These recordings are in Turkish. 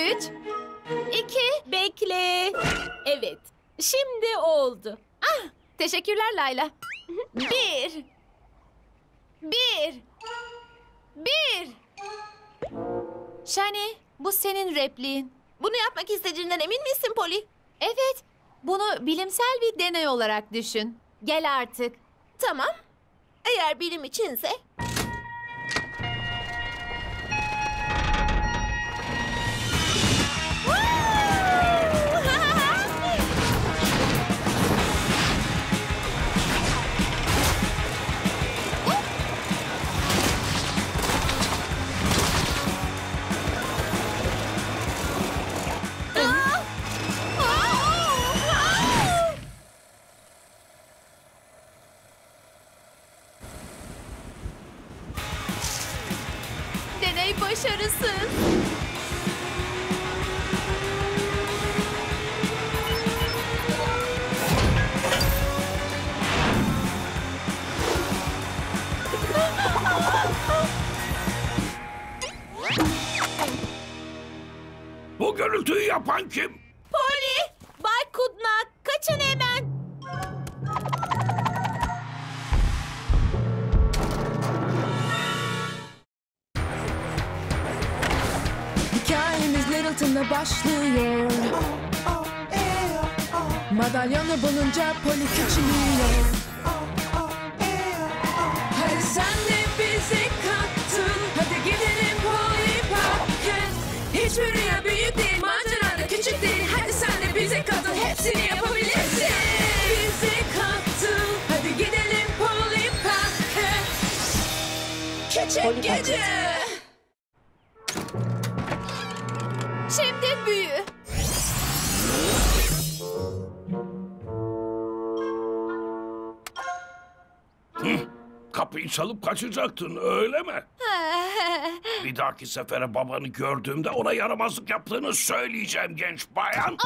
3, 2... Bekle. Evet. Şimdi oldu. Ah, teşekkürler Layla. 1, 1, 1. Shani, bu senin repliğin. Bunu yapmak istediğinden emin misin Polly? Evet, bunu bilimsel bir deney olarak düşün. Gel artık. Tamam. Eğer bilim içinse. Deney başarısız. Bu gürültüyü yapan kim? Polly, Bay Kudnak, kaçın hemen. Hikayemiz Littleton'la başlıyor. Madalyonu bulunca Polly küçülüyor. Hadi sen de bizi kattın. Hadi gidelim Polly Park'a. Hiçbir rüya büyük değil, macera da küçük değil. Hadi sen de bize katıl, hepsini yapabilirsin. Bizi kattın. Hadi gidelim Polly Park'a. Küçük gece. Şimdi büyü. Kapıyı çalıp kaçacaktın öyle mi? Bir dahaki sefere babanı gördüğümde ona yaramazlık yaptığını söyleyeceğim genç bayan.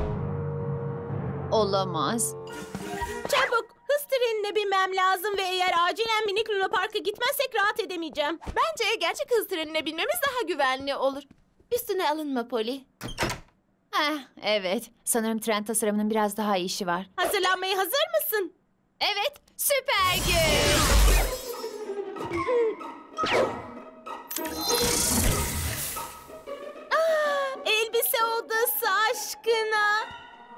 Olamaz. Çabuk, hız trenine binmem lazım ve eğer acilen minik Luna Park'a gitmezsek rahat edemeyeceğim. Bence gerçek hız trenine binmemiz daha güvenli olur. Üstüne alınma Polly. Evet. Sanırım tren tasarımının biraz daha iyi işi var. Hazırlanmaya hazır mısın? Evet, süper güç. Elbise odası aşkına.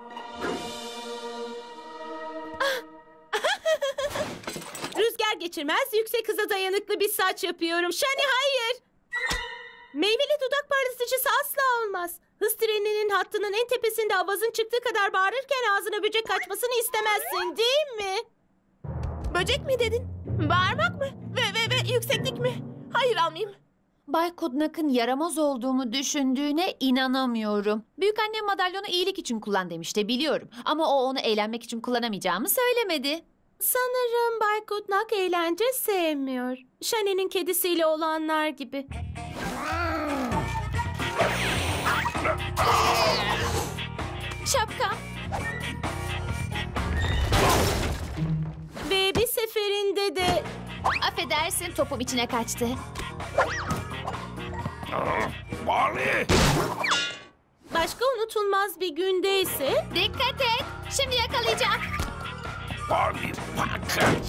Rüzgar geçirmez, yüksek hıza dayanıklı bir saç yapıyorum. Shani hayır. Meyveli dudak parlatıcısı asla olmaz. Hız treninin hattının en tepesinde avazın çıktığı kadar bağırırken ağzına böcek kaçmasını istemezsin değil mi? Böcek mi dedin? Bağırmak mı? Ve yükseklik mi? Hayır almayayım. Bay Kudnak'ın yaramaz olduğumu düşündüğüne inanamıyorum. Büyükannem madalyonu iyilik için kullan demişti, biliyorum. Ama o onu eğlenmek için kullanamayacağımı söylemedi. Sanırım Bay Kudnak eğlence sevmiyor. Shani'nin kedisiyle olanlar gibi. Şapkam. Ve bir seferinde de... Affedersin, topum içine kaçtı. Bali! Başka unutulmaz bir gündeyse... Dikkat et, şimdi yakalayacağım. Bali paket!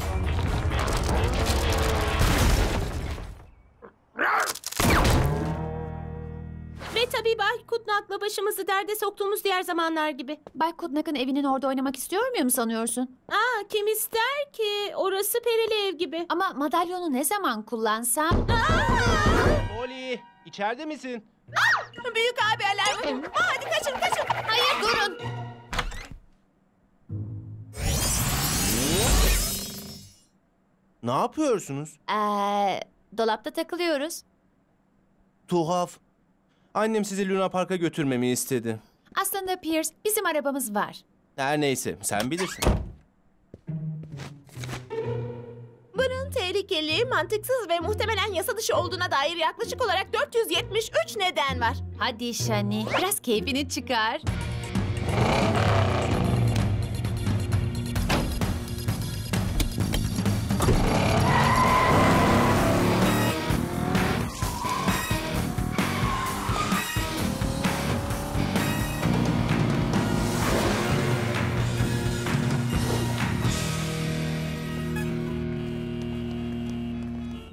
Ve tabii Bay Kudnak'la başımızı derde soktuğumuz diğer zamanlar gibi. Bay Kudnak'ın evinin orada oynamak istiyor muyum sanıyorsun? Kim ister ki? Orası perili ev gibi. Ama madalyonu ne zaman kullansam... Polly, içeride misin? Büyük abi alarmı. Hadi kaçın. Hayır, durun. Ne yapıyorsunuz? Dolapta takılıyoruz. Tuhaf. Annem sizi Luna Park'a götürmemi istedi. Aslında Pierce, bizim arabamız var. Her neyse, sen bilirsin. Bunun tehlikeli, mantıksız ve muhtemelen yasa dışı olduğuna dair yaklaşık olarak 473 neden var. Hadi Shani, biraz keyfini çıkar.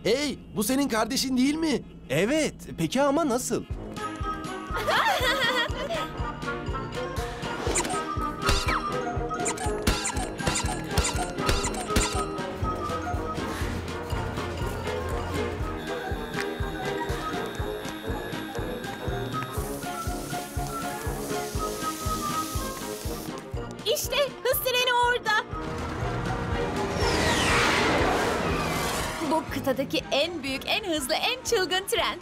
Hey, bu senin kardeşin değil mi? Evet, peki ama nasıl? İşte hız treni orada. Bu kıtadaki en büyük, en hızlı, en çılgın tren.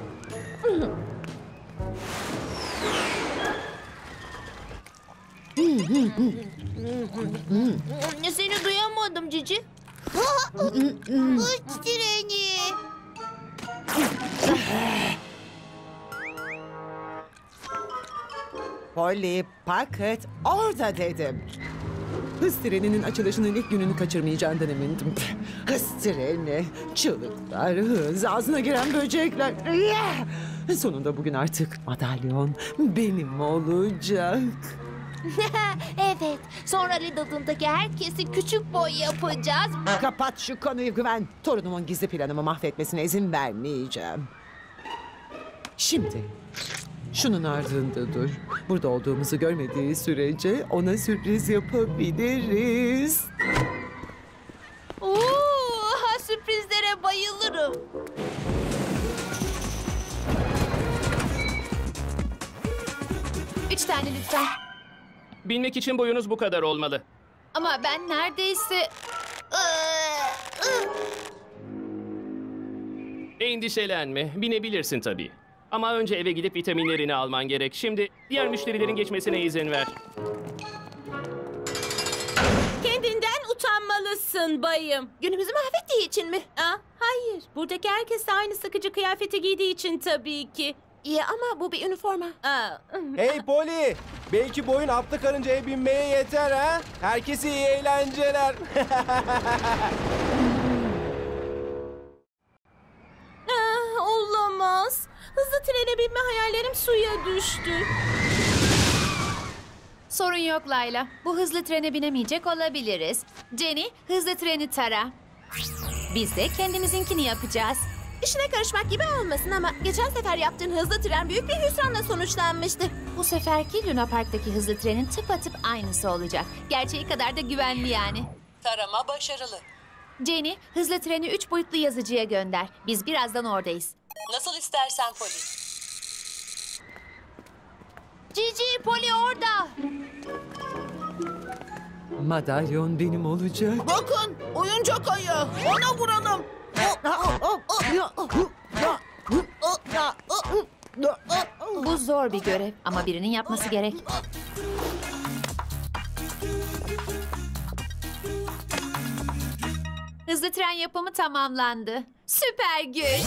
Seni duyamadım Cici. Hız treni. Polly Pocket orada dedim. Hız treninin açılışının ilk gününü kaçırmayacağından emindim. Hız treni, çığlıklar, hız, ağzına giren böcekler. Sonunda bugün artık madalyon benim olacak. Evet. Sonra Littleton'daki herkesi küçük boy yapacağız. Kapat şu konuyu Güven. Torunumun gizli planımı mahvetmesine izin vermeyeceğim. Şimdi şunun ardında dur. Burada olduğumuzu görmediği sürece ona sürpriz yapabiliriz. Sürprizlere bayılırım. Üç tane lütfen. Binmek için boyunuz bu kadar olmalı. Ama ben neredeyse... Endişelenme, binebilirsin tabii. Ama önce eve gidip vitaminlerini alman gerek. Şimdi diğer müşterilerin geçmesine izin ver. Kendinden utanmalısın bayım. Günümüzü mahvettiği için mi? Hayır. Buradaki herkes de aynı sıkıcı kıyafeti giydiği için tabii ki. İyi ama bu bir üniforma. Hey Polly, belki boyun atlı karıncaya binmeye yeter ha? Herkese iyi eğlenceler. Olamaz. Hızlı trene binme hayallerim suya düştü. Sorun yok Layla. Bu hızlı trene binemeyecek olabiliriz. Jenny, hızlı treni tara. Biz de kendimizinkini yapacağız. İşine karışmak gibi olmasın ama geçen sefer yaptığın hızlı tren büyük bir hüsranla sonuçlanmıştı. Bu seferki Luna Park'taki hızlı trenin tıpatıp aynısı olacak. Gerçeği kadar da güvenli yani. Tarama başarılı. Jenny, hızlı treni 3 boyutlu yazıcıya gönder. Biz birazdan oradayız. Nasıl istersen Polly. Cici, Polly orada. Madalyon benim olacak. Bakın, oyuncak ayı. Ona vuralım. Bu zor bir görev ama birinin yapması gerek. Hızlı tren yapımı tamamlandı. Süper güç.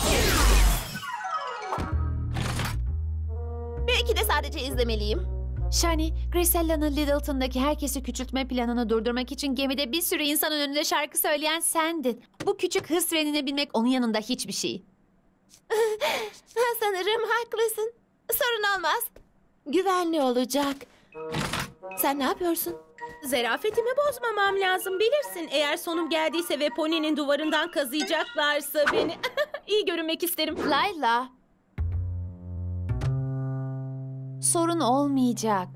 Belki de sadece izlemeliyim. Shani, Grisella'nın Littleton'daki herkesi küçültme planını durdurmak için gemide bir sürü insanın önünde şarkı söyleyen sendin. Bu küçük hız trenine binmek onun yanında hiçbir şey. Sanırım haklısın. Sorun olmaz. Güvenli olacak. Sen ne yapıyorsun? Zerafetimi bozmamam lazım. Bilirsin, eğer sonum geldiyse ve Pony'nin duvarından kazıyacaklarsa beni... iyi görünmek isterim. Layla. Sorun olmayacak.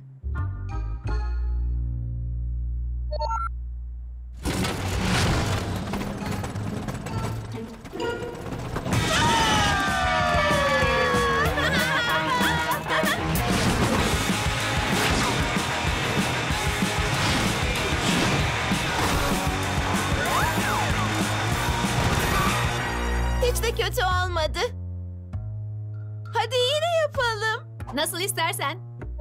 Hiç de kötü olmadı. Hadi yine yapalım. Nasıl istersen.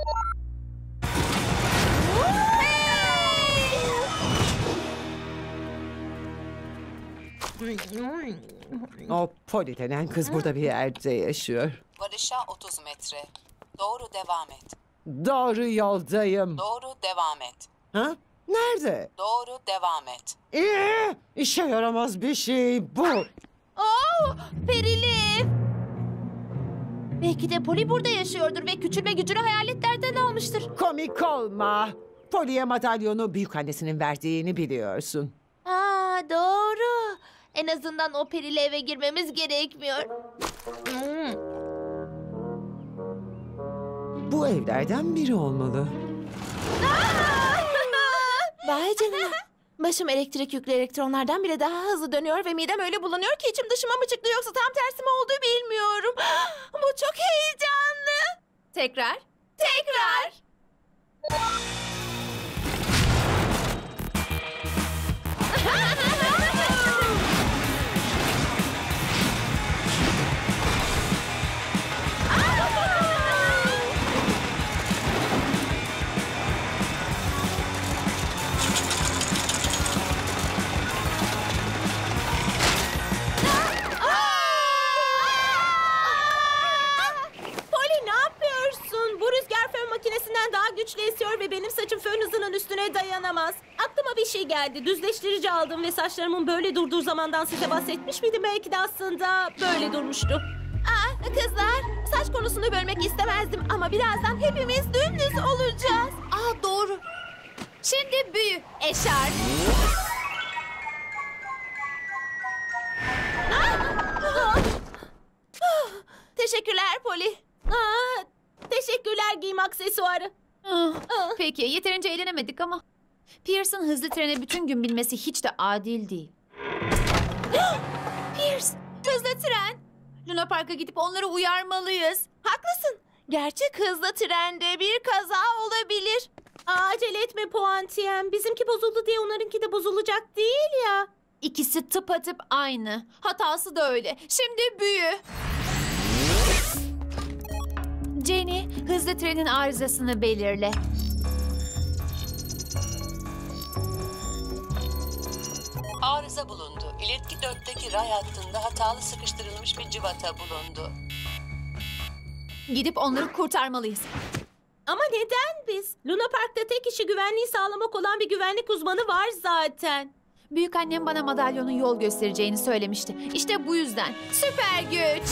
O Polly denen kız burada bir yerde yaşıyor. Varışa 30 metre. Doğru devam et. Doğru yoldayım. Doğru devam et. Ha? Nerede? Doğru devam et. İşe yaramaz bir şey bu. Perili. Belki de Polly burada yaşıyordur ve küçülme gücünü hayaletlerden almıştır. Komik olma. Polly'e madalyonu büyük annesinin verdiğini biliyorsun. Doğru. En azından o perili eve girmemiz gerekmiyor. Bu evlerden biri olmalı. Vay canına. Başım elektrik yüklü elektronlardan bile daha hızlı dönüyor ve midem öyle bulanıyor ki içim dışıma mı çıktı yoksa tam tersi mi oldu bilmiyorum. Bu çok heyecanlı. Tekrar. Tekrar. Polly ne yapıyorsun? Bu rüzgar fön makinesinden daha güçlü esiyor ve benim saçım fön hızının üstüne dayanamaz. Aklıma bir şey geldi. Düzleştirici aldım ve saçlarımın böyle durduğu zamandan size bahsetmiş miydim? Belki de aslında böyle durmuştu. Kızlar, saç konusunu bölmek istemezdim ama birazdan hepimiz dümdüz olacağız. Doğru. Şimdi büyü. Eşarp. Teşekkürler Polly. Teşekkürler giyim aksesuarı. Peki yeterince eğlenemedik ama. Pierce'ın hızlı trene bütün gün binmesi hiç de adil değil. Pierce, hızlı tren. Luna Park'a gidip onları uyarmalıyız. Haklısın. Gerçek hızlı trende bir kaza olabilir. Acele etme Puantien. Bizimki bozuldu diye onlarınki de bozulacak değil ya. İkisi tıpatıp aynı. Hatası da öyle. Şimdi büyü. Jenny, hızlı trenin arızasını belirle. Arıza bulundu. İletki 4'teki ray hattında hatalı sıkıştırılmış bir cıvata bulundu. Gidip onları kurtarmalıyız. Ama neden biz? Luna Park'ta tek işi güvenliği sağlamak olan bir güvenlik uzmanı var zaten. Büyükannem bana madalyonun yol göstereceğini söylemişti. İşte bu yüzden. Süper güç.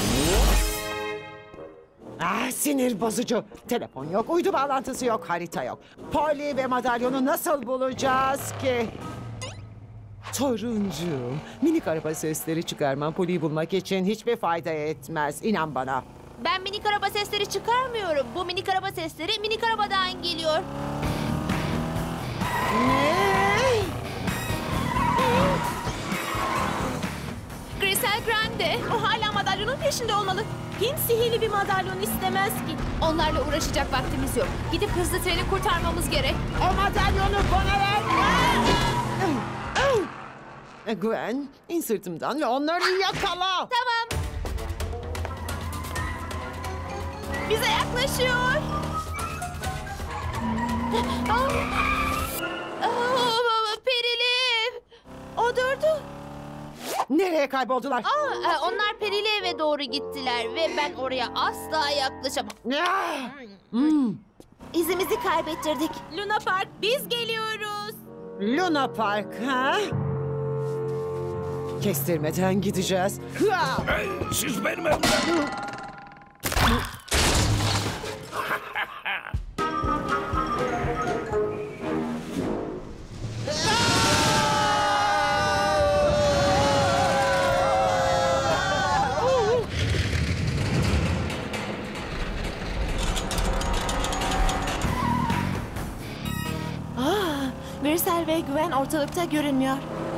Sinir bozucu. Telefon yok, uydu bağlantısı yok, harita yok. Polly ve madalyonu nasıl bulacağız ki? Toruncuğum, minik araba sesleri çıkarman Polly'yi bulmak için hiçbir fayda etmez. İnan bana. Ben minik araba sesleri çıkarmıyorum. Bu minik araba sesleri minik arabadan geliyor. Ne? Grisel Grande. O hala madalyonun peşinde olmalı. Kim sihirli bir madalyon istemez ki? Onlarla uğraşacak vaktimiz yok. Gidip hızlı treni kurtarmamız gerek. O madalyonu bana ver. Gwen, in sırtımdan ve onları yakala. Tamam. Bize yaklaşıyor. Perili. O durdu. Nereye kayboldular? Onlar perili eve doğru gittiler ve ben oraya asla yaklaşamam. Ah! İzimizi kaybettirdik. Luna Park biz geliyoruz. Luna Park, ha? Kestirmeden gideceğiz. Hey, siz benim evimden... Grisel ve Gwen ortalıkta görünmüyor.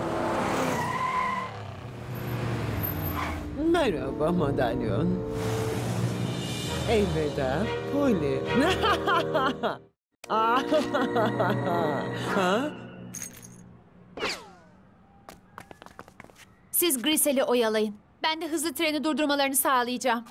Merhaba madalyon. Elveda Polly. Ha? Siz Grisel'i oyalayın. Ben de hızlı treni durdurmalarını sağlayacağım.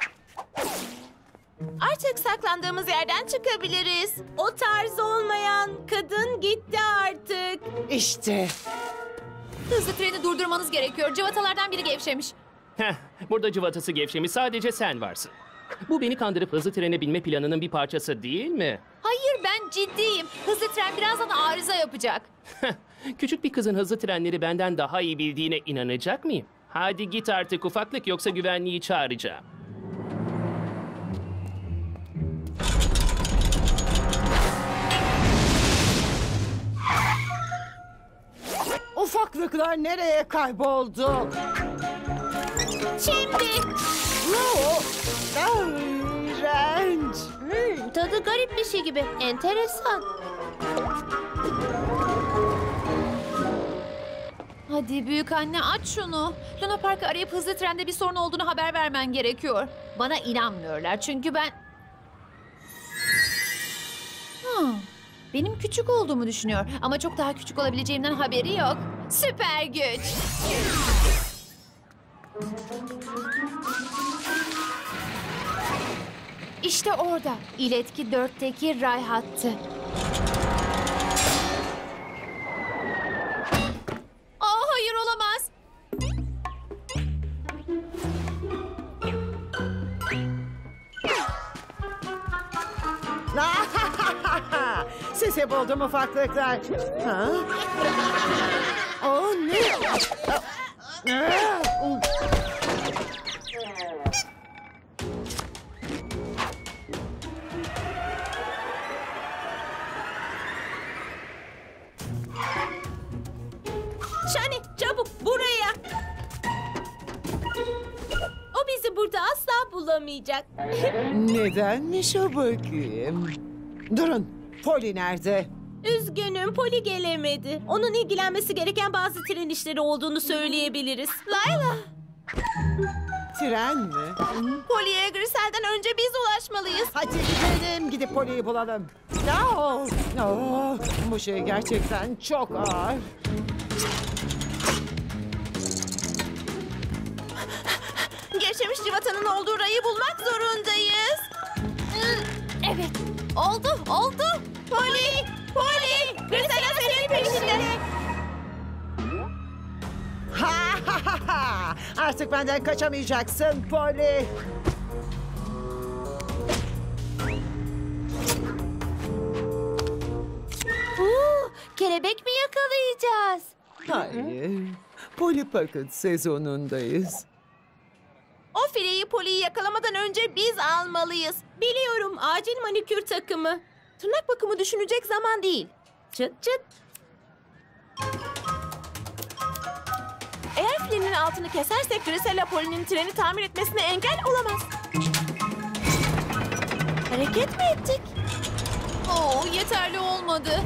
Artık saklandığımız yerden çıkabiliriz. O tarz olmayan kadın gitti artık. İşte. Hızlı treni durdurmanız gerekiyor. Cıvatalardan biri gevşemiş. Heh, burada cıvatası gevşemiş sadece sen varsın. Bu beni kandırıp hızlı trene binme planının bir parçası değil mi? Hayır, ben ciddiyim. Hızlı tren birazdan arıza yapacak. Küçük bir kızın hızlı trenleri benden daha iyi bildiğine inanacak mıyım? Hadi git artık ufaklık yoksa güvenliği çağıracağım. ufaklıklar nereye kayboldu? Şimdi. İğrenç. Tadı garip bir şey gibi. Enteresan. Hadi büyük anne aç şunu. Luna Park'ı arayıp hızlı trende bir sorun olduğunu haber vermen gerekiyor. Bana inanmıyorlar çünkü ben... Benim küçük olduğumu düşünüyor ama çok daha küçük olabileceğimden haberi yok. Süper güç. İşte orada. İletki 4'teki ray hattı. Hayır olamaz. Sesi buldum ufaklıklar. Ha? O ne? Shani çabuk buraya. O bizi burada asla bulamayacak. Nedenmiş o bakayım? Durun, Polly nerede? Üzgünüm, Poli gelemedi. Onun ilgilenmesi gereken bazı tren işleri olduğunu söyleyebiliriz. Layla. Tren mi? Polly'e Grisel'den önce biz ulaşmalıyız. Hadi gidelim, gidip Polly'yi bulalım. Bu şey gerçekten çok ağır. Gevşemiş civatanın olduğu rayı bulmak zorundayız. Evet. Oldu. Polly! Polly! Grisel senin peşinde. Artık benden kaçamayacaksın Polly. Kelebek mi yakalayacağız? Hayır, Polly Pocket sezonundayız. O fileyi Polly'yi yakalamadan önce biz almalıyız. Biliyorum, acil manikür takımı. Tırnak bakımı düşünecek zaman değil. Çıt çıt. Eğer filenin altını kesersek Grisel Polly'nin treni tamir etmesine engel olamaz. Hareket mi ettik? Yeterli olmadı.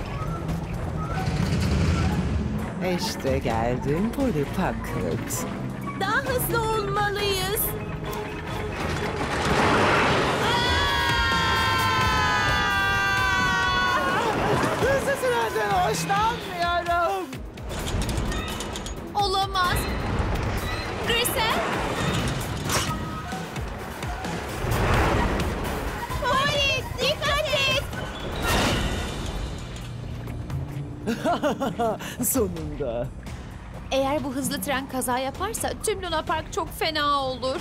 İşte geldim Polly Pocket. Daha hızlı olmalıyız. Hızlı süreden hoşlanmıyorum. Olamaz. Grisel. Polly dikkat et! Sonunda. Eğer bu hızlı tren kaza yaparsa tüm Luna Park çok fena olur.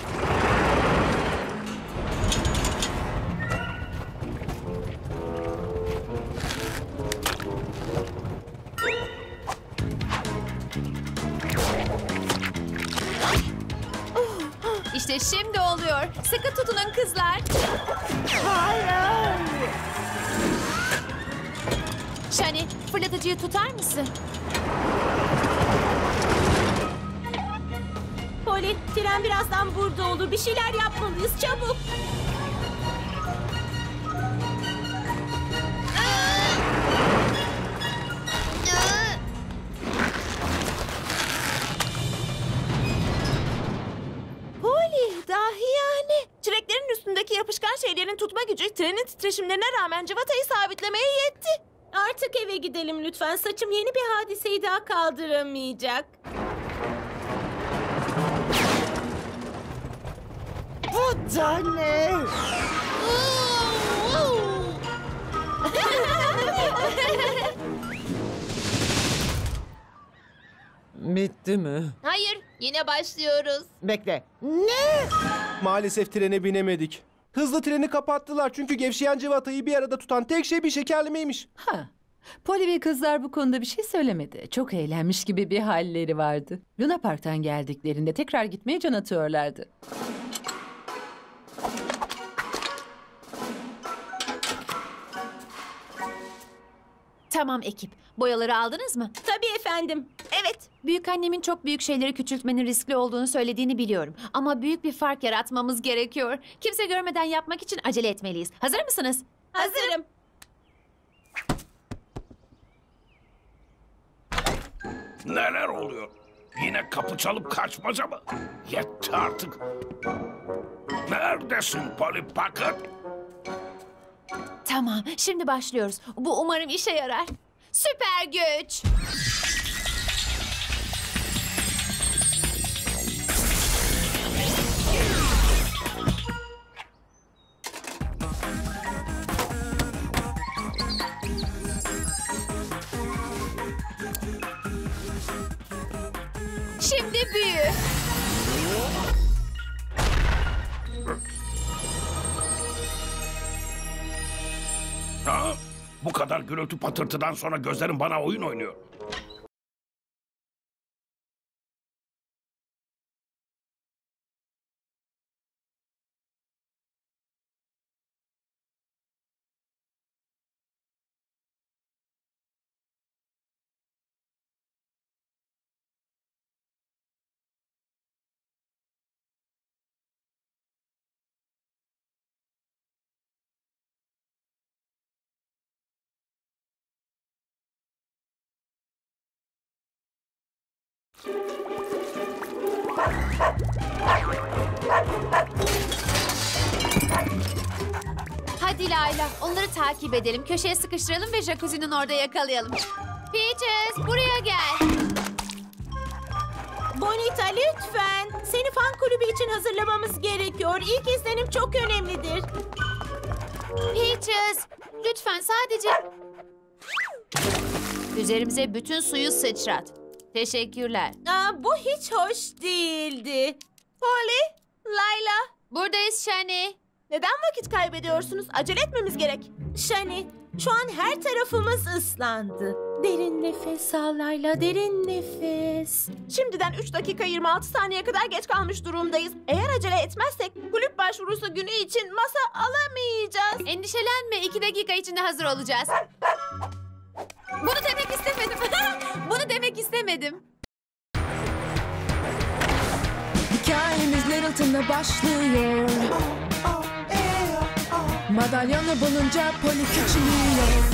İşte şimdi oluyor. Sıkı tutunun kızlar. Hayır. Shani, fırlatıcıyı tutar mısın? Poli, tren birazdan burada olur. Bir şeyler yapmalıyız, çabuk. Polly dahi yani. Çileklerin üstündeki yapışkan şeylerin tutma gücü trenin titreşimlerine rağmen civatayı sabitlemeye yetti. Artık eve gidelim lütfen. Saçım yeni bir hadiseyi daha kaldıramayacak. Bu da ne? Bitti mi? Hayır, yine başlıyoruz. Bekle. Ne? Maalesef trene binemedik. Hızlı treni kapattılar çünkü gevşeyen civatayı bir arada tutan tek şey bir şekerlemeymiş. Polly ve kızlar bu konuda bir şey söylemedi. Çok eğlenmiş gibi bir halleri vardı. Luna Park'tan geldiklerinde tekrar gitmeye can atıyorlardı. Tamam ekip. Boyaları aldınız mı? Tabii efendim. Evet. Büyükannemin çok büyük şeyleri küçültmenin riskli olduğunu söylediğini biliyorum. Ama büyük bir fark yaratmamız gerekiyor. Kimse görmeden yapmak için acele etmeliyiz. Hazır mısınız? Hazırım. Neler oluyor? Yine kapı çalıp kaçmaca mı? Yetti artık. Neredesin Polly Pocket? Tamam, şimdi başlıyoruz. Bu umarım işe yarar. Süper güç! Şimdi büyü. Ha? Bu kadar gürültü patırtıdan sonra gözlerim bana oyun oynuyor. Hadi Layla, onları takip edelim. Köşeye sıkıştıralım ve jacuzzi'nin orada yakalayalım. Peaches, buraya gel. Bonita lütfen. Seni fan kulübü için hazırlamamız gerekiyor. İlk izlenim çok önemlidir. Peaches, lütfen sadece... Üzerimize bütün suyu sıçrat. Teşekkürler. Bu hiç hoş değildi. Polly, Layla. Buradayız Shani. Neden vakit kaybediyorsunuz? Acele etmemiz gerek. Shani, şu an her tarafımız ıslandı. Derin nefes al Layla, derin nefes. Şimdiden 3 dakika 26 saniye kadar geç kalmış durumdayız. Eğer acele etmezsek kulüp başvurusu günü için masa alamayacağız. Endişelenme, 2 dakika içinde hazır olacağız. Bunu demek istemedim. Bunu demek istemedim. Hikayemiz Littleton'da başlıyor. Madalyonu bulunca Polly küçülüyor.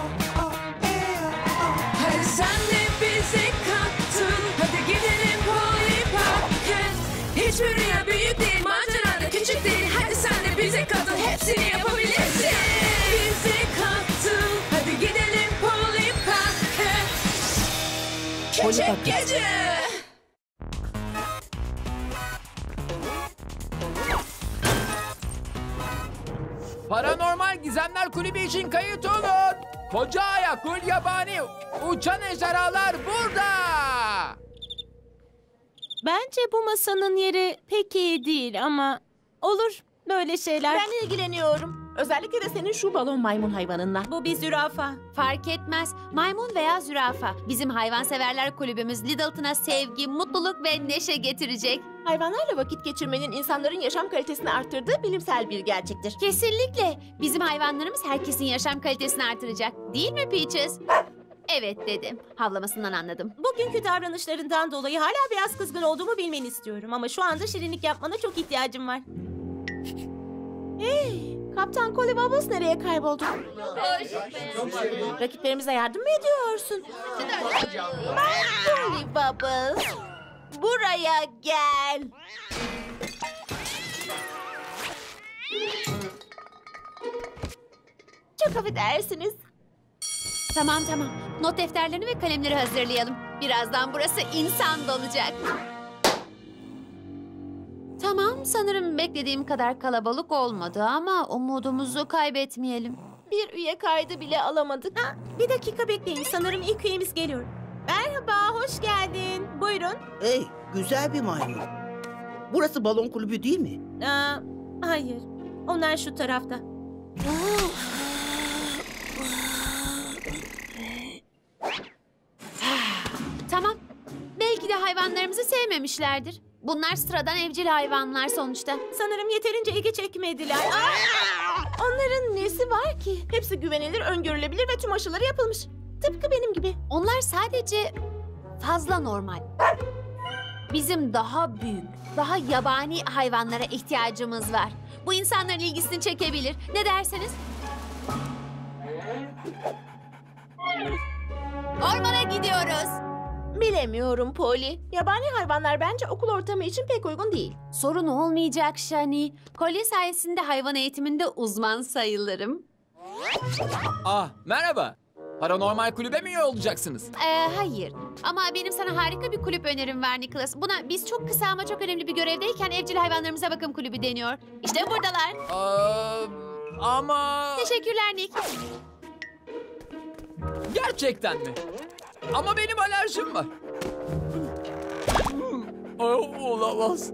Hadi sen de bizi kattın. Hadi gidelim Polly Pocket. Hiçbir rüya büyük değil, macera da küçük değil. Hadi sen de bize katıl, hepsini yapabilirsin. Bizi kattın. Hadi gidelim Polly Pocket. Küçük gece. Paranormal Gizemler Kulübü için kayıt olun. Koca ayak, yabani, uçan ejderhalar burada. Bence bu masanın yeri pek iyi değil ama olur böyle şeyler. Ben ilgileniyorum. Özellikle de senin şu balon maymun hayvanınla. Bu bir zürafa. Fark etmez. Maymun veya zürafa. Bizim hayvanseverler kulübümüz Littleton'a sevgi, mutluluk ve neşe getirecek. Hayvanlarla vakit geçirmenin insanların yaşam kalitesini arttırdığı bilimsel bir gerçektir. Kesinlikle. Bizim hayvanlarımız herkesin yaşam kalitesini artıracak. Değil mi Peaches? Evet dedim. Havlamasından anladım. Bugünkü davranışlarından dolayı hala biraz kızgın olduğumu bilmeni istiyorum. Ama şu anda şirinlik yapmana çok ihtiyacım var. Hey, Kaptan Collie Bubbles nereye kayboldu? Rakiplerimize yardım mı ediyorsun? Collie Bubbles, buraya gel. Çok affedersiniz. Tamam. Not defterlerini ve kalemleri hazırlayalım. Birazdan burası insan dolacak. Tamam, sanırım beklediğim kadar kalabalık olmadı ama umudumuzu kaybetmeyelim. Bir üye kaydı bile alamadık. Bir dakika bekleyin. Sanırım ilk üyemiz geliyor. Merhaba, hoş geldin. Buyurun. Hey, güzel bir maymun. Burası balon kulübü değil mi? Hayır. Onlar şu tarafta. Tamam. Belki de hayvanlarımızı sevmemişlerdir. Bunlar sıradan evcil hayvanlar sonuçta. Sanırım yeterince ilgi çekmediler. Onların nesi var ki? Hepsi güvenilir, öngörülebilir ve tüm aşıları yapılmış. Tıpkı benim gibi. Onlar sadece fazla normal. Bizim daha büyük, daha yabani hayvanlara ihtiyacımız var. Bu insanların ilgisini çekebilir. Ne dersiniz? Ormana gidiyoruz. Bilemiyorum Polly. Yabani hayvanlar bence okul ortamı için pek uygun değil. Sorun olmayacak Shani. Kolye sayesinde hayvan eğitiminde uzman sayılırım. Ah, merhaba. Paranormal kulübe mi üye olacaksınız? Hayır. Ama benim sana harika bir kulüp önerim var Nicholas. Buna biz çok kısa ama çok önemli bir görevdeyken evcil hayvanlarımıza bakım kulübü deniyor. İşte buradalar. Ama... Teşekkürler Nick. Gerçekten mi? Ama benim alerjim var. Olamaz.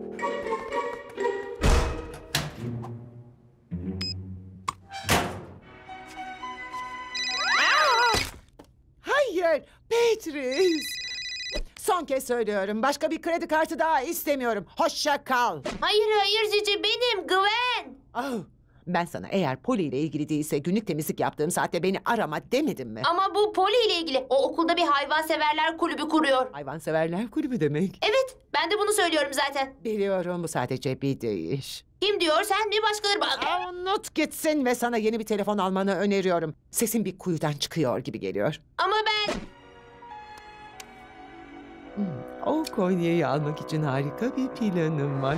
Hayır, Beatrice. Son kez söylüyorum. Başka bir kredi kartı daha istemiyorum. Hoşça kal. Hayır Cici, benim Gwen. Oh, ben sana eğer Polly ile ilgili değilse günlük temizlik yaptığım saatte beni arama demedim mi? Ama bu Polly ile ilgili. O okulda bir hayvanseverler kulübü kuruyor. Hayvanseverler kulübü demek. Evet, ben de bunu söylüyorum zaten. Biliyorum, bu sadece bir deyiş. Kim diyor, sen mi başkaları bak. Unut gitsin ve sana yeni bir telefon almanı öneriyorum. Sesin bir kuyudan çıkıyor gibi geliyor. Ama ben... O kolyeyi almak için harika bir planım var.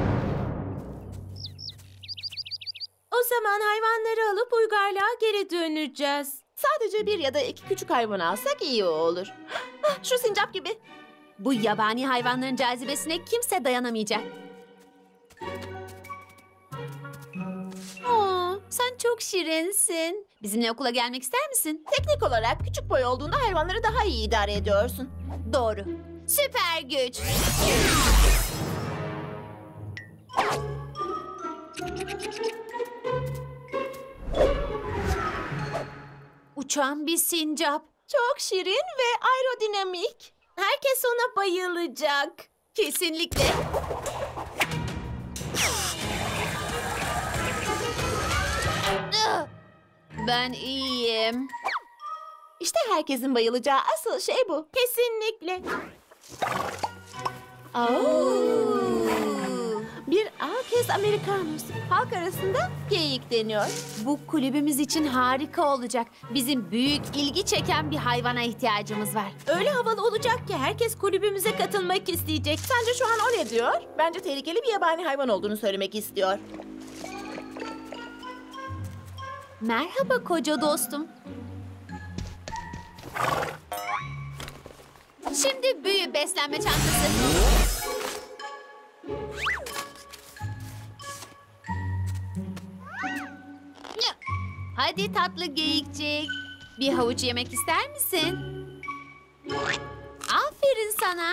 O zaman hayvanları alıp uygarlığa geri döneceğiz. Sadece bir ya da iki küçük hayvan alsak iyi olur. Şu sincap gibi. Bu yabani hayvanların cazibesine kimse dayanamayacak. Sen çok şirinsin. Bizimle okula gelmek ister misin? Teknik olarak küçük boy olduğunda hayvanları daha iyi idare ediyorsun. Doğru. Süper güç. Uçan bir sincap. Çok şirin ve aerodinamik. Herkes ona bayılacak. Kesinlikle. Ben iyiyim. İşte herkesin bayılacağı asıl şey bu. Kesinlikle. Bir Alkes Americanus. Halk arasında geyik deniyor. Bu kulübümüz için harika olacak. Bizim büyük, ilgi çeken bir hayvana ihtiyacımız var. Öyle havalı olacak ki herkes kulübümüze katılmak isteyecek. Sence şu an o ne diyor? Bence tehlikeli bir yabani hayvan olduğunu söylemek istiyor. Merhaba koca dostum. Şimdi büyü beslenme çantası. Hadi tatlı geyikcik. Bir havuç yemek ister misin? Aferin sana.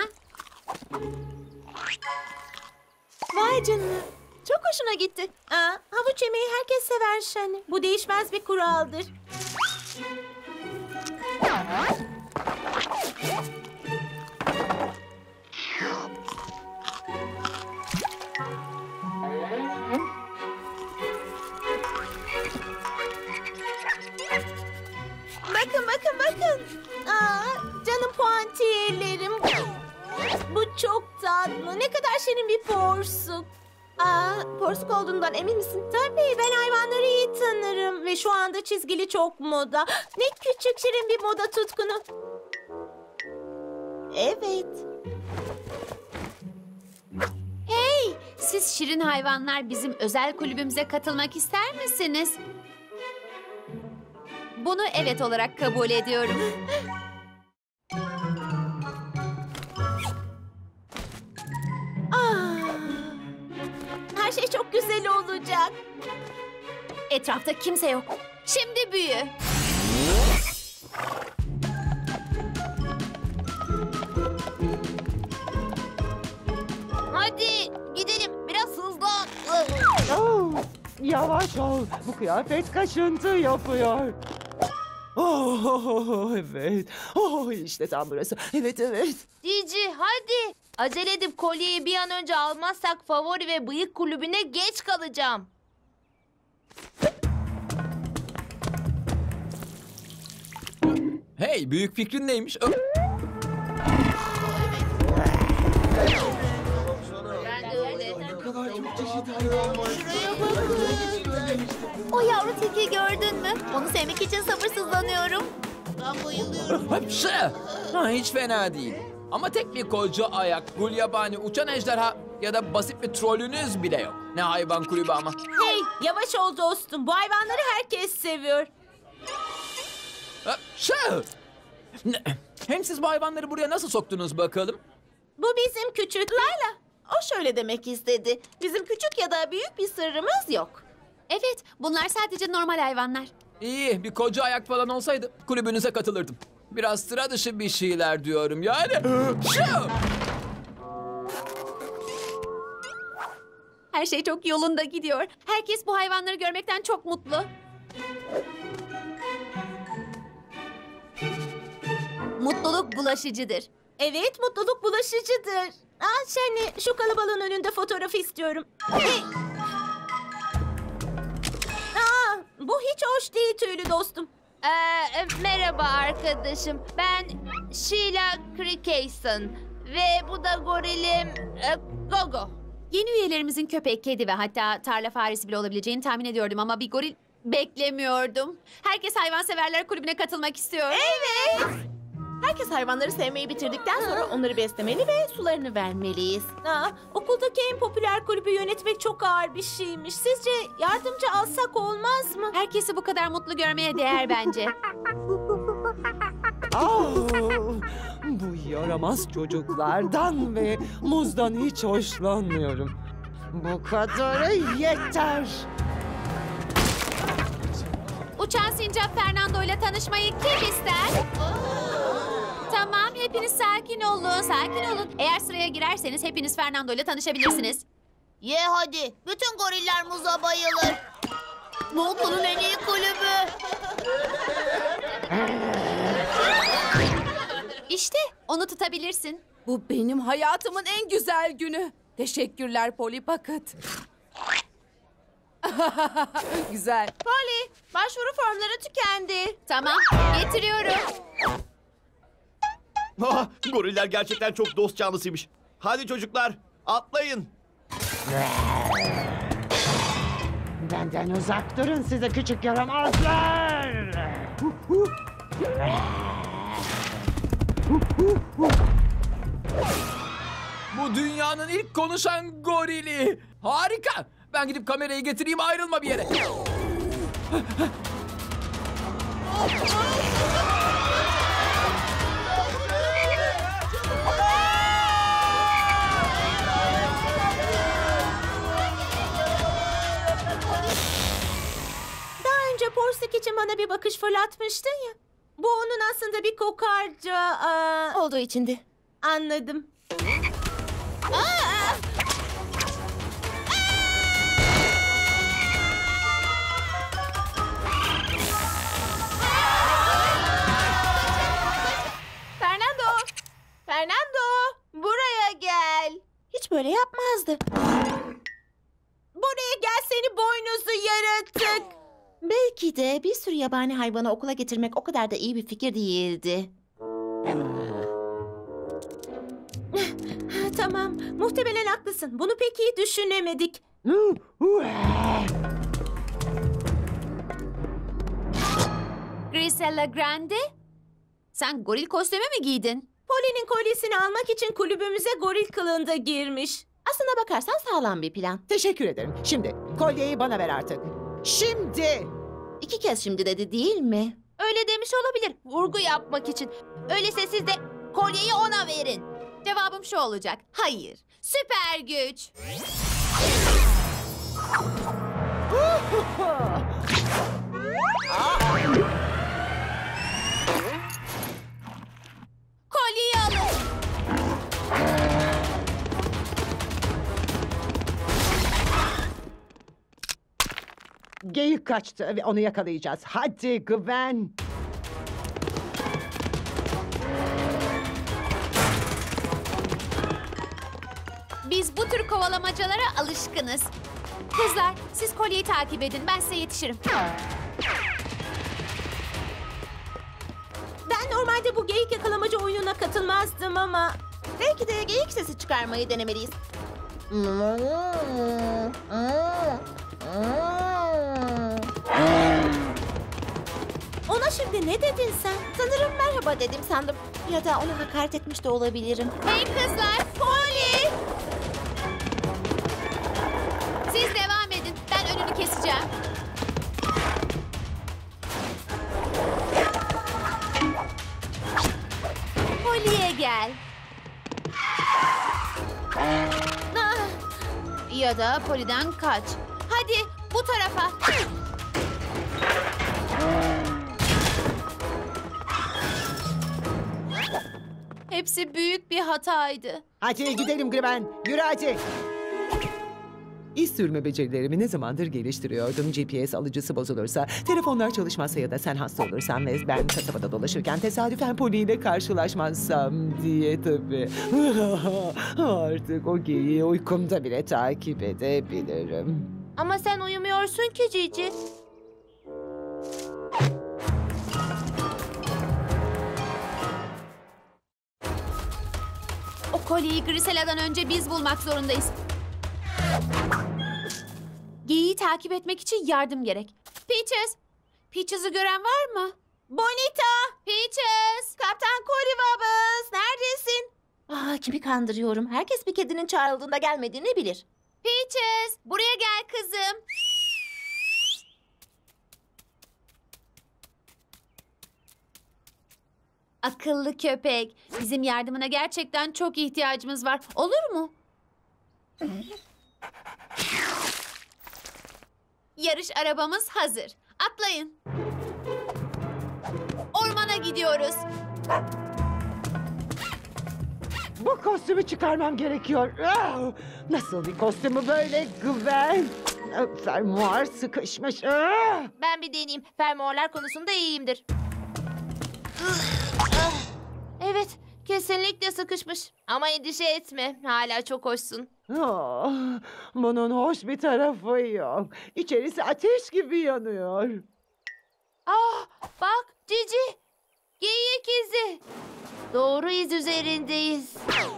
Vay canına. Çok hoşuna gitti. Havuç yemeği herkes sever Shani. Bu değişmez bir kuraldır. Bakın. Canım puantiyelerim. Bu çok tatlı. Ne kadar şirin bir porsuk. Porsuk olduğundan emin misin? Tabii, ben hayvanları iyi tanırım. Ve şu anda çizgili çok moda. Ne küçük şirin bir moda tutkunu. Evet. Hey, siz şirin hayvanlar bizim özel kulübümüze katılmak ister misiniz? Bunu evet olarak kabul ediyorum. Her şey çok güzel olacak. Etrafta kimse yok. Şimdi büyü. Hadi gidelim. Biraz hızlan. Yavaş ol. Bu kıyafet kaşıntı yapıyor. Evet. İşte tam burası. Evet. Cici hadi. Acele edip kolyeyi bir an önce almazsak favori ve bıyık kulübüne geç kalacağım. Hey, büyük fikrin neymiş? O yavru tilkiyi gördün mü? Onu sevmek için sabırsızlanıyorum. Ben bayılıyorum. Ha, hiç fena değil. Ama tek bir koca ayak, gulyabani, uçan ejderha ya da basit bir trollünüz bile yok. Ne hayvan kulübü ama. Hey, yavaş ol dostum. Bu hayvanları herkes seviyor. Hem siz bu hayvanları buraya nasıl soktunuz bakalım? Bu bizim küçük. Layla, o şöyle demek istedi. Bizim küçük ya da büyük bir sırrımız yok. Evet, bunlar sadece normal hayvanlar. İyi, bir koca ayak falan olsaydı kulübünüze katılırdım. Biraz sıra dışı bir şeyler diyorum yani. Her şey çok yolunda gidiyor. Herkes bu hayvanları görmekten çok mutlu. Mutluluk bulaşıcıdır. Evet, mutluluk bulaşıcıdır. Şani, şu kalabalığın önünde fotoğraf istiyorum. Hey! Bu hiç hoş değil tüylü dostum. Merhaba arkadaşım. Ben Sheila Crickayson ve bu da gorilim Gogo. Yeni üyelerimizin köpek, kedi ve hatta tarla faresi bile olabileceğini tahmin ediyordum ama bir goril beklemiyordum. Herkes hayvanseverler kulübüne katılmak istiyor. Evet. Herkes hayvanları sevmeyi bitirdikten sonra onları beslemeli ve sularını vermeliyiz. Okuldaki en popüler kulübü yönetmek çok ağır bir şeymiş. Sizce yardımcı alsak olmaz mı? Herkesi bu kadar mutlu görmeye değer bence. Bu yaramaz çocuklardan ve muzdan hiç hoşlanmıyorum. Bu kadarı yeter. Uçan sincap Fernando ile tanışmayı kim ister? Tamam, hepiniz sakin olun, sakin olun. Eğer sıraya girerseniz hepiniz Fernando ile tanışabilirsiniz. Ye hadi. Bütün goriller muza bayılır. Bu okulun en iyi kulübü. İşte onu tutabilirsin. Bu benim hayatımın en güzel günü. Teşekkürler Polly Bucket. Güzel. Polly, başvuru formları tükendi. Tamam, getiriyorum. Goriller gerçekten çok dost canlısıymış. Hadi çocuklar, atlayın. Benden uzak durun size küçük yaramazlar. Bu dünyanın ilk konuşan gorili. Harika. Ben gidip kamerayı getireyim, ayrılma bir yere. Daha önce Porsuk için bana bir bakış fırlatmıştın ya. Bu onun aslında bir kokarca... Olduğu içindi. Anladım. Fernando, buraya gel. Hiç böyle yapmazdı. Buraya gel seni boynuzlu yaratık. Belki de bir sürü yabani hayvanı okula getirmek o kadar da iyi bir fikir değildi. Tamam, muhtemelen haklısın. Bunu pek iyi düşünemedik. Grisella Grande, sen goril kostümü mü giydin? Polly'nin kolyesini almak için kulübümüze goril kılığında girmiş. Aslına bakarsan sağlam bir plan. Teşekkür ederim. Şimdi kolyeyi bana ver artık. Şimdi. 2 kez şimdi dedi değil mi? Öyle demiş olabilir, vurgu yapmak için. Öyleyse siz de kolyeyi ona verin. Cevabım şu olacak, hayır. Süper güç. Kolyeyi alın. Geyik kaçtı ve onu yakalayacağız. Hadi Gwen. Biz bu tür kovalamacalara alışkınız. Kızlar, siz kolyeyi takip edin. Ben size yetişirim. Ben Normalde bu geyik yakalamacı oyununa katılmazdım ama... Belki de geyik sesi çıkarmayı denemeliyiz. Ona şimdi ne dedin sen? Sanırım merhaba dedim sandım. Ya da ona hakaret etmiş de olabilirim. Hey kızlar, Polly! Siz devam edin. Ben önünü keseceğim. Polly'e gel. Ah! Ya da Polly'den kaç. Hadi bu tarafa. Hepsi büyük bir hataydı. Hadi gidelim Griben. Yürü hadi. İz sürme becerilerimi ne zamandır geliştiriyordum. GPS alıcısı bozulursa, telefonlar çalışmazsa ya da sen hasta olursan ve ben kasabada dolaşırken tesadüfen Polly ile karşılaşmazsam diye tabii. Artık o geyiği uykumda bile takip edebilirim. Ama sen uyumuyorsun ki Cici. O kolyeyi Grisela'dan önce biz bulmak zorundayız. Geyiği takip etmek için yardım gerek. Peaches! Peaches'ı gören var mı? Bonita! Peaches! Kaptan Cory Bubbles! Neredesin? Kimi kandırıyorum? Herkes bir kedinin çağrıldığında gelmediğini bilir. Peaches! Buraya gel kızım. Akıllı köpek. Bizim yardımına gerçekten çok ihtiyacımız var. Olur mu? Yarış arabamız hazır. Atlayın. Ormana gidiyoruz. Bu kostümü çıkarmam gerekiyor. Nasıl bir kostümü böyle Gwen? Fermuar sıkışmış. Ben bir deneyeyim. Fermuarlar konusunda iyiyimdir. Evet, kesinlikle sıkışmış. Ama endişe etme. Hala çok hoşsun. Bunun hoş bir tarafı yok. İçerisi ateş gibi yanıyor. Bak Cici. Geyik izi. Doğru iz üzerindeyiz.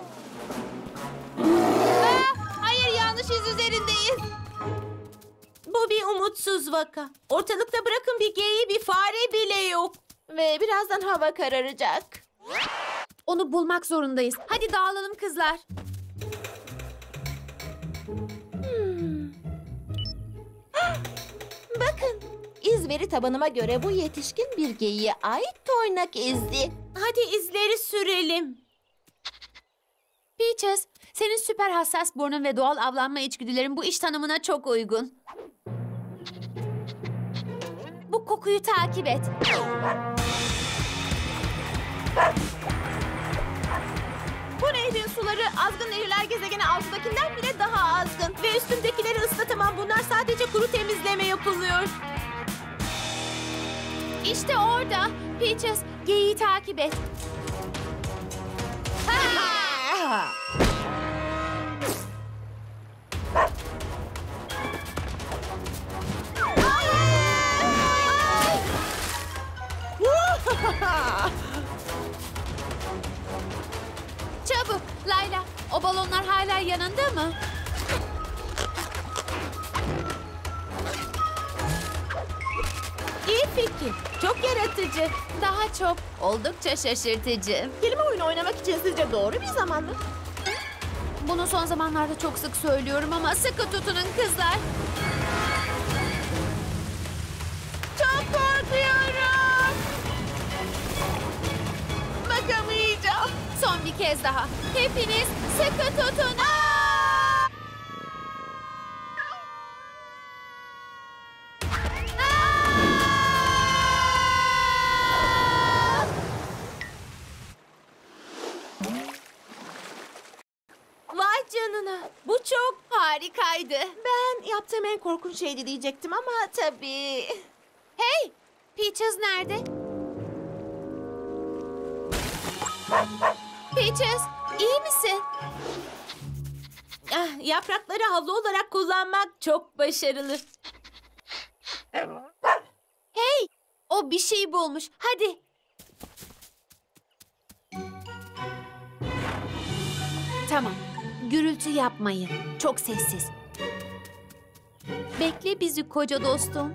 Hayır, yanlış iz üzerindeyiz. Bu bir umutsuz vaka. Ortalıkta bırakın bir geyiği, bir fare bile yok. Ve birazdan hava kararacak. Onu bulmak zorundayız. Hadi dağılalım kızlar. Bakın, iz veri tabanıma göre bu yetişkin bir geyiğe ait toynak izi. Hadi izleri sürelim. Peaches, senin süper hassas burnun ve doğal avlanma içgüdülerin bu iş tanımına çok uygun. Bu kokuyu takip et. Bu nehrin suları azgın nehirler gezegeni altındakinden bile daha azgın. Ve üstündekileri ıslatamam. Bunlar sadece kuru temizleme yapılıyor. İşte orada. Peaches, geyiği takip et. Çabuk Layla, o balonlar hala yanında mı? İyi fikir. Çok yaratıcı. Daha çok, oldukça şaşırtıcı. Kelime oyunu oynamak için sizce doğru bir zaman mı? Bunu son zamanlarda çok sık söylüyorum ama sıkı tutunun kızlar. Çok korkuyorum. Bakamayacağım. Son bir kez daha. Hepiniz sıkı tutunun. Vay canına. Bu çok harikaydı. Ben yaptığım en korkunç şeydi diyecektim ama tabii. Hey! Peaches nerede? Peaches, iyi misin? Yaprakları havlu olarak kullanmak çok başarılı. Hey! O bir şey bulmuş. Hadi. Tamam. Gürültü yapmayın. Çok sessiz. Bekle bizi koca dostum.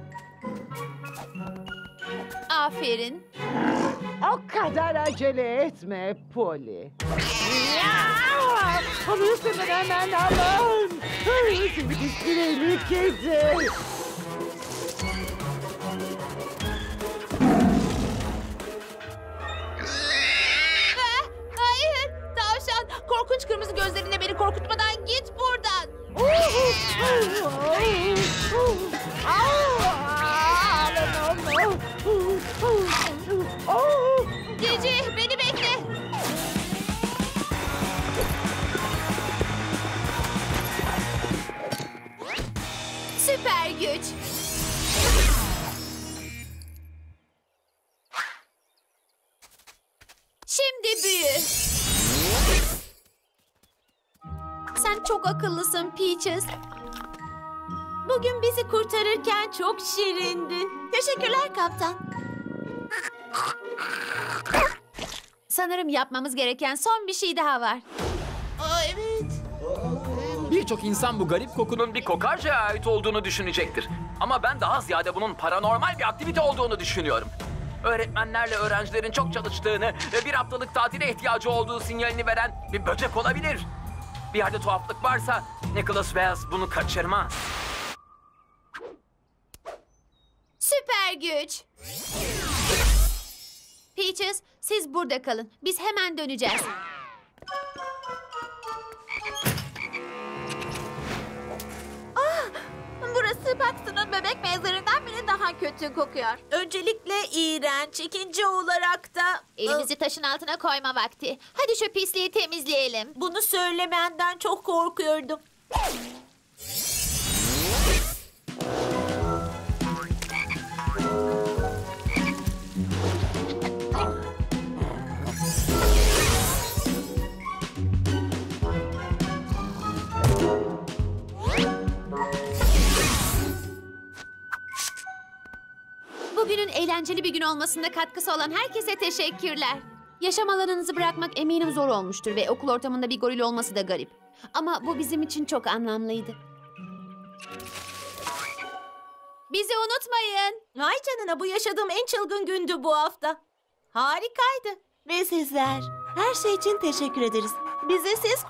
Aferin. O kadar acele etme Polly. Onu üstünden hemen alın. Seni pisliğeli kedi. Hayır. Tavşan. Korkunç kırmızı gözlerinle beni korkutmadan git buradan. Cici beni bekle. Süper güç. Şimdi büyü. Sen çok akıllısın Peaches. Bugün bizi kurtarırken çok şirindin. Teşekkürler kaptan. Sanırım yapmamız gereken son bir şey daha var. Evet. Birçok insan bu garip kokunun bir kokarcaya ait olduğunu düşünecektir. Ama ben daha ziyade bunun paranormal bir aktivite olduğunu düşünüyorum. Öğretmenlerle öğrencilerin çok çalıştığını ve bir haftalık tatile ihtiyacı olduğu sinyalini veren bir böcek olabilir. Bir yerde tuhaflık varsa Nicholas Wells bunu kaçırmaz. Süper güç. Peaches, siz burada kalın. Biz hemen döneceğiz. Burası Paxton'un bebek mezarından bile daha kötü kokuyor. Öncelikle iğrenç, ikinci olarak da... Elimizi taşın altına koyma vakti. Hadi şu pisliği temizleyelim. Bunu söylemenden çok korkuyordum. Bugünün eğlenceli bir gün olmasında katkısı olan herkese teşekkürler. Yaşam alanınızı bırakmak eminim zor olmuştur ve okul ortamında bir goril olması da garip. Ama bu bizim için çok anlamlıydı. Bizi unutmayın. Vay canına, bu yaşadığım en çılgın gündü bu hafta. Harikaydı. Ve sizler. Her şey için teşekkür ederiz. Bizi siz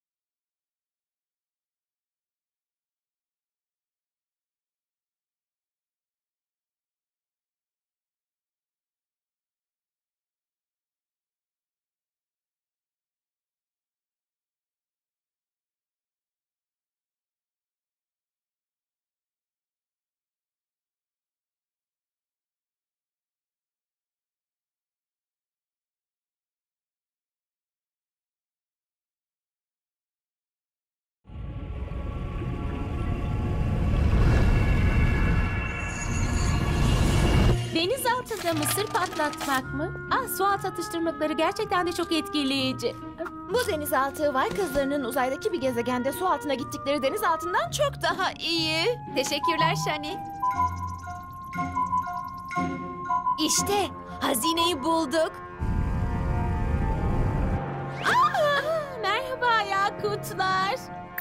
Deniz altında mısır patlatmak mı? Su altı atıştırmalıkları gerçekten de çok etkileyici. Bu denizaltı vay kızlarının uzaydaki bir gezegende su altına gittikleri deniz altından çok daha iyi. Teşekkürler Shani. İşte hazineyi bulduk. Merhaba yakutlar.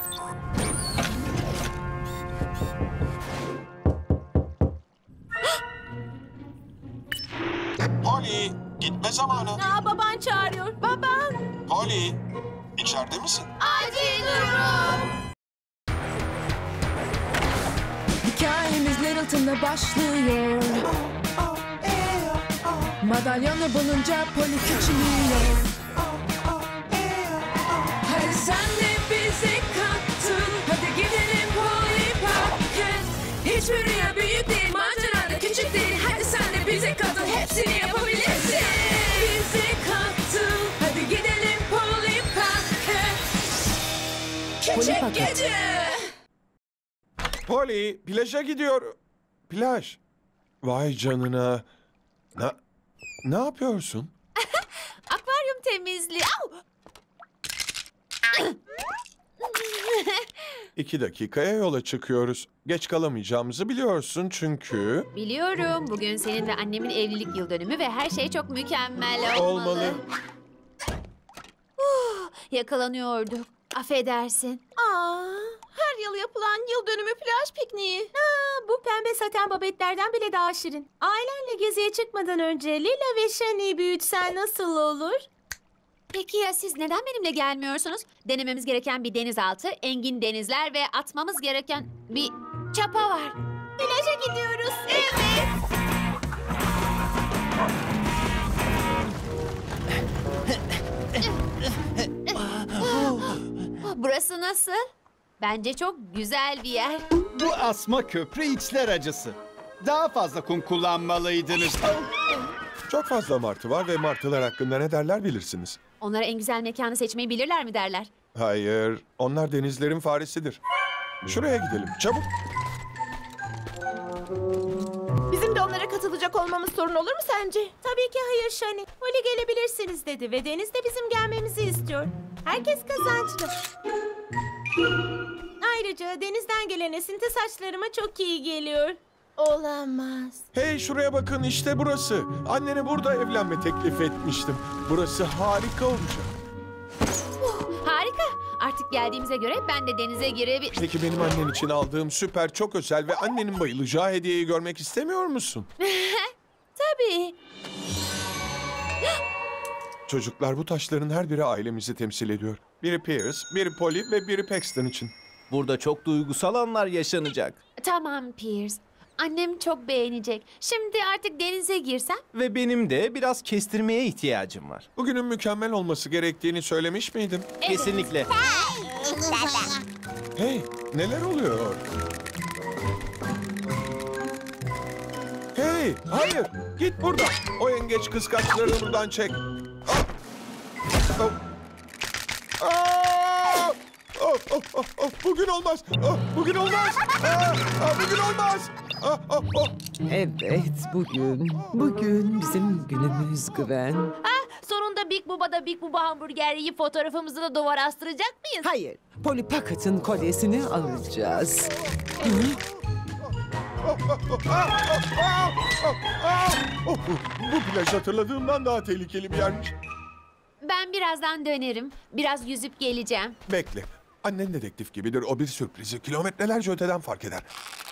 Polly, gitme zamanı. Baban çağırıyor. Baban. Polly, içeride misin? Acil durum. Hikayemiz Littleton'da başlıyor. Madalyonu bulunca Polly küçülüyor. Hadi sen de bizi kattın. Hadi gidelim Polly Park'a. Hiçbir rüya büyük değil, macera da küçük değil. Hadi sen de bize katıl, hepsini yapabilirsin. Bizi kattın. Hadi gidelim Polly Park'a. Küçük gece. Polly, plaja gidiyor. Plaj. Vay canına. Ne yapıyorsun? Akvaryum temizliği. 2 dakikaya yola çıkıyoruz. Geç kalamayacağımızı biliyorsun çünkü... Biliyorum. Bugün senin ve annemin evlilik yıl dönümü ve her şey çok mükemmel olmalı. Olmalı. Yakalanıyorduk. Affedersin. Her yıl yapılan yıl dönümü plaj pikniği. Bu pembe saten babetlerden bile daha şirin. Ailenle geziye çıkmadan önce Lila ve Shani'yi büyütsen nasıl olur? Peki ya siz neden benimle gelmiyorsunuz? Denememiz gereken bir denizaltı, engin denizler ve atmamız gereken bir çapa var. Plaja gidiyoruz. Evet. Burası nasıl? Bence çok güzel bir yer. Bu asma köprü içler acısı. Daha fazla kum kullanmalıydınız. Çok fazla martı var ve martılar hakkında ne derler bilirsiniz. Onlara en güzel mekanı seçmeyi bilirler mi derler? Hayır, onlar denizlerin faresidir. Şuraya gidelim, çabuk. Bizim de onlara katılacak olmamız sorun olur mu sence? Tabii ki hayır Shani. Holly gelebilirsiniz dedi ve Deniz de bizim gelmemizi istiyor. Herkes kazançlı. Ayrıca denizden gelen esinti saçlarıma çok iyi geliyor. Olamaz. Hey şuraya bakın, işte burası. Annene burada evlenme teklif etmiştim. Burası harika olacak. Harika. Artık geldiğimize göre ben de denize girebilirim. Peki benim annen için aldığım süper, çok özel ve annenin bayılacağı hediyeyi görmek istemiyor musun? Tabii. Çocuklar, bu taşların her biri ailemizi temsil ediyor. Biri Pierce, biri Polly ve biri Paxton için. Burada çok duygusal anlar yaşanacak. Tamam Pierce. Annem çok beğenecek. Şimdi artık denize girsem? Ve benim de biraz kestirmeye ihtiyacım var. Bugünün mükemmel olması gerektiğini söylemiş miydim? Kesinlikle. Hey, neler oluyor? Hey, hayır, git buradan. O yengeç kıskaçlarını buradan çek. Bugün olmaz. Bugün olmaz. Bugün olmaz. Evet, bugün bizim günümüz Gwen. Sonunda Big Buba'da Big Buba hamburger yiyip fotoğrafımızı da duvara astıracak mıyız? Hayır, Polly Pocket'ın kolyesini alacağız. Bu plaj hatırladığımdan daha tehlikeli bir yermiş. Ben birazdan dönerim. Biraz yüzüp geleceğim. Bekle. Annen dedektif gibidir. O bir sürprizi kilometrelerce öteden fark eder.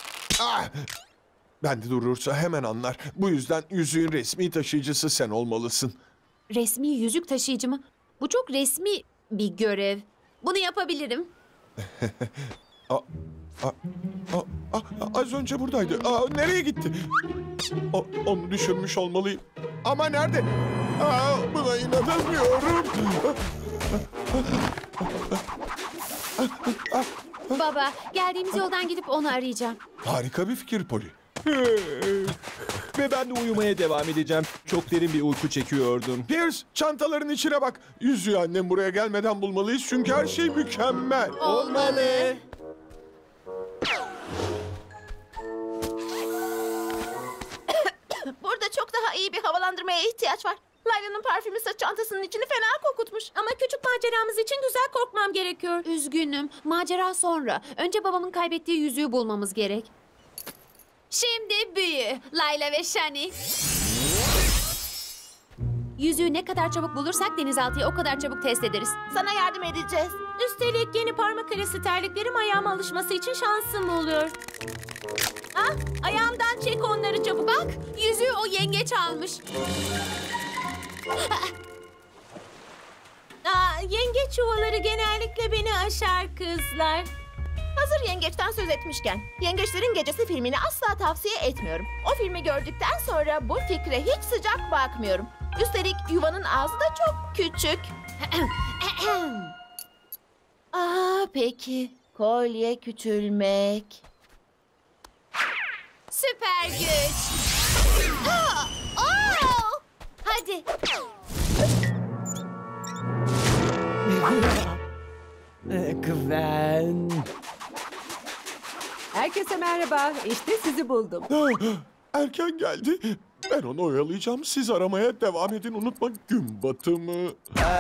Ben de durursa hemen anlar. Bu yüzden yüzüğün resmi taşıyıcısı sen olmalısın. Resmi yüzük taşıyıcı mı? Bu çok resmi bir görev. Bunu yapabilirim. Az önce buradaydı. Nereye gitti? Onu düşünmüş olmalıyım. Ama nerede? Buna inanamıyorum. Baba, geldiğimiz yoldan gidip onu arayacağım. Harika bir fikir Polly. Ve ben de uyumaya devam edeceğim. Çok derin bir uyku çekiyordum. Pierce, çantaların içine bak. Yüzüğü annem buraya gelmeden bulmalıyız çünkü her şey mükemmel. Olmalı. Burada çok daha iyi bir havalandırmaya ihtiyaç var. Layla'nın parfümü sırt çantasının içini fena kokutmuş. Ama küçük maceramız için güzel korkmam gerekiyor. Üzgünüm. Macera sonra. Önce babamın kaybettiği yüzüğü bulmamız gerek. Şimdi büyü. Layla ve Shani. Yüzüğü ne kadar çabuk bulursak denizaltıyı o kadar çabuk test ederiz. Sana yardım edeceğiz. Üstelik yeni parmak arası terliklerim ayağıma alışması için şansım oluyor. Ayağımdan çek onları çabuk. Bak, yüzüğü o yengeç almış. Yengeç yuvaları genellikle beni aşar kızlar. Hazır yengeçten söz etmişken, Yengeçlerin Gecesi filmini asla tavsiye etmiyorum. O filmi gördükten sonra bu fikre hiç sıcak bakmıyorum. Üstelik yuvanın ağzı da çok küçük. Peki. Kolye küçülmek. Süper güç. Hadi. Gwen. Herkese merhaba. İşte sizi buldum. Erken geldi. Ben onu oyalayacağım. Siz aramaya devam edin. Unutma gün batımı.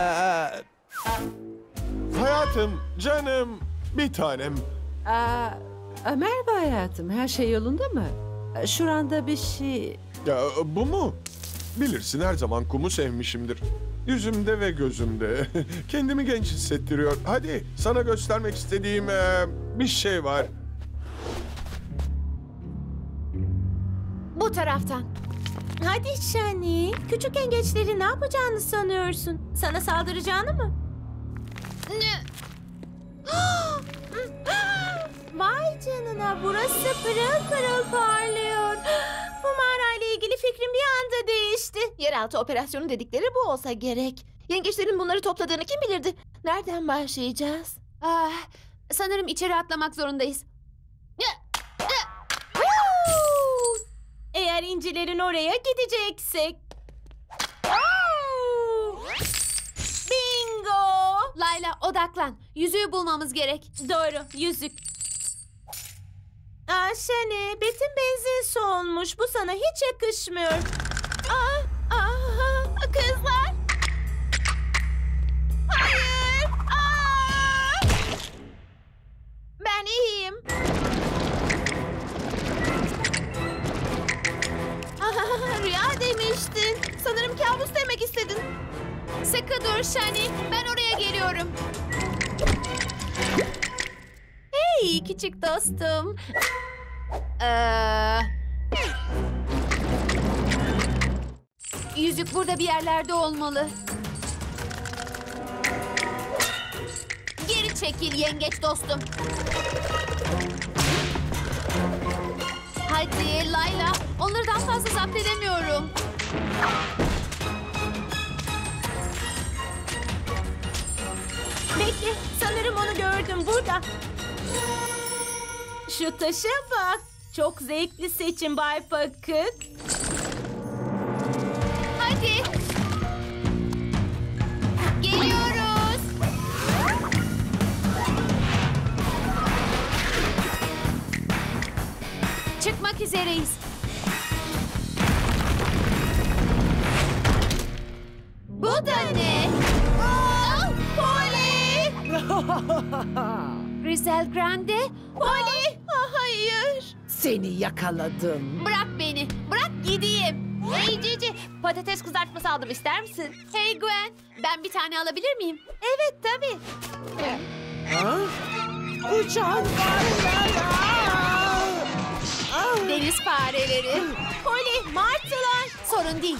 Hayatım, canım, bir tanem. Merhaba hayatım. Her şey yolunda mı? Şuranda bir şey... Ya bu mu? Bilirsin her zaman kumu sevmişimdir. Yüzümde ve gözümde. Kendimi genç hissettiriyor. Hadi sana göstermek istediğim bir şey var. Bu taraftan. Hadi Shani. Küçük yengeçleri ne yapacağını sanıyorsun? Sana saldıracağını mı? Vay canına, burası pırıl pırıl parlıyor. Bu mağarayla ilgili fikrim bir anda değişti. Yeraltı operasyonu dedikleri bu olsa gerek. Yengeçlerin bunları topladığını kim bilirdi? Nereden başlayacağız? Sanırım içeri atlamak zorundayız. Eğer incilerin oraya gideceksek. Bingo! Layla odaklan. Yüzüğü bulmamız gerek. Doğru, yüzük. Shani, betin benzin solmuş. Bu sana hiç yakışmıyor. Kızlar! Hayır! Ben iyiyim. Rüya demiştin. Sanırım kabus demek istedin. Sıkı dur Shani. Ben oraya geliyorum. Hey küçük dostum. Yüzük burada bir yerlerde olmalı. Geri çekil yengeç dostum. Hadi Layla. Onları daha fazla zapt edemiyorum. Bekle, sanırım onu gördüm burada. Şu taşa bak. Çok zevkli seçim Bay Pakıt. Hadi. Geliyoruz. Çıkmak üzereyiz. Bu da ne? Polly! Grizel Grande. Polly! Hayır. Seni yakaladım. Bırak beni. Bırak gideyim. Hey Cici, patates kızartması aldım, ister misin? Hey Gwen, ben bir tane alabilir miyim? Evet tabii. Uçan Deniz fareleri. Polly, martılar. Sorun değil.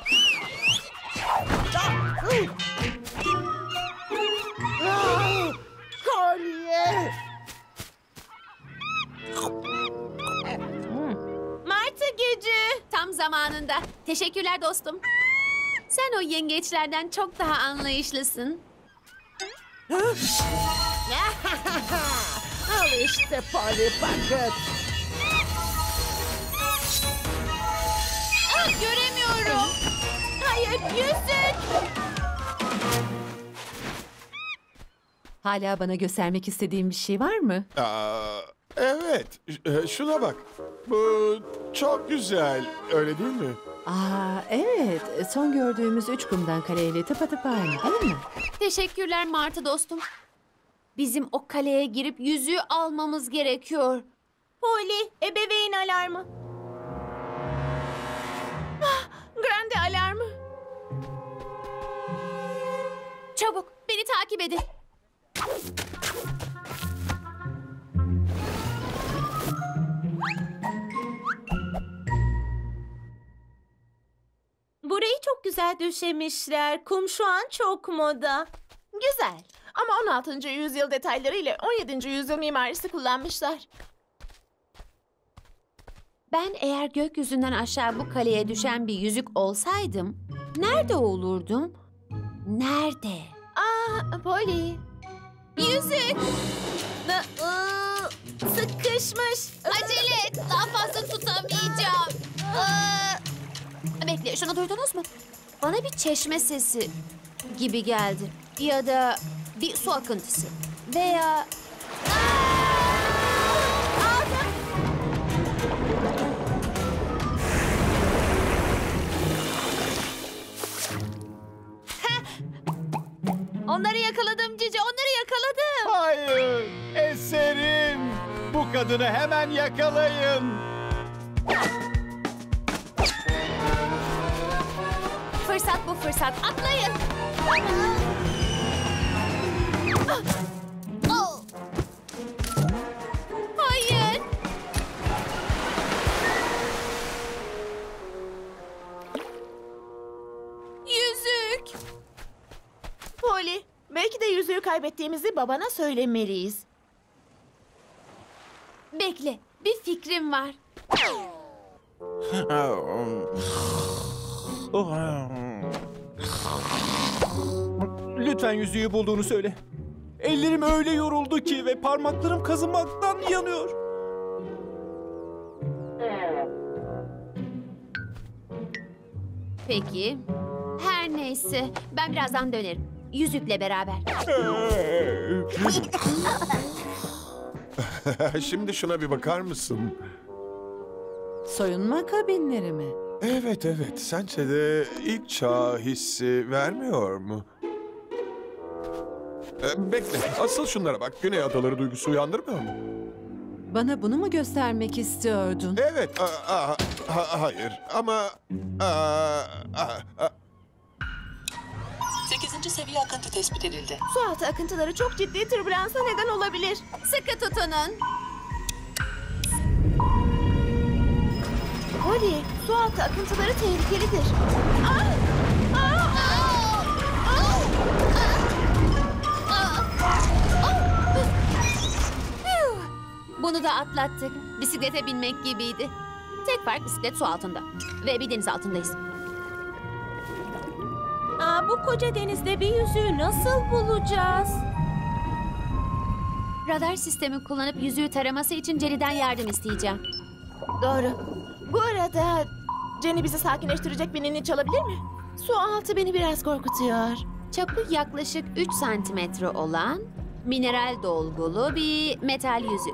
Kolye. Martı gücü. Tam zamanında. Teşekkürler dostum. Sen o yengeçlerden çok daha anlayışlısın. Al işte Polly Pocket. Göremiyorum. Hayır, yüzük. Hala bana göstermek istediğin bir şey var mı? Evet. Şuna bak. Bu çok güzel. Öyle değil mi? Evet. Son gördüğümüz 3 kumdan kaleyle tıpatıp aynı değil mi? Teşekkürler Martı dostum. Bizim o kaleye girip yüzüğü almamız gerekiyor. Polly, ebeveyn alarmı. Grande alarmı. Çabuk beni takip edin. Burayı çok güzel döşemişler. Kum şu an çok moda. Güzel. Ama 16. yüzyıl detayları ile 17. yüzyıl mimarisi kullanmışlar. Ben eğer gökyüzünden aşağı bu kaleye düşen bir yüzük olsaydım, nerede olurdum? Nerede? Polly. Yüzük! Sıkışmış. Acele et, daha fazla tutamayacağım. Bekle, şunu duydunuz mu? Bana bir çeşme sesi gibi geldi. Ya da bir su akıntısı. Veya... Onları yakaladım Cici, onları yakaladım. Hayır, eserim. Bu kadını hemen yakalayın. Fırsat bu fırsat. Atlayın. Oh. Hayır. Yüzük. Polly, belki de yüzüğü kaybettiğimizi babana söylemeliyiz. Bekle, bir fikrim var. Lütfen yüzüğü bulduğunu söyle. Ellerim öyle yoruldu ki ve parmaklarım kazımaktan yanıyor. Peki. Her neyse, ben birazdan dönerim. Yüzükle beraber. Şimdi şuna bir bakar mısın? Soyunma kabinleri mi? Evet evet. Sence de ilk çağ hissi vermiyor mu? Bekle. Asıl şunlara bak. Güney adaları duygusu uyandırmıyor mu? Bana bunu mu göstermek istiyordun? Evet. Hayır. Ama... 8. seviye akıntı tespit edildi. Sualtı akıntıları çok ciddi türbülansa neden olabilir. Sıkı tutunun. Polly, sualtı akıntıları tehlikelidir. Bunu da atlattık. Bisiklete binmek gibiydi. Tek fark bisiklet su altında. Ve bir deniz altındayız. Bu koca denizde bir yüzüğü nasıl bulacağız? Radar sistemi kullanıp yüzüğü taraması için Jenny'den yardım isteyeceğim. Doğru. Bu arada Jenny bizi sakinleştirecek bir ninni çalabilir mi? Su altı beni biraz korkutuyor. Çapı yaklaşık 3 santimetre olan mineral dolgulu bir metal yüzük.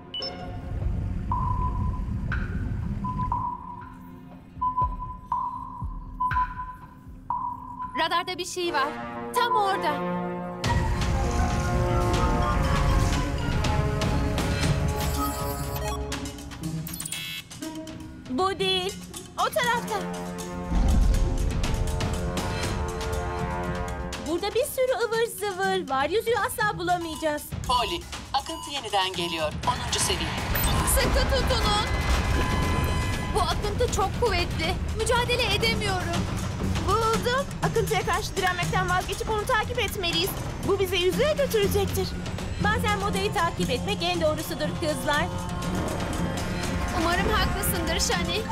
Radarda bir şey var. Tam orada. Bu değil. O tarafta. Burada bir sürü ıvır zıvır var. Yüzüğü asla bulamayacağız. Polly, akıntı yeniden geliyor. 10. seviye. Sıkı tutunun. Bu akıntı çok kuvvetli. Mücadele edemiyorum. Buldum. Akıntıya karşı direnmekten vazgeçip onu takip etmeliyiz. Bu bizi yüzüğe götürecektir. Bazen modayı takip etmek en doğrusudur kızlar. Umarım haklısındır Shani.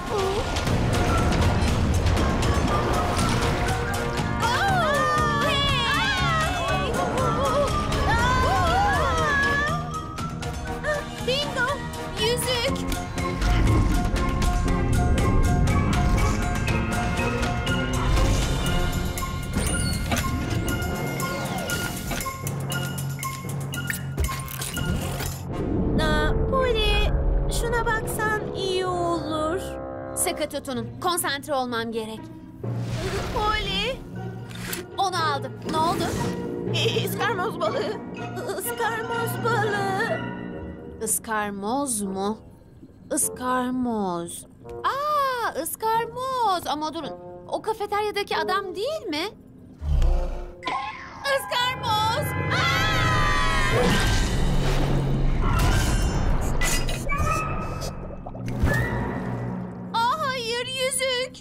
Bingo! Yüzük! Polly, şuna baksan iyi olur. Sıkı tutunun. Konsantre olmam gerek. Polly. Onu aldım. Ne oldu? İskarmoz balığı. Iskarmoz balığı. Iskarmoz mu? Iskarmoz. Iskarmoz. Ama durun. O kafeteryadaki adam değil mi? Iskarmoz. Hayır, yüzük.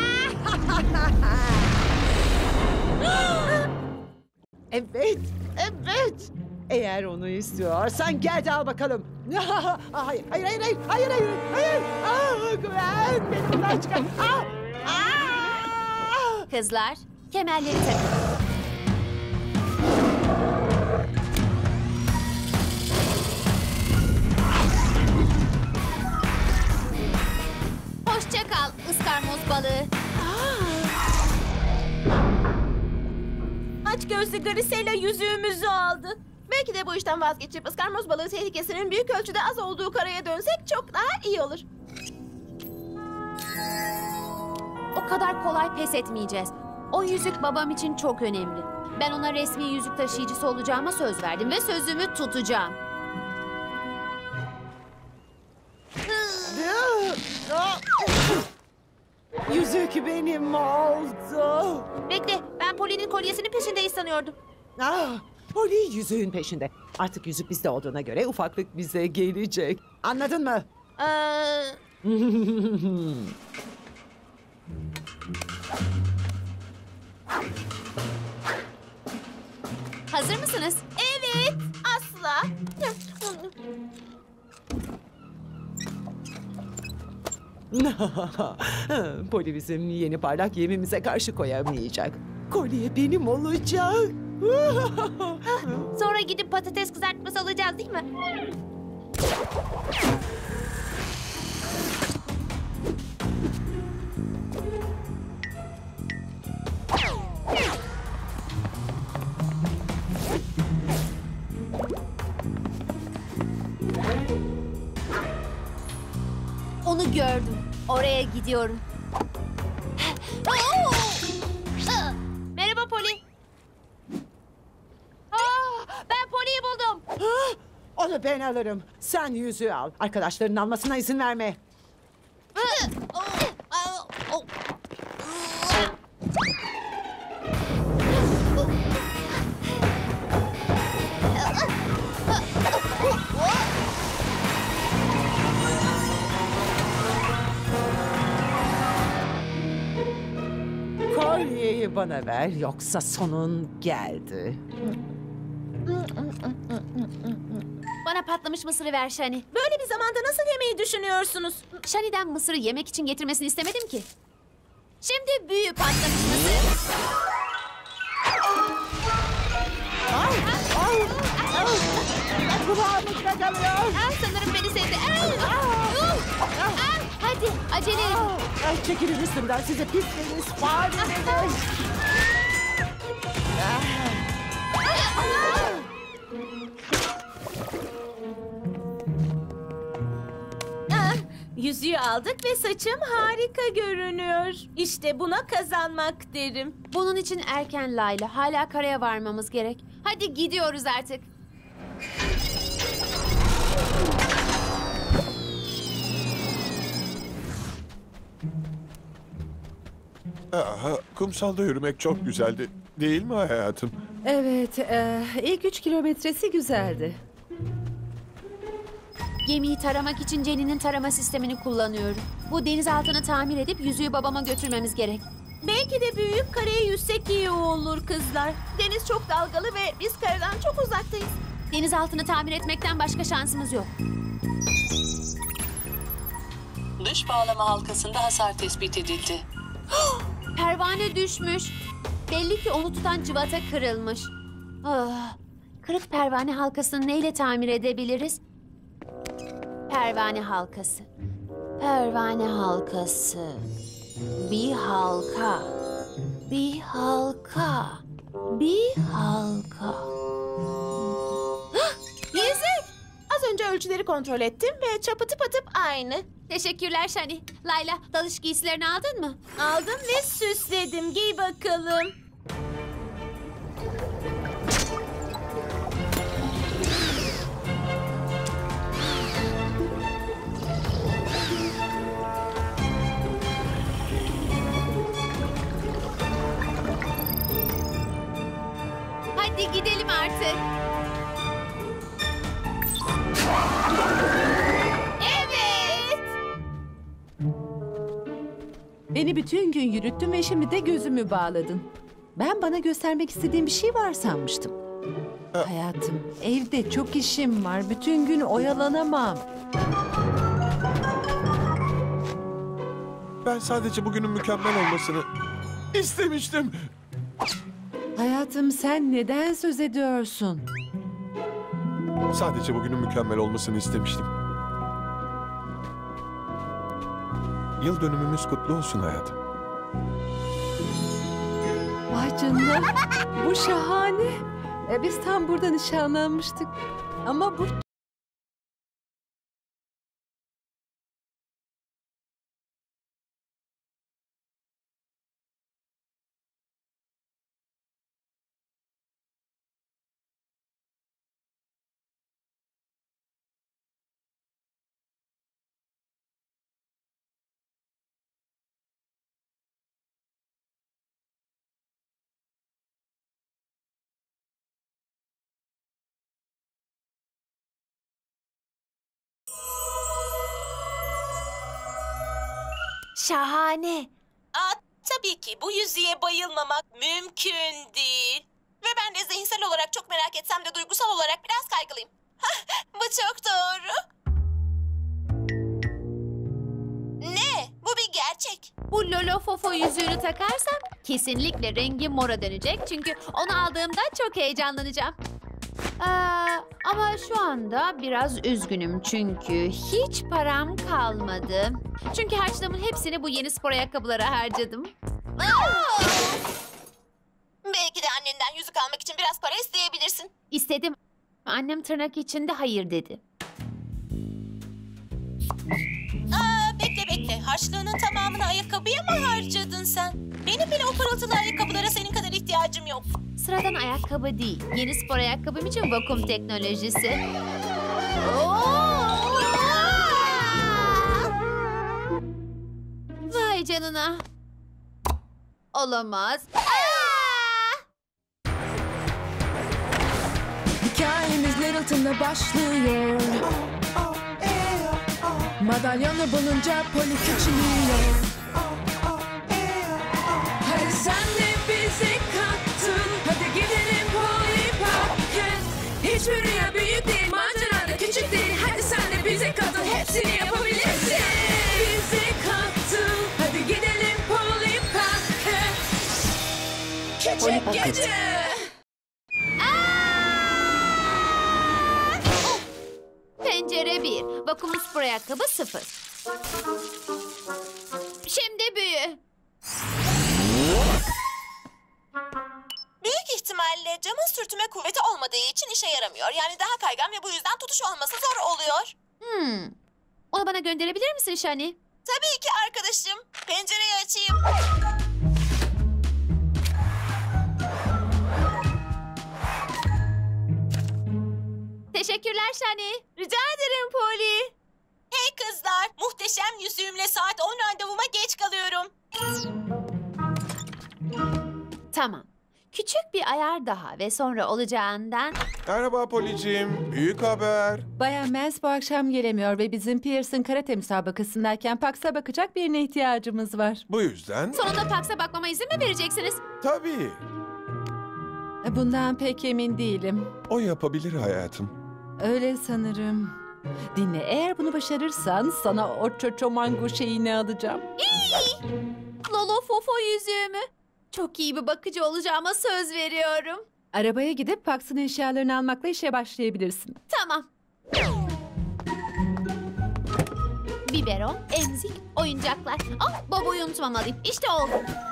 Evet, evet. Eğer onu istiyorsan gel de al bakalım. Hayır, hayır, hayır, hayır, hayır, hayır, hayır. Güven, beni buradan çıkar. Kızlar, kemerleri takın. Hoşça kal, ıskarmoz balığı. Aç gözlü Grisela yüzüğümüzü aldı. Belki de bu işten vazgeçip ıskarmoz balığı tehlikesinin büyük ölçüde az olduğu karaya dönsek çok daha iyi olur. O kadar kolay pes etmeyeceğiz. O yüzük babam için çok önemli. Ben ona resmi yüzük taşıyıcısı olacağıma söz verdim ve sözümü tutacağım. Yüzük benim oldu. Bekle, ben Poli'nin kolyesinin peşindeyiz sanıyordum. Poli yüzüğün peşinde. Artık yüzük bizde olduğuna göre ufaklık bize gelecek. Anladın mı? Hazır mısınız? Evet, asla. Poli bizim yeni parlak yemimize karşı koyamayacak. Kolye benim olacak. Sonra gidip patates kızartması alacağız değil mi? Onu gördüm. Oraya gidiyorum. Merhaba Poli. Ben Poli'yi buldum. Onu ben alırım. Sen yüzüğü al. Arkadaşlarının almasına izin verme. Kolyeyi bana ver yoksa sonun geldi. Bana patlamış mısırı ver Shani. Böyle bir zamanda nasıl yemeyi düşünüyorsunuz? Shani'den mısırı yemek için getirmesini istemedim ki. Şimdi büyü patlamış mısır. Sanırım beni sevdi. Hadi acele edin. Çekilin üstümden size pisleriniz fareler. Yüzüğü aldık ve saçım harika görünüyor. İşte buna kazanmak derim. Bunun için erken Layla. Hala karaya varmamız gerek. Hadi gidiyoruz artık. Aha, kumsalda yürümek çok güzeldi. Değil mi hayatım? Evet, ilk 3 kilometresi güzeldi. Gemiyi taramak için Jenny'nin tarama sistemini kullanıyorum. Bu denizaltını tamir edip yüzüğü babama götürmemiz gerek. Belki de büyük karaya yüzsek iyi olur kızlar. Deniz çok dalgalı ve biz karadan çok uzaktayız. Denizaltını tamir etmekten başka şansımız yok. Dış bağlama halkasında hasar tespit edildi. Pervane düşmüş. Belli ki onu tutan cıvata kırılmış. Kırık pervane halkasını neyle tamir edebiliriz? Pervane halkası. Pervane halkası. Bir halka. Bir halka. Bir halka. Yüzük. Az önce ölçüleri kontrol ettim ve çapı tıpatıp aynı. Teşekkürler Shani. Layla, dalış giysilerini aldın mı? Aldım ve süsledim. Giy bakalım. Hadi gidelim artık. Evet. Beni bütün gün yürüttün ve şimdi de gözümü bağladın. Ben bana göstermek istediğin bir şey var sanmıştım. Hayatım, evde çok işim var. Bütün gün oyalanamam. Ben sadece bugünün mükemmel olmasını istemiştim. Hayatım, sen neden söz ediyorsun? Sadece bugünün mükemmel olmasını istemiştim. Yıl dönümümüz kutlu olsun hayatım. Vay canına, bu şahane. Biz tam burada nişanlanmıştık. Ama bu Şahane. Tabii ki bu yüzüğe bayılmamak mümkün değil. Ve ben de zihinsel olarak çok merak etsem de duygusal olarak biraz kaygılıyım. Bu çok doğru. Ne? Bu bir gerçek. Bu Lolofofo yüzüğünü takarsam kesinlikle rengi mora dönecek. Çünkü onu aldığımda çok heyecanlanacağım. Ama şu anda biraz üzgünüm çünkü hiç param kalmadı. Çünkü harçlığımın hepsini bu yeni spor ayakkabılara harcadım. Belki de annenden yüzük almak için biraz para isteyebilirsin. İstedim. Annem tırnak içinde hayır dedi. Bekle. Harçlığının tamamını ayakkabıya mı harcadın sen? Benim bile o pırıltılı ayakkabılara senin kadar ihtiyacım yok. Sıradan ayakkabı değil. Yeni spor ayakkabım için vakum teknolojisi. Vay canına. Olamaz. Hikayemiz Littleton'da başlıyor. Madalyonu bulunca Polly küçülüyor. Hadi sen de bizi kattın. Hadi gidelim Polly Pocket. Hiçbir rüya büyük değil, macera da küçük değil. Hadi sen de bizi katıl, hepsini yapabilirsin. Bizi kattın. Hadi gidelim Polly Pocket. Küçük gece. Pencere 1, vakumlu spor ayakkabı 0. Şimdi büyü. Büyük ihtimalle camın sürtünme kuvveti olmadığı için işe yaramıyor. Yani daha kaygan ve bu yüzden tutuş olması zor oluyor. Onu bana gönderebilir misin Shani? Tabii ki arkadaşım. Pencereyi açayım. Teşekkürler Shani. Rica ederim Polly. Hey kızlar, muhteşem yüzüğümle saat 10 randevuma geç kalıyorum. Tamam. Küçük bir ayar daha ve sonra olacağından... Merhaba Polly'cim. Büyük haber. Bayan Mens bu akşam gelemiyor ve bizim Pearson karate müsabakasındayken Pax'a bakacak birine ihtiyacımız var. Bu yüzden... Sonunda Pax'a bakmama izin mi vereceksiniz? Tabii. Bundan pek emin değilim. O yapabilir hayatım. Öyle sanırım. Dinle, eğer bunu başarırsan sana o çoçomango şeyini alacağım. Lolofofo yüzüğümü. Çok iyi bir bakıcı olacağıma söz veriyorum. Arabaya gidip Pax'ın eşyalarını almakla işe başlayabilirsin. Tamam. Biberon, emzik, oyuncaklar. Babayı unutmamalıyım. İşte oldu.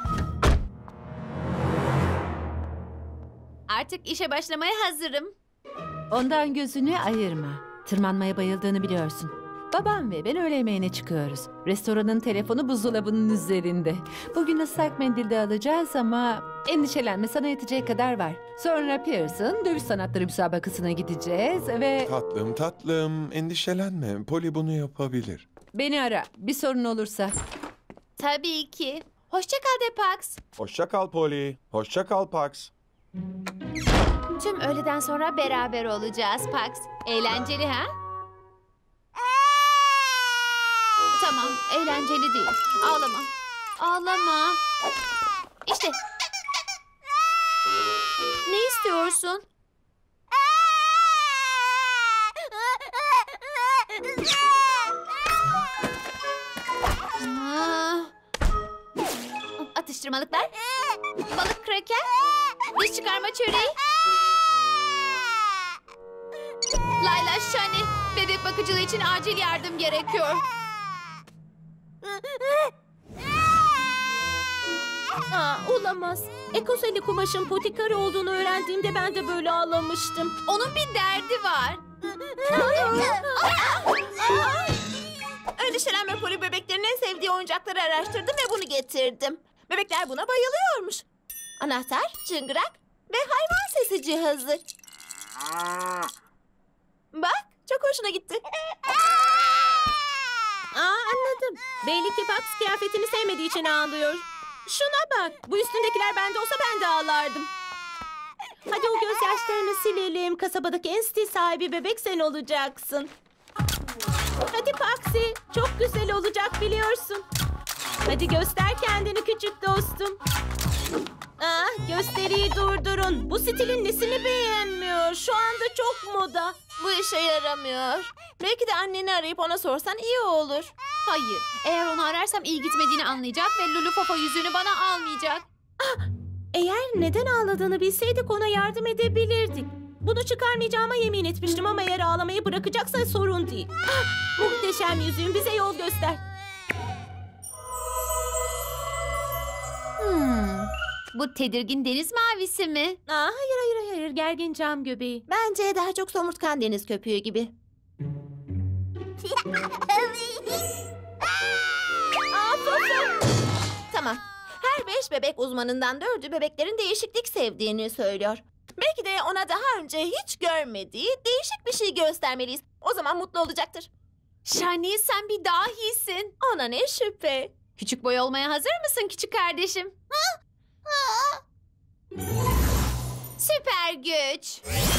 Artık işe başlamaya hazırım. Ondan gözünü ayırma. Tırmanmaya bayıldığını biliyorsun. Babam ve ben öğle yemeğine çıkıyoruz. Restoranın telefonu buzdolabının üzerinde. Bugün ıslak mendil de alacağız ama endişelenme, sana yetecek kadar var. Sonra Pearson dövüş sanatları müsabakasına gideceğiz ve... Tatlım, endişelenme. Polly bunu yapabilir. Beni ara, bir sorun olursa. Tabii ki. Hoşça kal de Pax. Hoşça kal Polly. Hoşça kal Pax. Tüm öğleden sonra beraber olacağız Pax. Eğlenceli ha? Tamam, eğlenceli değil. Ağlama. Ağlama. İşte. Ne istiyorsun? Atıştırmalıklar. Balık kraker. Diş çıkarma çöreği. Layla, Shani, bebek bakıcılığı için acil yardım gerekiyor. Olamaz. Ekoseli kumaşın potikari olduğunu öğrendiğimde ben de böyle ağlamıştım. Onun bir derdi var. Endişelenme Polly, bebeklerin en sevdiği oyuncakları araştırdım ve bunu getirdim. Bebekler buna bayılıyormuş. Anahtar, çıngırak ve hayvan sesi cihazı. Bak, çok hoşuna gitti. Anladım. Belli ki Pax kıyafetini sevmediği için ağlıyor. Şuna bak. Bu üstündekiler bende olsa ben de ağlardım. Hadi o gözyaşlarını silelim. Kasabadaki en stil sahibi bebek sen olacaksın. Hadi Paxi. Çok güzel olacak biliyorsun. Hadi göster kendini küçük dostum. Gösteriyi durdurun. Bu stilin nesini beğenmiyor? Şu anda çok moda. Bu işe yaramıyor. Belki de anneni arayıp ona sorsan iyi olur. Hayır. Eğer onu ararsam iyi gitmediğini anlayacak ve Lulu Fofo yüzüğünü bana almayacak. Eğer neden ağladığını bilseydik ona yardım edebilirdik. Bunu çıkarmayacağıma yemin etmiştim ama eğer ağlamayı bırakacaksa sorun değil. Muhteşem yüzüğün, bize yol göster. Bu tedirgin deniz mavisi mi? Hayır. Gergin cam göbeği. Bence daha çok somurtkan deniz köpüğü gibi. Tamam. Her 5 bebek uzmanından 4'ü bebeklerin değişiklik sevdiğini söylüyor. Belki de ona daha önce hiç görmediği değişik bir şey göstermeliyiz. O zaman mutlu olacaktır. Shani, sen bir dahisin. Ona ne şüphe. Küçük boy olmaya hazır mısın küçük kardeşim? Süper güç.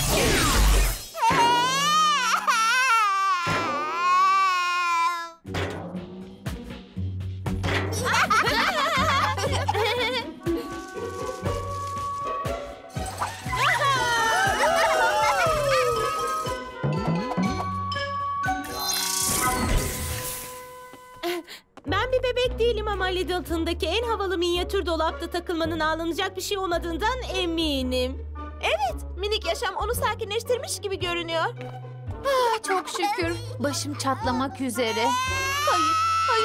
Ben bir bebek değilim ama Littleton'daki en havalı minyatür dolapta takılmanın ağlanacak bir şey olmadığından eminim. Evet, minik yaşam onu sakinleştirmiş gibi görünüyor. Çok şükür. Başım çatlamak üzere. Hayır.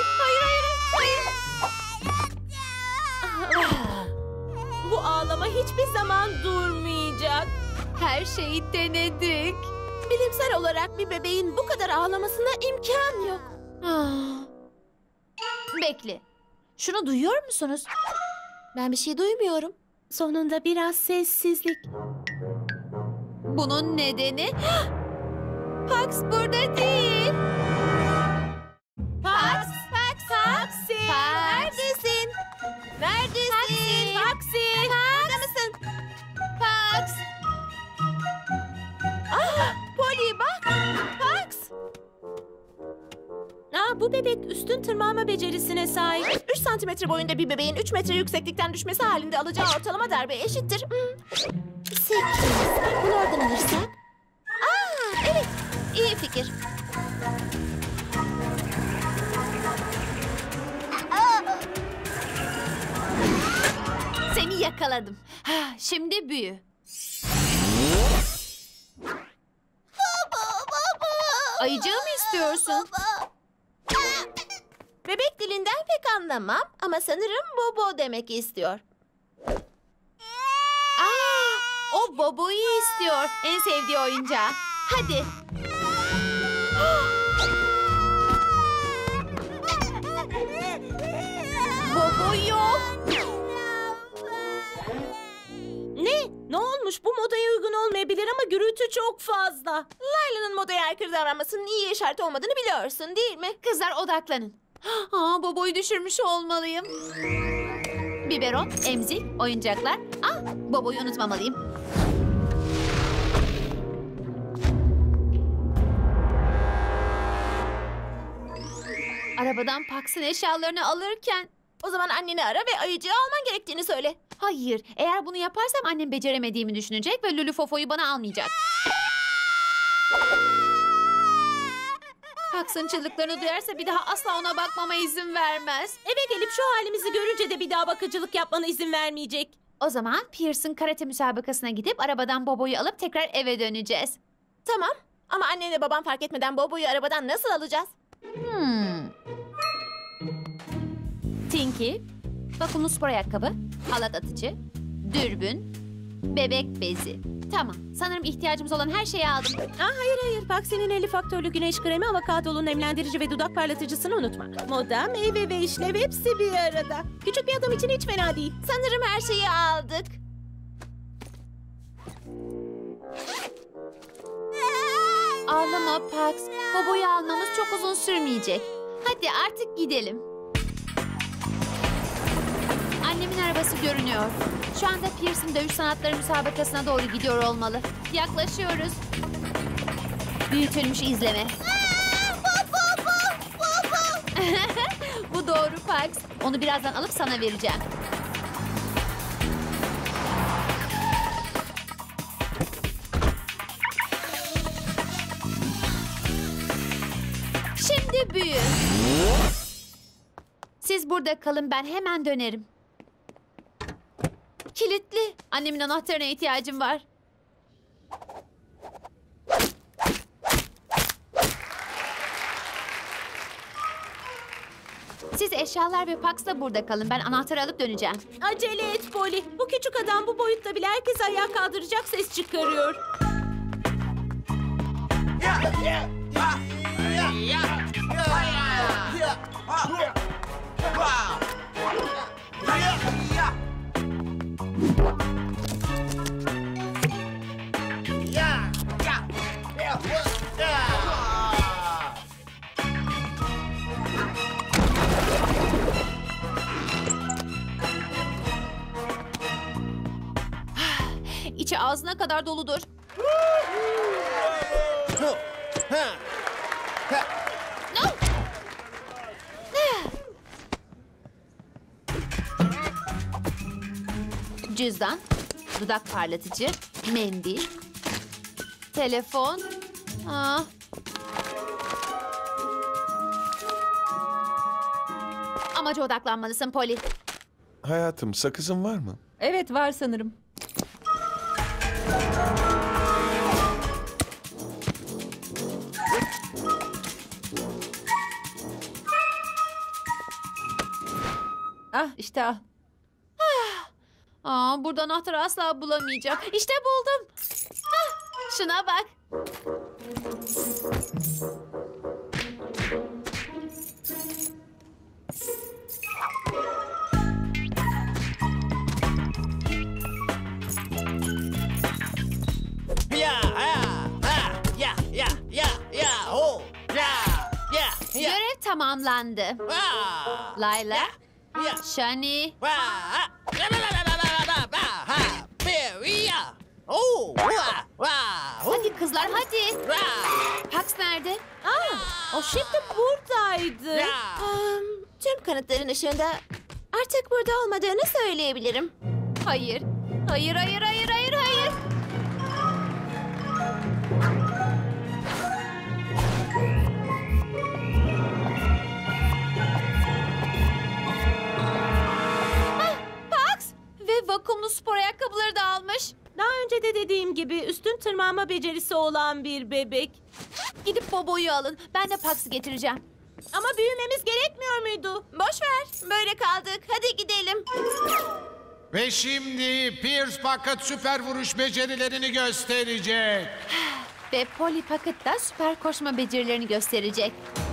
Bu ağlama hiçbir zaman durmayacak. Her şeyi denedik. Bilimsel olarak bir bebeğin bu kadar ağlamasına imkan yok. Bekle. Şunu duyuyor musunuz? Ben bir şey duymuyorum. Sonunda biraz sessizlik. Bunun nedeni... Pax burada değil. Pax! Neredesin? Paxi! Burada mısın? Pax! Polly bak! Pax! Bu bebek üstün tırmanma becerisine sahip. 3 santimetre boyunda bir bebeğin 3 metre yükseklikten düşmesi halinde alacağı ortalama darbe eşittir. 8. Bunu oradan alırsam? Evet. İyi fikir. Seni yakaladım. Şimdi büyü. Ayıcığı mı istiyorsun? Bebek dilinden pek anlamam ama sanırım Bobo demek istiyor. O Bobo'yu istiyor. En sevdiği oyuncağı. Hadi. Bobo yok. Ne olmuş? Bu modaya uygun olmayabilir ama gürültü çok fazla. Layla'nın modaya aykırı davranmasının iyi işaret olmadığını biliyorsun değil mi? Kızlar odaklanın. Bobo'yu düşürmüş olmalıyım. Biberon, emzik, oyuncaklar. Bobo'yu unutmamalıyım. Arabadan Pax'ın eşyalarını alırken... O zaman anneni ara ve ayıcığı alman gerektiğini söyle. Hayır, eğer bunu yaparsam annem beceremediğimi düşünecek ve Lulu Fofo'yu bana almayacak. Pax'ın çığlıklarını duyarsa bir daha asla ona bakmama izin vermez. Eve gelip şu halimizi görünce de bir daha bakıcılık yapmana izin vermeyecek. O zaman Pearson karate müsabakasına gidip arabadan Bobo'yu alıp tekrar eve döneceğiz. Tamam ama annenle babam fark etmeden Bobo'yu arabadan nasıl alacağız? Tinky, vakumlu spor ayakkabı, halat atıcı, dürbün, bebek bezi. Tamam, sanırım ihtiyacımız olan her şeyi aldım. Hayır. Paxi'nin 50 faktörlü güneş kremi, avokadolu nemlendirici ve dudak parlatıcısını unutma. Moda, meyve ve işlev hepsi bir arada. Küçük bir adam için hiç fena değil. Sanırım her şeyi aldık. Ağlama Pax, Bobo'yu almamız çok uzun sürmeyecek. Hadi artık gidelim. Annemin arabası görünüyor. Şu anda Pearson dövüş sanatları müsabakasına doğru gidiyor olmalı. Yaklaşıyoruz. Büyütülmüş izleme. Bu Doğru Pax. Onu birazdan alıp sana vereceğim. Şimdi büyü. Siz burada kalın, ben hemen dönerim. Kilitli. Annemin anahtarına ihtiyacım var. Siz eşyalar ve Pax'la burada kalın. Ben anahtarı alıp döneceğim. Acele et Polly. Bu küçük adam bu boyutta bile herkesi ayağa kaldıracak ses çıkarıyor. İçi ağzına kadar doludur. No! Cüzdan, dudak parlatıcı, mendil, telefon. Amaca odaklanmalısın Polly. Hayatım, sakızın var mı? Evet, var sanırım. Ah, işte al. Burada anahtarı asla bulamayacak. İşte buldum. Şuna bak. Görev tamamlandı. Layla, Shani. Hadi kızlar, hadi. Pax nerede? O şimdi buradaydı. Tüm kanıtların ışığında artık burada olmadığını söyleyebilirim. Hayır. Hayır, hayır, hayır, hayır, hayır. Pax! Ve vakumlu spor ayakkabıları da almış. Daha önce de dediğim gibi üstün tırmanma becerisi olan bir bebek. Gidip Bobo'yu alın. Ben de Pax'ı getireceğim. Ama büyümemiz gerekmiyor muydu? Boş ver. Böyle kaldık. Hadi gidelim. Ve şimdi Pierce Bucket süper vuruş becerilerini gösterecek. Ve Polly Pocket da süper koşma becerilerini gösterecek.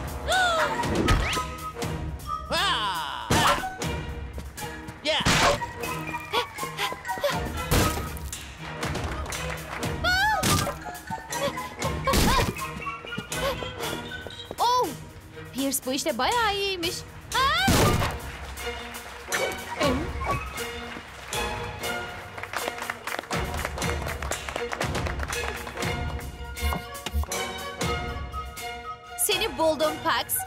Oh! Pierce bu işte bayağı iyiymiş. Seni buldum Pax.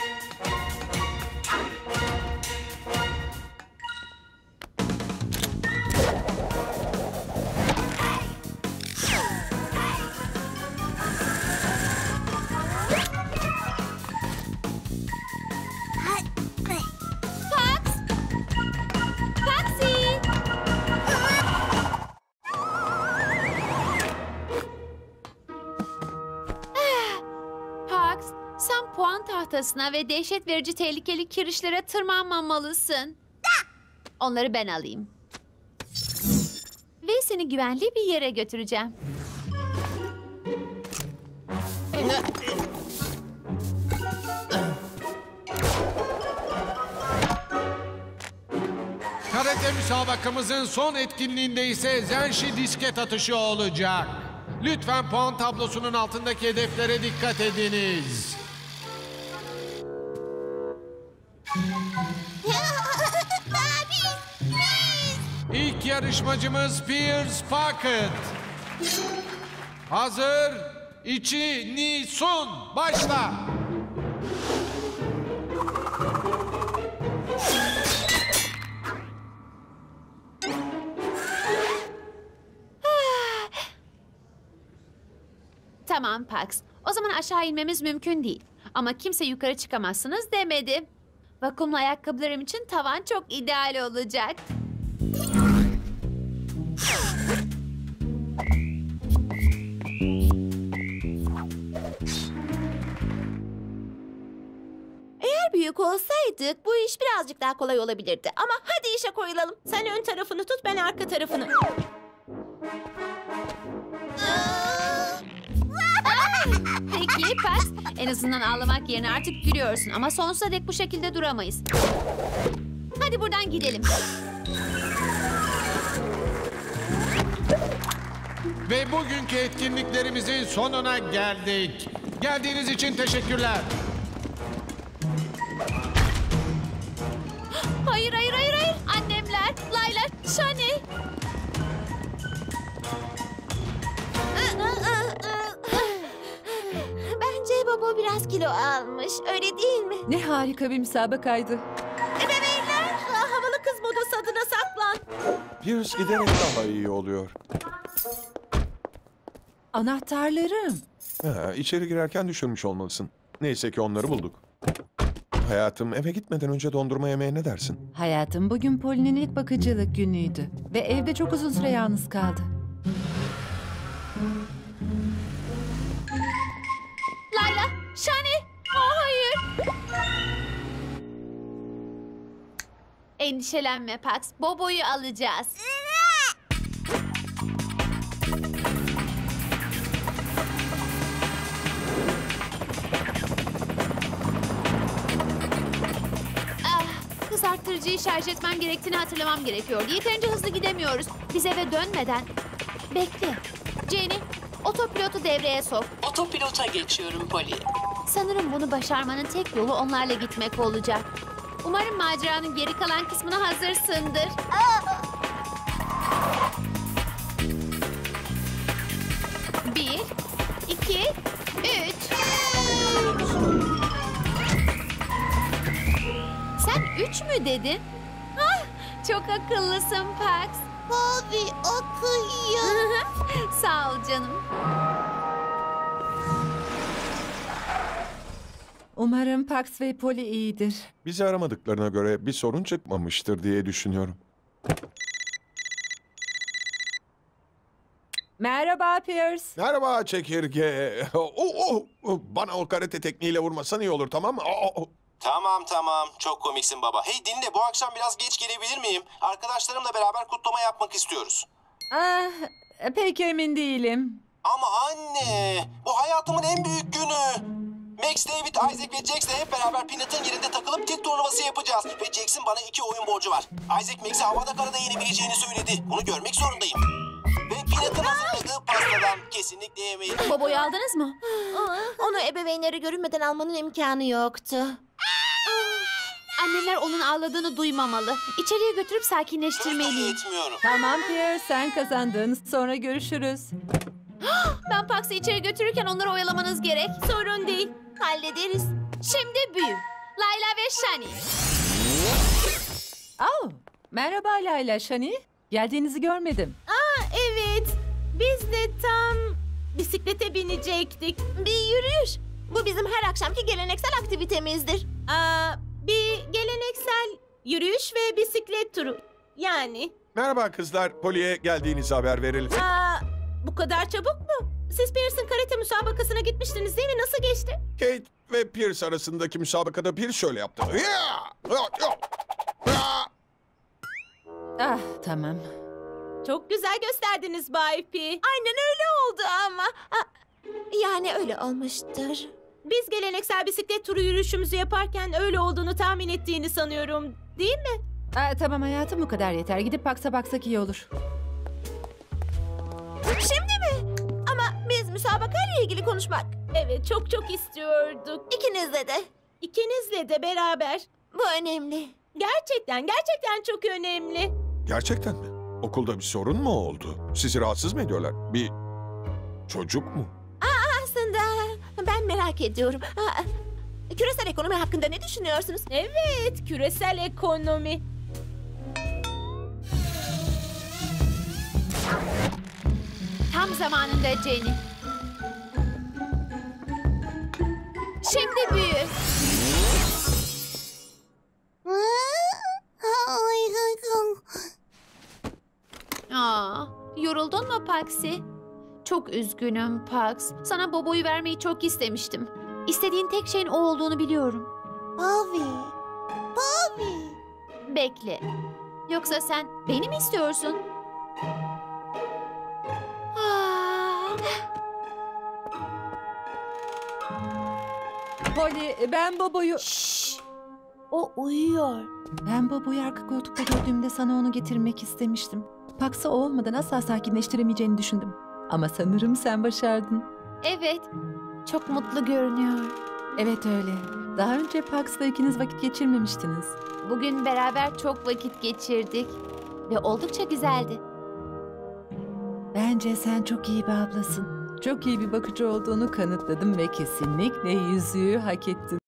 Puan tahtasına ve dehşet verici tehlikeli kirişlere tırmanmamalısın. Onları ben alayım. Ve seni güvenli bir yere götüreceğim. Karate müsabakamızın son etkinliğinde ise Zenshi disket atışı olacak. Lütfen puan tablosunun altındaki hedeflere dikkat ediniz. İlk yarışmacımız Pierce Bucket. Hazır, içi, ni, sun, başla. Tamam Pax. O zaman aşağı inmemiz mümkün değil. Ama kimse yukarı çıkamazsınız demedi. Vakumlu ayakkabılarım için tavan çok ideal olacak. Eğer büyük olsaydık bu iş birazcık daha kolay olabilirdi. Ama hadi işe koyulalım. Sen ön tarafını tut, ben arka tarafını. Peki Pax. En azından ağlamak yerine artık gülüyorsun. Ama sonsuza dek bu şekilde duramayız. Hadi buradan gidelim. Ve bugünkü etkinliklerimizin sonuna geldik. Geldiğiniz için teşekkürler. Hayır, hayır, hayır, hayır. Annemler, Layla, Shani. Bence Bobo biraz kilo almış. Öyle değil mi? Ne harika bir müsabakaydı. Ebeveynler, havalı kız modası adına saklan. Pierce giderek daha iyi oluyor. Anahtarlarım. İçeri girerken düşürmüş olmalısın. Neyse ki onları bulduk. Hayatım, eve gitmeden önce dondurma yemeye ne dersin? Hayatım, bugün Poli'nin ilk bakıcılık günüydü. Ve evde çok uzun süre yalnız kaldı. Layla, Shani. Oh hayır. Endişelenme Pax. Bobo'yu alacağız. Kızarttırıcıyı şarj etmem gerektiğini hatırlamam gerekiyor. Yeterince hızlı gidemiyoruz. Biz eve dönmeden... Bekle. Jenny, otopilotu devreye sok. Otopilota geçiyorum Polly. Sanırım bunu başarmanın tek yolu onlarla gitmek olacak. Umarım maceranın geri kalan kısmına hazırsındır. Bir, iki, üç. Sen 3 mü dedin? Ah, çok akıllısın Pax. Mavi akıyor. Sağ ol canım. Umarım Pax ve Poli iyidir. Bizi aramadıklarına göre bir sorun çıkmamıştır diye düşünüyorum. Merhaba Pierce. Merhaba çekirge. Bana o karate tekniğiyle vurmasan iyi olur, tamam mı? Tamam. Çok komiksin baba. Hey dinle, bu akşam biraz geç gelebilir miyim? Arkadaşlarımla beraber kutlama yapmak istiyoruz. Pek emin değilim. Ama anne, bu hayatımın en büyük günü. Max, David, Isaac ve Jax'le hep beraber Peanut'ın yerinde takılıp tek turnuvası yapacağız. Ve Jax'in bana 2 oyun borcu var. Isaac Max'i havada karada yenebileceğini söyledi. Bunu görmek zorundayım. Ve Peanut'ın hazırladığı pastadan kesinlikle yemeyin. Bobo'yu aldınız mı? Onu ebeveynleri görünmeden almanın imkanı yoktu. Anneler onun ağladığını duymamalı. İçeriye götürüp sakinleştirmeliyim. Tamam Pierce, sen kazandın. Sonra görüşürüz. Ben Pax'ı içeri götürürken onları oyalamanız gerek. Sorun değil. Hallederiz. Şimdi büyü. Layla ve Shani. Merhaba Layla, Shani. Geldiğinizi görmedim. Evet. Biz de tam bisiklete binecektik. Bir yürüyüş. Bu bizim her akşamki geleneksel aktivitemizdir. Bir geleneksel yürüyüş ve bisiklet turu. Yani. Merhaba kızlar. Poli'ye geldiğinizi haber verelim. Bu kadar çabuk mu? Siz Pierce'ın karate müsabakasına gitmiştiniz değil mi? Nasıl geçti? Kate ve Pierce arasındaki müsabakada Pierce şöyle yaptı. Tamam. Çok güzel gösterdiniz Bay P. Aynen öyle oldu ama. Yani öyle olmuştur. Biz geleneksel bisiklet turu yürüyüşümüzü yaparken öyle olduğunu tahmin ettiğini sanıyorum. Değil mi? Tamam hayatım, bu kadar yeter. Gidip baksak iyi olur. Şimdi mi? Ama biz müsabakayla ilgili konuşmak. Evet, çok istiyorduk. İkinizle de. İkinizle de beraber. Bu önemli. Gerçekten çok önemli. Gerçekten mi? Okulda bir sorun mu oldu? Sizi rahatsız mı ediyorlar? Bir çocuk mu? Aslında ben merak ediyorum. Küresel ekonomi hakkında ne düşünüyorsunuz? Evet, küresel ekonomi. Tam zamanında Jenny. Şimdi büyü. Aa, yoruldun mu Paxi? Çok üzgünüm Pax. Sana Bobo'yu vermeyi çok istemiştim. İstediğin tek şeyin o olduğunu biliyorum. Bobby. Bekle. Yoksa sen beni mi istiyorsun? Polly, ben Bobo'yu... O uyuyor. Ben Bobo'yu arka koltukta gördüğümde sana onu getirmek istemiştim. Pax'ı o olmadan asla sakinleştiremeyeceğini düşündüm. Ama sanırım sen başardın. Evet. Çok mutlu görünüyor. Evet öyle. Daha önce Pax'la ikiniz vakit geçirmemiştiniz. Bugün beraber çok vakit geçirdik. Ve oldukça güzeldi. Bence sen çok iyi bir ablasın. Çok iyi bir bakıcı olduğunu kanıtladın ve kesinlikle yüzüğü hak ettin.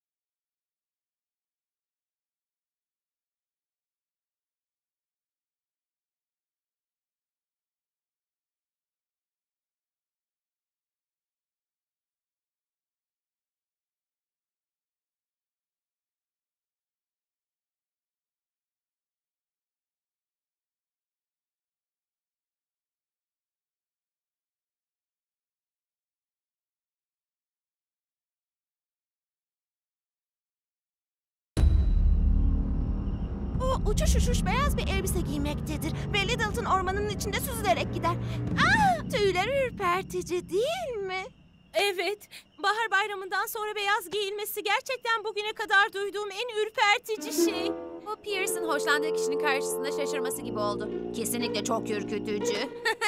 O uçuş beyaz bir elbise giymektedir ve Littleton ormanının içinde süzülerek gider. Tüyleri ürpertici değil mi? Evet, bahar bayramından sonra beyaz giyilmesi gerçekten bugüne kadar duyduğum en ürpertici şey. Bu Pierce'ın hoşlandığı kişinin karşısında şaşırması gibi oldu. Kesinlikle çok ürkütücü.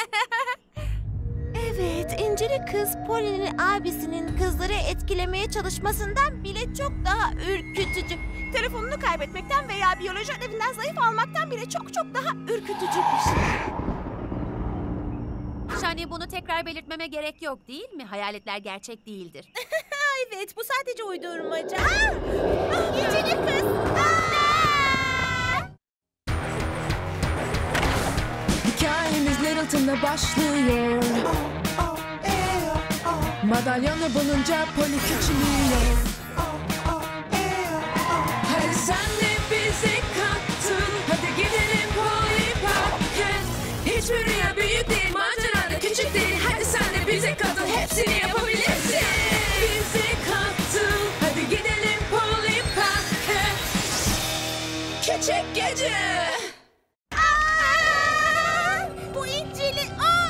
Evet, İncili kız Polly'nin abisinin kızları etkilemeye çalışmasından bile çok daha ürkütücü. Telefonunu kaybetmekten veya biyoloji ödevinden zayıf almaktan bile çok daha ürkütücü bir şey. Shani, bunu tekrar belirtmeme gerek yok değil mi? Hayaletler gerçek değildir. Evet, bu sadece uydurmaca. İncili kız! Hikayemiz Littleton'da başlıyor. Madalyonu bulunca Polly küçülüyor. Hadi sen de bize katıl. Hadi gidelim Polly Park'a. Hiçbir rüya büyük değil, macera da küçük değil. Hadi sen de bize katıl, hepsini yapabilirsin. Bize katıl. Hadi gidelim Polly Park'a. Küçük gece. Bu İncili!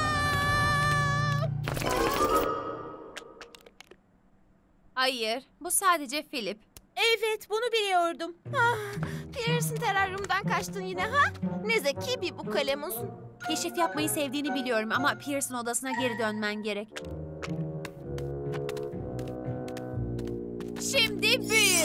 Hayır, bu sadece Philip. Evet, bunu biliyordum. Pierce'in teraryumdan kaçtın yine ha? Ne zeki bir bu kalemusun. Keşif yapmayı sevdiğini biliyorum ama Pierce'in odasına geri dönmen gerek. Şimdi büyü.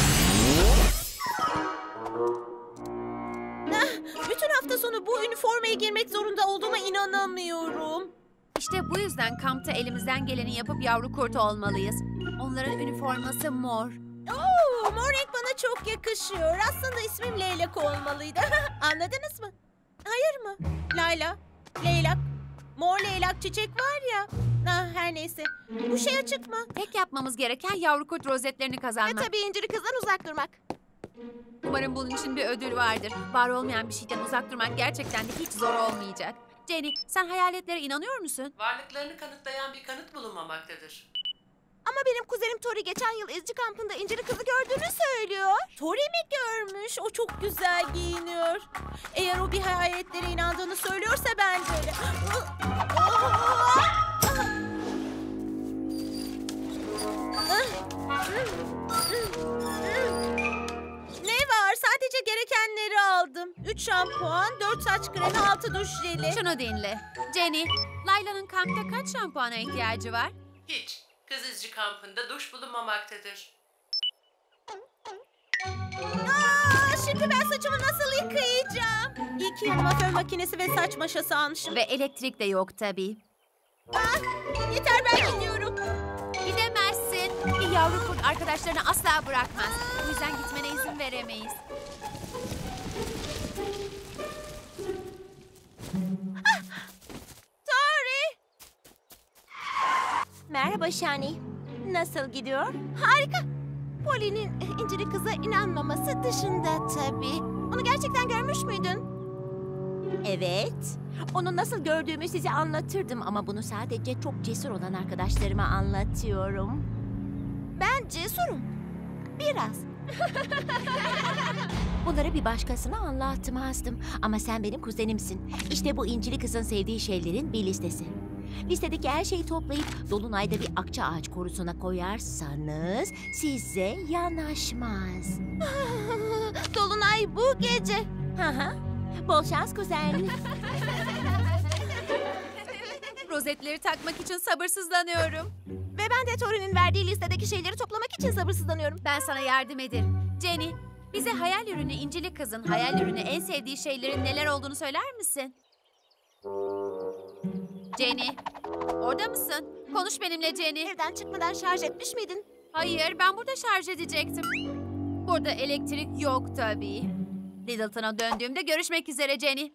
Bütün hafta sonu bu üniformaya girmek zorunda olduğuma inanamıyorum. İşte bu yüzden kampta elimizden geleni yapıp yavru kurt olmalıyız. Onların üniforması mor. Mor renk bana çok yakışıyor. Aslında ismim Leylak olmalıydı. Anladınız mı? Hayır mı? Layla, leylak, mor leylak çiçek var ya. Her neyse. Bu şey açık mı? Tek yapmamız gereken yavru kurt rozetlerini kazanmak. Ve tabii İncili kızdan uzak durmak. Umarım bunun için bir ödül vardır. Var olmayan bir şeyden uzak durmak gerçekten de hiç zor olmayacak. Jenny, sen hayaletlere inanıyor musun? Varlıklarını kanıtlayan bir kanıt bulunmamaktadır. Ama benim kuzenim Tori geçen yıl izci kampında İncili kızı gördüğünü söylüyor. Tori mi görmüş? O çok güzel giyiniyor. Eğer o bir hayaletlere inandığını söylüyorsa ben de öyle. Ne var? Sadece gerekenleri aldım. 3 şampuan, 4 saç kremi, 6 duş jeli. Şunu dinle. Jenny, Layla'nın kampta kaç şampuana ihtiyacı var? Hiç. Kız izci kampında duş bulunmamaktadır. Şimdi ben saçımı nasıl yıkayacağım? İyi ki yanıma fön makinesi ve saç maşası almışım. Ve elektrik de yok tabii. Yeter, ben gidiyorum. Gidemezsin. Bir yavru kurt arkadaşlarını asla bırakmaz. Bu yüzden gitmene izin veremeyiz. Tori! Merhaba Shani. Nasıl gidiyor? Harika. Polly'nin incili kıza inanmaması dışında tabii. Onu gerçekten görmüş müydün? Evet. Onu nasıl gördüğümü size anlatırdım ama bunu sadece çok cesur olan arkadaşlarıma anlatıyorum. Ben cesurum. Biraz. Bunları bir başkasına anlatmazdım. Ama sen benim kuzenimsin. İşte bu incili kızın sevdiği şeylerin bir listesi. Listedeki her şeyi toplayıp dolunayda bir akça ağaç korusuna koyarsanız size yanaşmaz. Dolunay bu gece. Bol şans kuzen. Rozetleri takmak için sabırsızlanıyorum. Ve ben de Tori'nin verdiği listedeki şeyleri toplamak için sabırsızlanıyorum. Ben sana yardım ederim. Jenny, bize hayal ürünü incili kızın hayal ürünü en sevdiği şeylerin neler olduğunu söyler misin? Jenny, orada mısın? Konuş benimle Jenny. Evden çıkmadan şarj etmiş miydin? Hayır, ben burada şarj edecektim. Burada elektrik yok tabii. Littleton'a döndüğümde görüşmek üzere Jenny.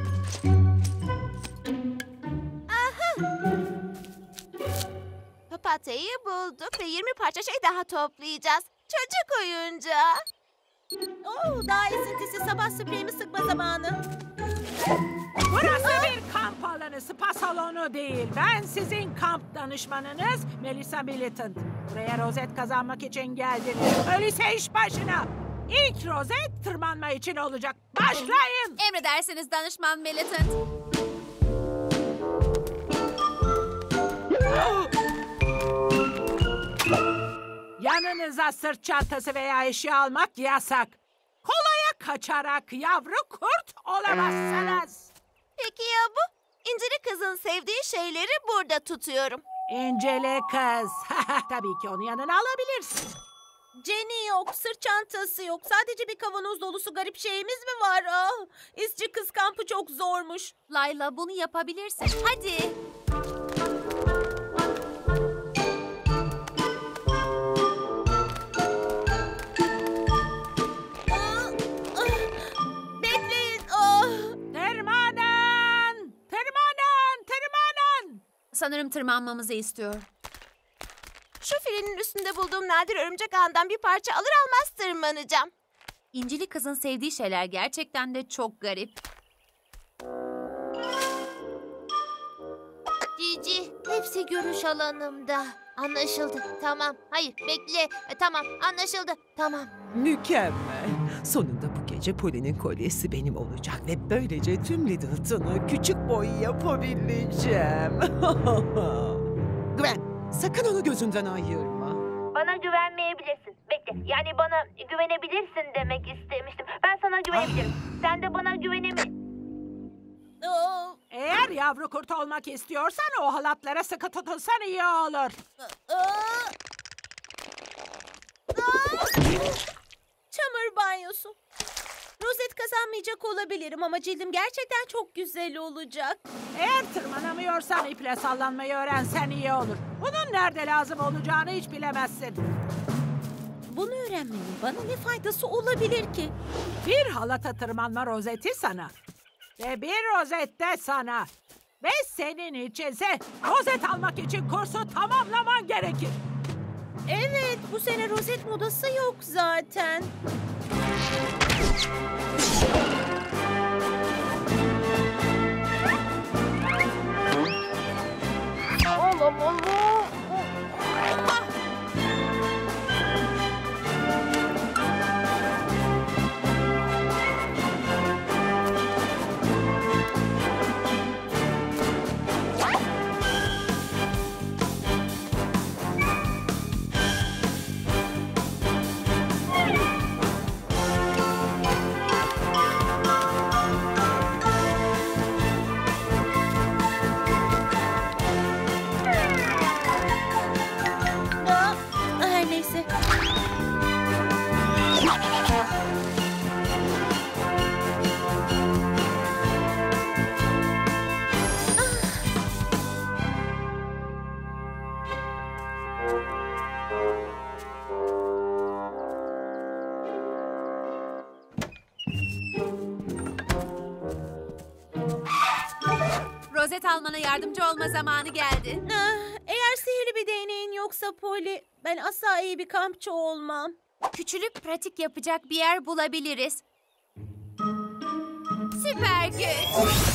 Papatya'yı bulduk ve 20 parça şey daha toplayacağız. Çocuk oyuncağı. Daha esintisi sabah spreyimi sıkma zamanı. Burası bir kamp alanı, spa salonu değil. Ben sizin kamp danışmanınız Melissa Militant. Buraya rozet kazanmak için geldiniz. Öyleyse iş başına. İlk rozet tırmanma için olacak. Başlayın. Emredersiniz danışman Militant. Yanınıza sırt çantası veya eşya almak yasak. Kolaya kaçarak yavru kurt olamazsınız. Peki ya bu? İncili kızın sevdiği şeyleri burada tutuyorum. İnceli kız. Tabii ki onu yanına alabilirsin. Jenny yok, sırt çantası yok. Sadece bir kavanoz dolusu garip şeyimiz mi var? İzci kız kampı çok zormuş. Layla bunu yapabilirsin. Hadi. Bekleyin. Tırmanın! Tırmanın! Tırmanın! Sanırım tırmanmamızı istiyor. Şu filenin üstünde bulduğum nadir örümcek ağından bir parça alır almaz tırmanacağım. İncili kızın sevdiği şeyler gerçekten de çok garip. Cici, hepsi görüş alanımda. Anlaşıldı. Tamam. Hayır, bekle. Tamam, anlaşıldı. Tamam. Mükemmel. Sonunda bu gece Polly'nin kolyesi benim olacak ve böylece tüm Littleton'u küçük boy yapabileceğim. Gwen, sakın onu gözünden ayırma. Bana güvenmeyebilirsin. Bekle, yani bana güvenebilirsin demek istemiştim. Ben sana güvenebilirim. Sen de bana Eğer yavru kurt olmak istiyorsan o halatlara sıkı tutunsan iyi olur. Çamur banyosu. Rozet kazanmayacak olabilirim ama cildim gerçekten çok güzel olacak. Eğer tırmanamıyorsan iple sallanmayı öğrensen iyi olur. Bunun nerede lazım olacağını hiç bilemezsin. Bunu öğrenmenin bana ne faydası olabilir ki? Bir halata tırmanma rozeti sana. Ve bir rozet de sana. Ve senin içinse rozet almak için kursu tamamlaman gerekir. Evet, bu sene rozet modası yok zaten. Her neyse. Rozet almana yardımcı olma zamanı geldi. Eğer sihirli bir değneğin yoksa Yoksa Polly, ben asla iyi bir kampçı olmam. Küçülüp pratik yapacak bir yer bulabiliriz. Süper güç.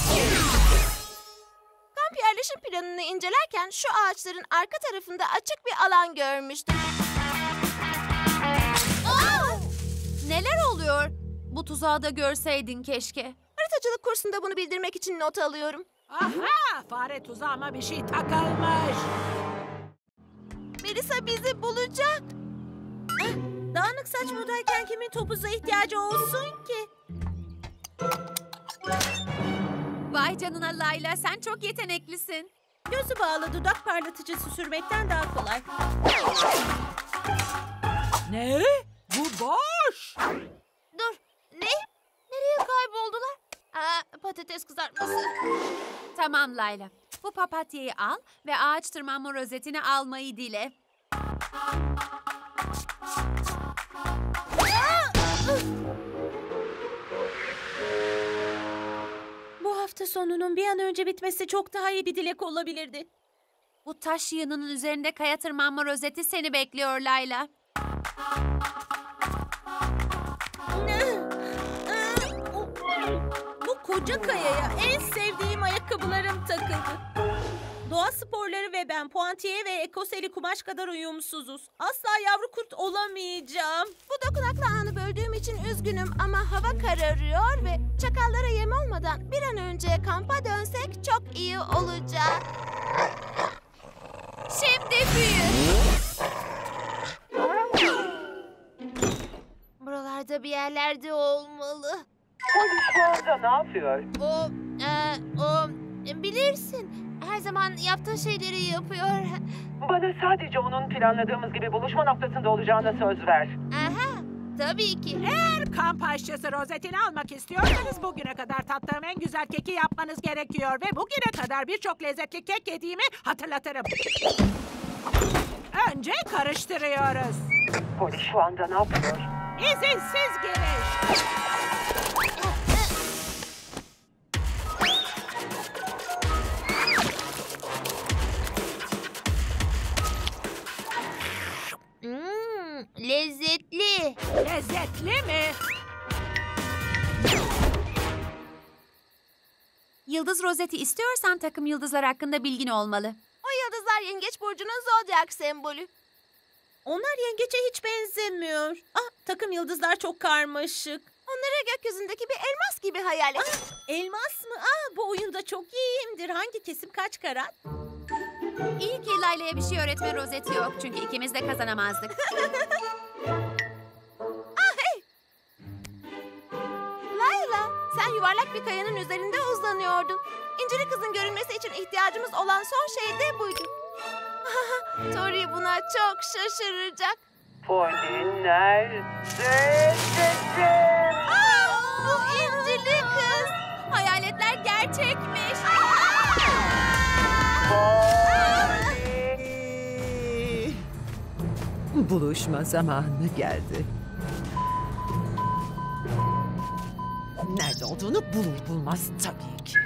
Kamp yerleşim planını incelerken şu ağaçların arka tarafında açık bir alan görmüştüm. Neler oluyor? Bu tuzağı da görseydin keşke. Haritacılık kursunda bunu bildirmek için not alıyorum. Aha! Fare tuzağıma bir şey takılmış. Melisa bizi bulacak. Dağınık saç buradayken kimin topuza ihtiyacı olsun ki? Vay canına Layla, sen çok yeteneklisin. Gözü bağlı dudak parlatıcısı sürmekten daha kolay. Ne? Bu boş. Dur, ne? Nereye kayboldular? Patates kızartması. Tamam Layla, bu papatyayı al ve ağaç tırmanma rozetini almayı dile. Bu hafta sonunun bir an önce bitmesi çok daha iyi bir dilek olabilirdi. Bu taş yığınının üzerinde kaya tırmanma rozeti seni bekliyor Layla. Bu koca kayaya en sevdiğim ayakkabılarım takıldı. Doğa sporları ve ben puantiye ve ekoseli kumaş kadar uyumsuzuz. Asla yavru kurt olamayacağım. Bu dokunaklı anı böldüğüm için üzgünüm ama hava kararıyor ve çakallara yem olmadan bir an önce kampa dönsek çok iyi olacak. Şimdi büyü. Buralarda bir yerlerde olmalı. Polly şu anda ne yapıyor? O bilirsin. Her zaman yaptığı şeyleri yapıyor. Bana sadece onun planladığımız gibi buluşma noktasında olacağına söz ver. Aha, tabii ki. Eğer kamp aşçısı rozetini almak istiyorsanız bugüne kadar tattığım en güzel keki yapmanız gerekiyor. Ve bugüne kadar birçok lezzetli kek yediğimi hatırlatırım. Önce karıştırıyoruz. Polly şu anda ne yapıyor? İzinsiz giriş. Lezzetli. Lezzetli mi? Yıldız rozeti istiyorsan takım yıldızlar hakkında bilgin olmalı. O yıldızlar yengeç burcunun zodyak sembolü. Onlar yengeçe hiç benzemiyor. Takım yıldızlar çok karmaşık. Onları gökyüzündeki bir elmas gibi hayal et. Elmas mı? Bu oyunda çok iyiyimdir. Hangi kesim kaç karat? İyi ki Layla'ya bir şey öğretme rozeti yok. Çünkü ikimiz de kazanamazdık. Hey! Layla, sen yuvarlak bir kayanın üzerinde uzanıyordun. İncili kızın görünmesi için ihtiyacımız olan son şey de buydu. Tori buna çok şaşıracak. Polly nerede? Bu İncili kız. Hayaletler gerçekmiş. Buluşma zamanı geldi. Nerede olduğunu bulur bulmaz tabii ki.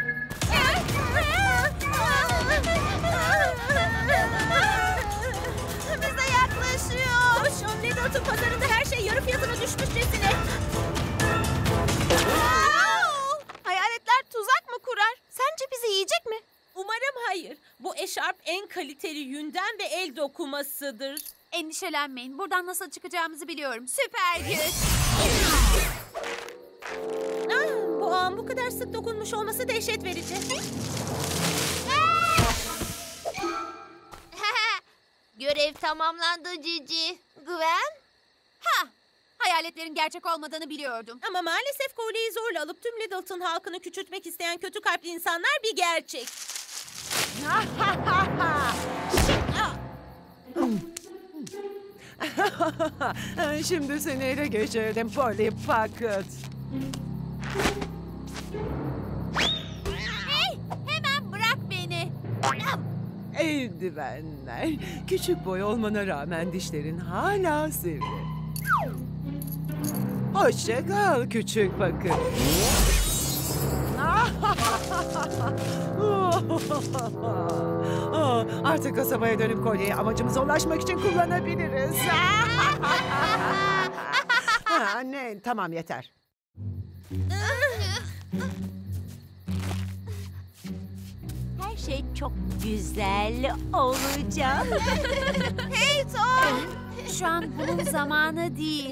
Bize yaklaşıyor. Koş, Lidl'ın pazarında her şey yarı fiyatına düşmüşçesine. Hayaletler tuzak mı kurar? Sence bizi yiyecek mi? Umarım hayır. Bu eşarp en kaliteli yünden ve el dokumasıdır. Endişelenmeyin. Buradan nasıl çıkacağımızı biliyorum. Süper güç. Bu ağın bu kadar sık dokunmuş olması dehşet verici. Görev tamamlandı Cici. Gwen? Hayaletlerin gerçek olmadığını biliyordum. Ama maalesef kolyeyi zorla alıp tüm Littleton halkını küçültmek isteyen kötü kalpli insanlar bir gerçek. Şimdi seni ele geçirdim Polly Pocket. Hey! Hemen bırak beni. Eldivenler. Küçük boy olmana rağmen dişlerin hala sivri. Hoşça kal küçük Pocket. Artık kasabaya dönüp kolyeyi amacımıza ulaşmak için kullanabiliriz. Anne, tamam yeter. Her şey çok güzel olacak. Hey Tom! Şu an bunun zamanı değil.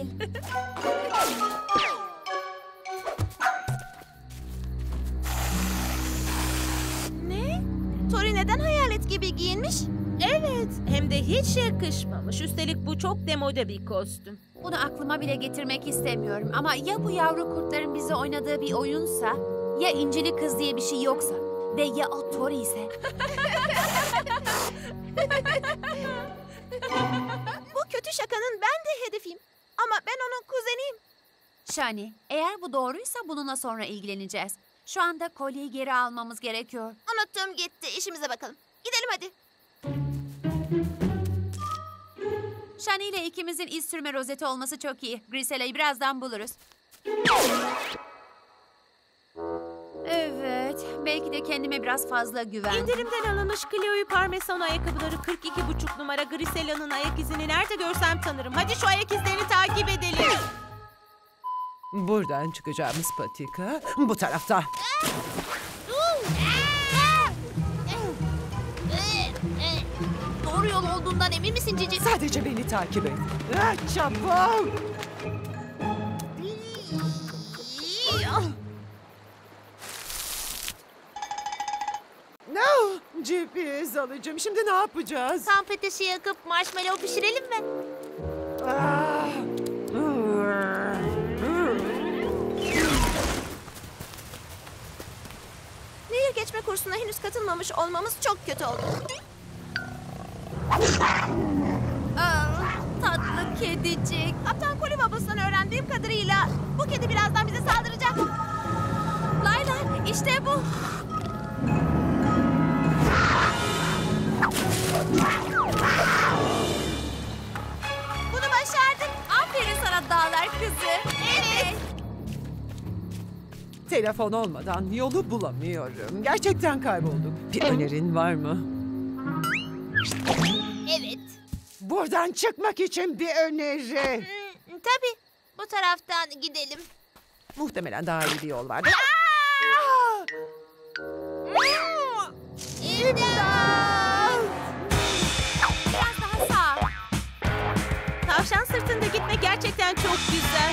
Ne? Tori neden hayalet gibi giyinmiş? Evet, hem de hiç yakışmamış. Üstelik bu çok demode bir kostüm. Bunu aklıma bile getirmek istemiyorum. Ama ya bu yavru kurtların bize oynadığı bir oyunsa, ya İncili Kız diye bir şey yoksa ve ya o Tori ise. Bu kötü şakanın ben de hedefiyim. Ama ben onun kuzeniyim. Shani, eğer bu doğruysa bununla sonra ilgileneceğiz. Şu anda kolyeyi geri almamız gerekiyor. Unuttum gitti. İşimize bakalım. Gidelim hadi. Shani ile ikimizin iz sürme rozeti olması çok iyi. Grisela'yı birazdan buluruz. Evet, belki de kendime biraz fazla güvendim. İndirimden alınmış Cleo'yu Parmesan ayakkabıları 42,5 numara Grisela'nın ayak izini nerede görsem tanırım. Hadi şu ayak izlerini takip edelim. Buradan çıkacağımız patika bu tarafta. Doğru yol olduğundan emin misin Cici? Sadece beni takip et. Çabuk! No! GPS alacağım. Şimdi ne yapacağız? Kamp ateşi yakıp marshmallow pişirelim mi? Nehir geçme kursuna henüz katılmamış olmamız çok kötü oldu. Tatlı kedicik. Kaptan Koli babasından öğrendiğim kadarıyla bu kedi birazdan bize saldıracak. Layla, işte bu. Bunu başardık. Aferin sana dağlar kızı. Evet. Telefon olmadan yolu bulamıyorum. Gerçekten kaybolduk. Bir önerin var mı? Evet. Buradan çıkmak için bir öneri. Tabii. Bu taraftan gidelim. Muhtemelen daha iyi bir yol vardır. Biraz daha sağ. Tavşan sırtında gitmek gerçekten çok güzel.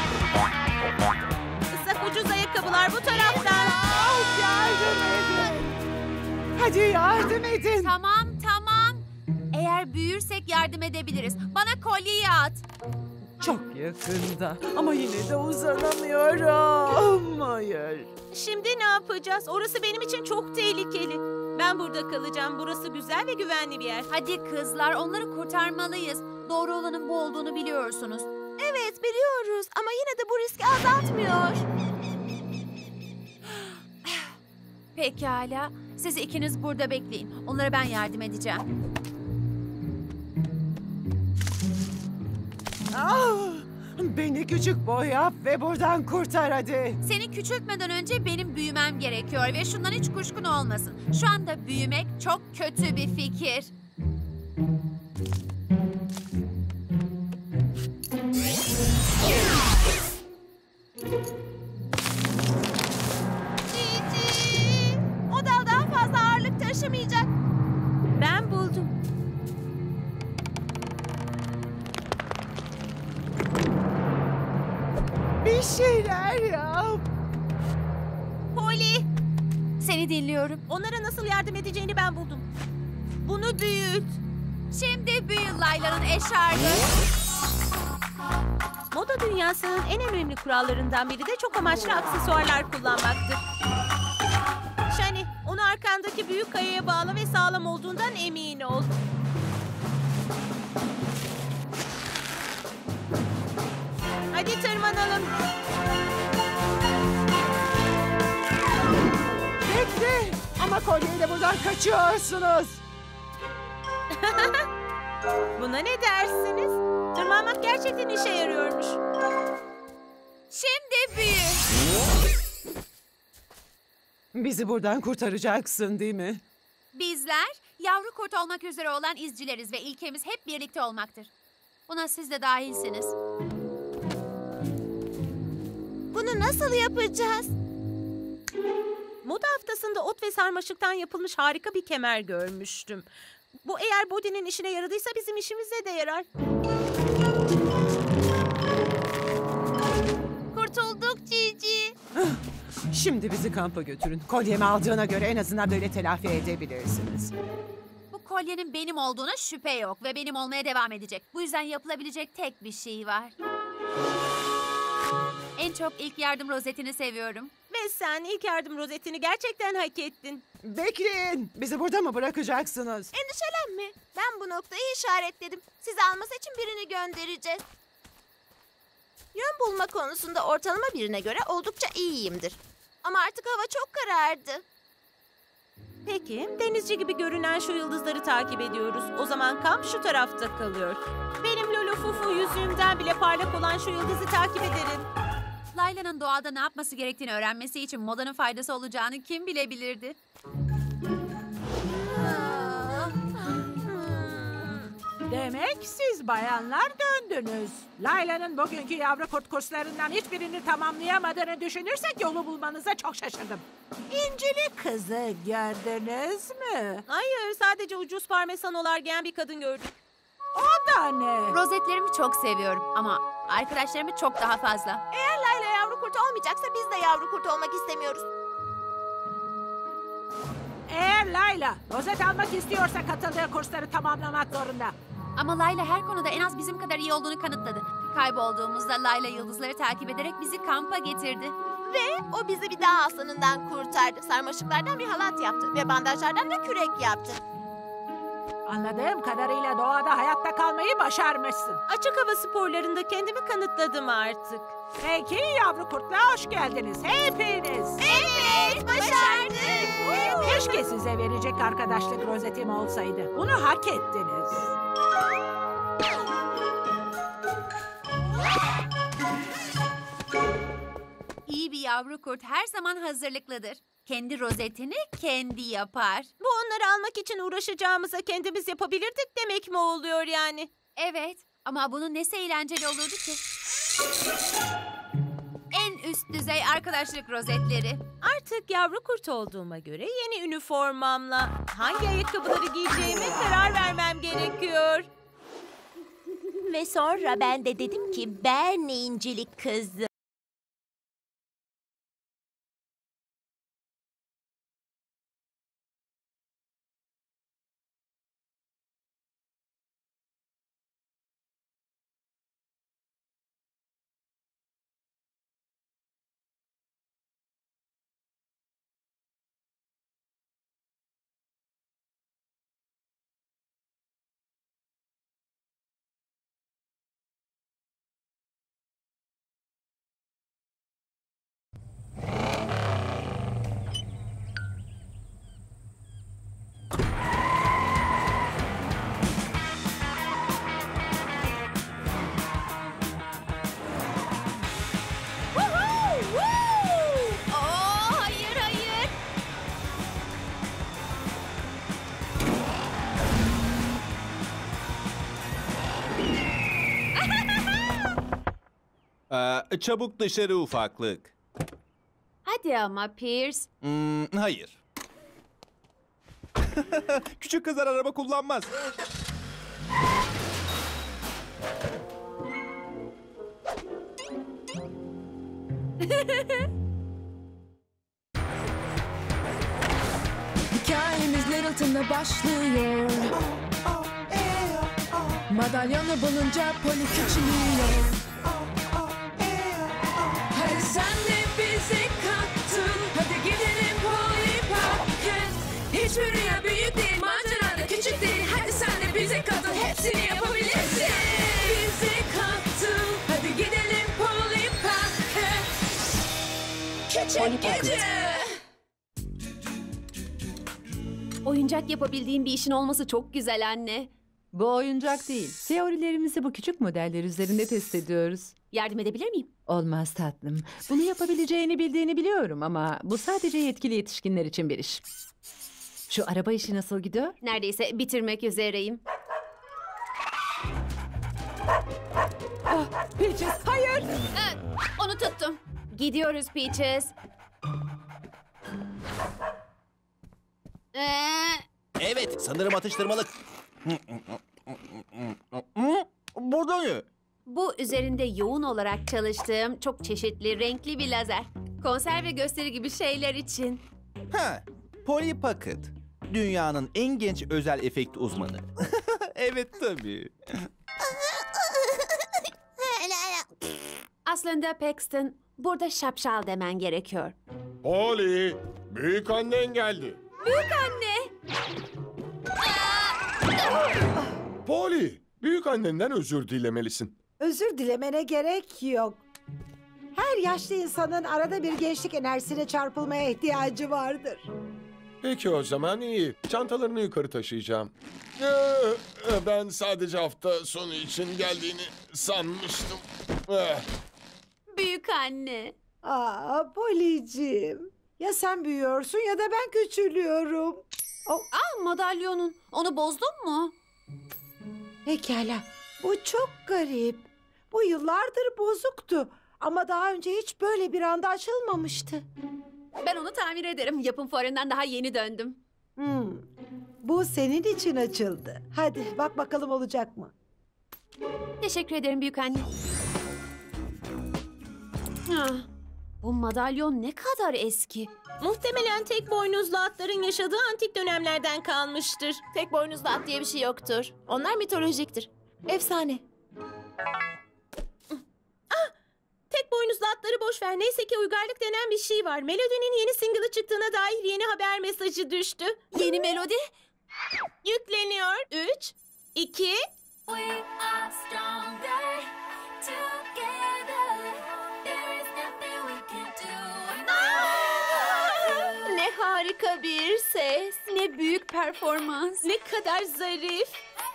Islak ucuz ayakkabılar bu taraftan. Yardım edin. Hadi yardım edin. Tamam. Eğer büyürsek yardım edebiliriz. Bana kolyeyi at. Çok yakında ama yine de uzanamıyorum. Hayır. Şimdi ne yapacağız? Orası benim için çok tehlikeli. Ben burada kalacağım. Burası güzel ve güvenli bir yer. Hadi kızlar, onları kurtarmalıyız. Doğru olanın bu olduğunu biliyorsunuz. Evet biliyoruz ama yine de bu riski azaltmıyor. Pekala. Siz ikiniz burada bekleyin. Onlara ben yardım edeceğim. Beni küçük boy yap ve buradan kurtar hadi. Seni küçültmeden önce benim büyümem gerekiyor ve şundan hiç kuşkun olmasın. Şu anda büyümek çok kötü bir fikir. Cici! O dal daha fazla ağırlık taşımayacak. Ben buldum. Bir şeyler yap. Polly! Seni dinliyorum. Onlara nasıl yardım edeceğini ben buldum. Bunu büyüt. Şimdi büyü Layla'nın eşarbı. Moda dünyasının en önemli kurallarından biri de çok amaçlı aksesuarlar kullanmaktır. Shani, onu arkandaki büyük kayaya bağla ve sağlam olduğundan emin ol. Hadi tırmanalım. Bekle. Ama kolyeyle buradan kaçıyorsunuz. Buna ne dersiniz? Tırmanmak gerçekten işe yarıyormuş. Şimdi büyü. Bizi buradan kurtaracaksın değil mi? Bizler yavru kurt olmak üzere olan izcileriz ve ilkemiz hep birlikte olmaktır. Buna siz de dahilsiniz. Bunu nasıl yapacağız? Moda haftasında ot ve sarmaşıktan yapılmış harika bir kemer görmüştüm. Bu eğer Bodhi'nin işine yaradıysa bizim işimize de yarar. Kurtulduk Cici. Şimdi bizi kampa götürün. Kolyemi aldığına göre en azından böyle telafi edebilirsiniz. Bu kolyenin benim olduğuna şüphe yok ve benim olmaya devam edecek. Bu yüzden yapılabilecek tek bir şey var. En çok ilk yardım rozetini seviyorum. Ve sen ilk yardım rozetini gerçekten hak ettin. Bekleyin. Bizi burada mı bırakacaksınız? Endişelenme. Ben bu noktayı işaretledim. Sizi alması için birini göndereceğiz. Yön bulma konusunda ortalama birine göre oldukça iyiyimdir. Ama artık hava çok karardı. Peki, denizci gibi görünen şu yıldızları takip ediyoruz. O zaman kamp şu tarafta kalıyor. Benim Lolo Fufu yüzüğümden bile parlak olan şu yıldızı takip ederim. Layla'nın doğada ne yapması gerektiğini öğrenmesi için modanın faydası olacağını kim bilebilirdi? Demek siz bayanlar döndünüz. Layla'nın bugünkü yavru kurt kurslarından hiçbirini tamamlayamadığını düşünürsek yolu bulmanıza çok şaşırdım. İncili kızı gördünüz mü? Hayır, sadece ucuz parmesanolar giyen bir kadın gördük. O da ne? Rozetlerimi çok seviyorum ama arkadaşlarımı çok daha fazla. Eğer Layla yavru kurt olmayacaksa biz de yavru kurt olmak istemiyoruz. Eğer Layla rozet almak istiyorsa katıldığı kursları tamamlamak zorunda. Ama Layla her konuda en az bizim kadar iyi olduğunu kanıtladı. Kaybolduğumuzda Layla yıldızları takip ederek bizi kampa getirdi. Ve o bizi bir dağ aslanından kurtardı. Sarmaşıklardan bir halat yaptı ve bandajlardan da kürek yaptı. Anladığım kadarıyla doğada hayatta kalmayı başarmışsın. Açık hava sporlarında kendimi kanıtladım artık. Peki yavru kurtluğa hoş geldiniz hepiniz. Evet, başardık. Keşke size verecek arkadaşlık rozetim olsaydı. Bunu hak ettiniz. İyi bir yavru kurt her zaman hazırlıklıdır. Kendi rozetini kendi yapar. Bu onları almak için uğraşacağımıza kendimiz yapabilirdik demek mi oluyor yani? Evet ama bunun nesi eğlenceli olurdu ki? En üst düzey arkadaşlık rozetleri. Artık yavru kurt olduğuma göre yeni üniformamla hangi ayakkabıları giyeceğime karar vermem gerekiyor. Ve sonra ben de dedim ki ben incilik kızım. Çabuk dışarı ufaklık. Hadi ama Pierce. Hayır. Küçük kızlar araba kullanmaz. Hikayemiz Littleton'da başlıyor. Madalyonu bulunca Polly küçülüyor. Hadi sen de bizi kattın. Hadi gidelim Polly Park'a. Hiçbir rüya büyük değil, macera da küçük değil. Hadi sen de bize katıl, hepsini yapabilirsin. Bizi kattın. Hadi gidelim Polly Park'a. Küçük gece. Oyuncak yapabildiğin bir işin olması çok güzel anne. Bu oyuncak değil. Teorilerimizi bu küçük modeller üzerinde test ediyoruz. Yardım edebilir miyim? Olmaz tatlım. Bunu yapabileceğini bildiğini biliyorum ama bu sadece yetkili yetişkinler için bir iş. Şu araba işi nasıl gidiyor? Neredeyse bitirmek üzereyim. Peaches, hayır. Onu tuttum. Gidiyoruz Peaches. Evet, sanırım atıştırmalık. Burada ne? Bu üzerinde yoğun olarak çalıştığım çok çeşitli, renkli bir lazer. Konser ve gösteri gibi şeyler için. Ha, Polly Pocket. Dünyanın en genç özel efekt uzmanı. Evet tabii. Aslında Paxton, burada şapşal demen gerekiyor. Polly, büyük annen geldi. Büyük anne! Polly, büyük annenden özür dilemelisin. Özür dilemene gerek yok. Her yaşlı insanın arada bir gençlik enerjisine çarpılmaya ihtiyacı vardır. Peki o zaman iyi. Çantalarını yukarı taşıyacağım. Ben sadece hafta sonu için geldiğini sanmıştım. Büyük anne. Polly'ciğim. Ya sen büyüyorsun ya da ben küçülüyorum. Madalyonun. Onu bozdun mu? Pekala. Bu çok garip. Bu yıllardır bozuktu. Ama daha önce hiç böyle bir anda açılmamıştı. Ben onu tamir ederim. Yapım fuarından daha yeni döndüm. Bu senin için açıldı. Hadi bak bakalım olacak mı? Teşekkür ederim büyük anne. Bu madalyon ne kadar eski. Muhtemelen tek boynuzlu atların yaşadığı antik dönemlerden kalmıştır. Tek boynuzlu at diye bir şey yoktur. Onlar mitolojiktir. Efsane. Tek boynuzlu atları boş ver. Neyse ki uygarlık denen bir şey var. Melody'nin yeni single'ı çıktığına dair yeni haber mesajı düştü. Yeni melodi? Yükleniyor. 3, 2... Ne harika bir ses. Ne büyük performans. Ne kadar zarif.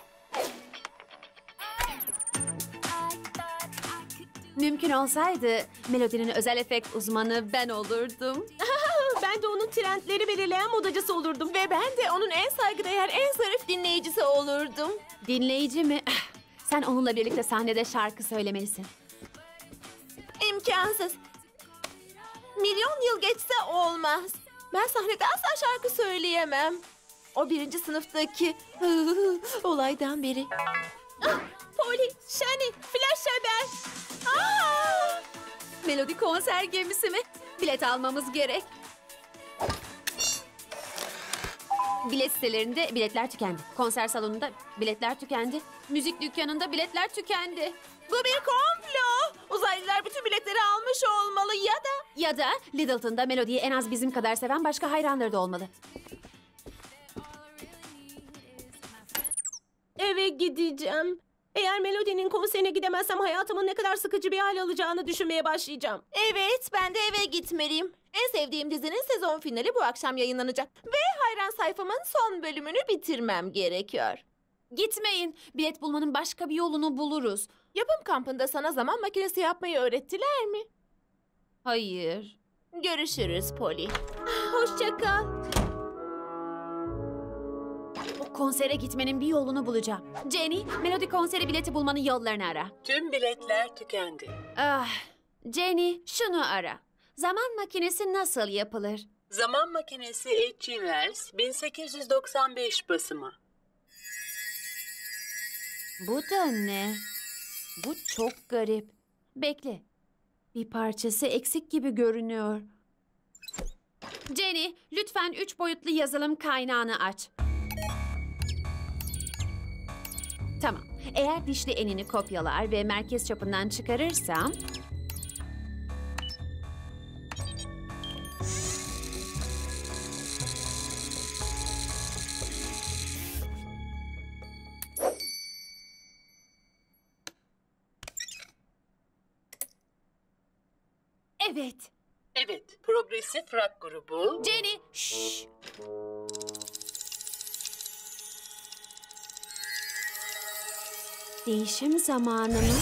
Mümkün olsaydı Melody'nin özel efekt uzmanı ben olurdum. Ben de onun trendleri belirleyen modacısı olurdum. Ve ben de onun en saygıdeğer, en zarif dinleyicisi olurdum. Dinleyici mi? Sen onunla birlikte sahnede şarkı söylemelisin. İmkansız. Milyon yıl geçse olmaz. Ben sahnede asla şarkı söyleyemem. O 1. sınıftaki olaydan beri. Polly, Shani, flash haber. Melody konser gemisi mi? Bilet almamız gerek. Bilet sitelerinde biletler tükendi. Konser salonunda biletler tükendi. Müzik dükkanında biletler tükendi. Bu bir komplo. Uzaylılar bütün biletleri almış olmalı Ya da Littleton'da Melody'yi en az bizim kadar seven başka hayranları da olmalı. Eve gideceğim. Eğer Melody'nin konserine gidemezsem hayatımın ne kadar sıkıcı bir hal alacağını düşünmeye başlayacağım. Evet, ben de eve gitmeliyim. En sevdiğim dizinin sezon finali bu akşam yayınlanacak. Ve hayran sayfamın son bölümünü bitirmem gerekiyor. Gitmeyin. Bilet bulmanın başka bir yolunu buluruz. Yapım kampında sana zaman makinesi yapmayı öğrettiler mi? Hayır. Görüşürüz Polly. Hoşça kal. O konsere gitmenin bir yolunu bulacağım. Jenny, Melody konseri bileti bulmanın yollarını ara. Tüm biletler tükendi. Jenny, şunu ara. Zaman makinesi nasıl yapılır? Zaman makinesi H.G. Wells 1895 basımı. Bu da ne? Bu çok garip. Bekle. Bir parçası eksik gibi görünüyor. Jenny, lütfen 3 boyutlu yazılım kaynağını aç. Tamam. Eğer dişli enini kopyalar ve merkez çapından çıkarırsam... Evet. Evet, progresif rock grubu. Jenny, şşş. Değişim zamanı mı?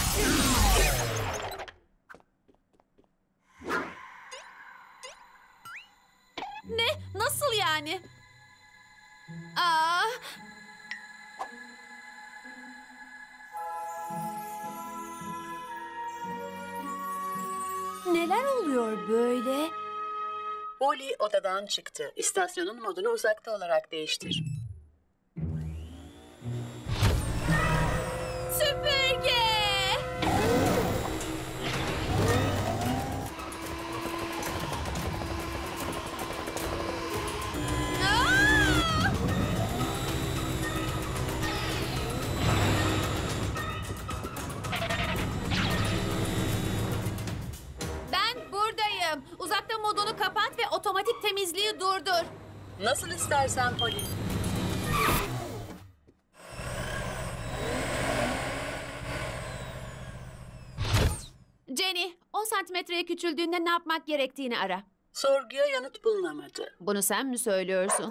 Ne? Nasıl yani? Aa! Neler oluyor böyle? Polly odadan çıktı. İstasyonun modunu uzakta olarak değiştir. Süpürge! Ben buradayım. Uzakta modunu kapat ve otomatik temizliği durdur. Nasıl istersen Polly. Jenny, 10 santimetreye küçüldüğünde ne yapmak gerektiğini ara. Sorguya yanıt bulunamadı. Bunu sen mi söylüyorsun?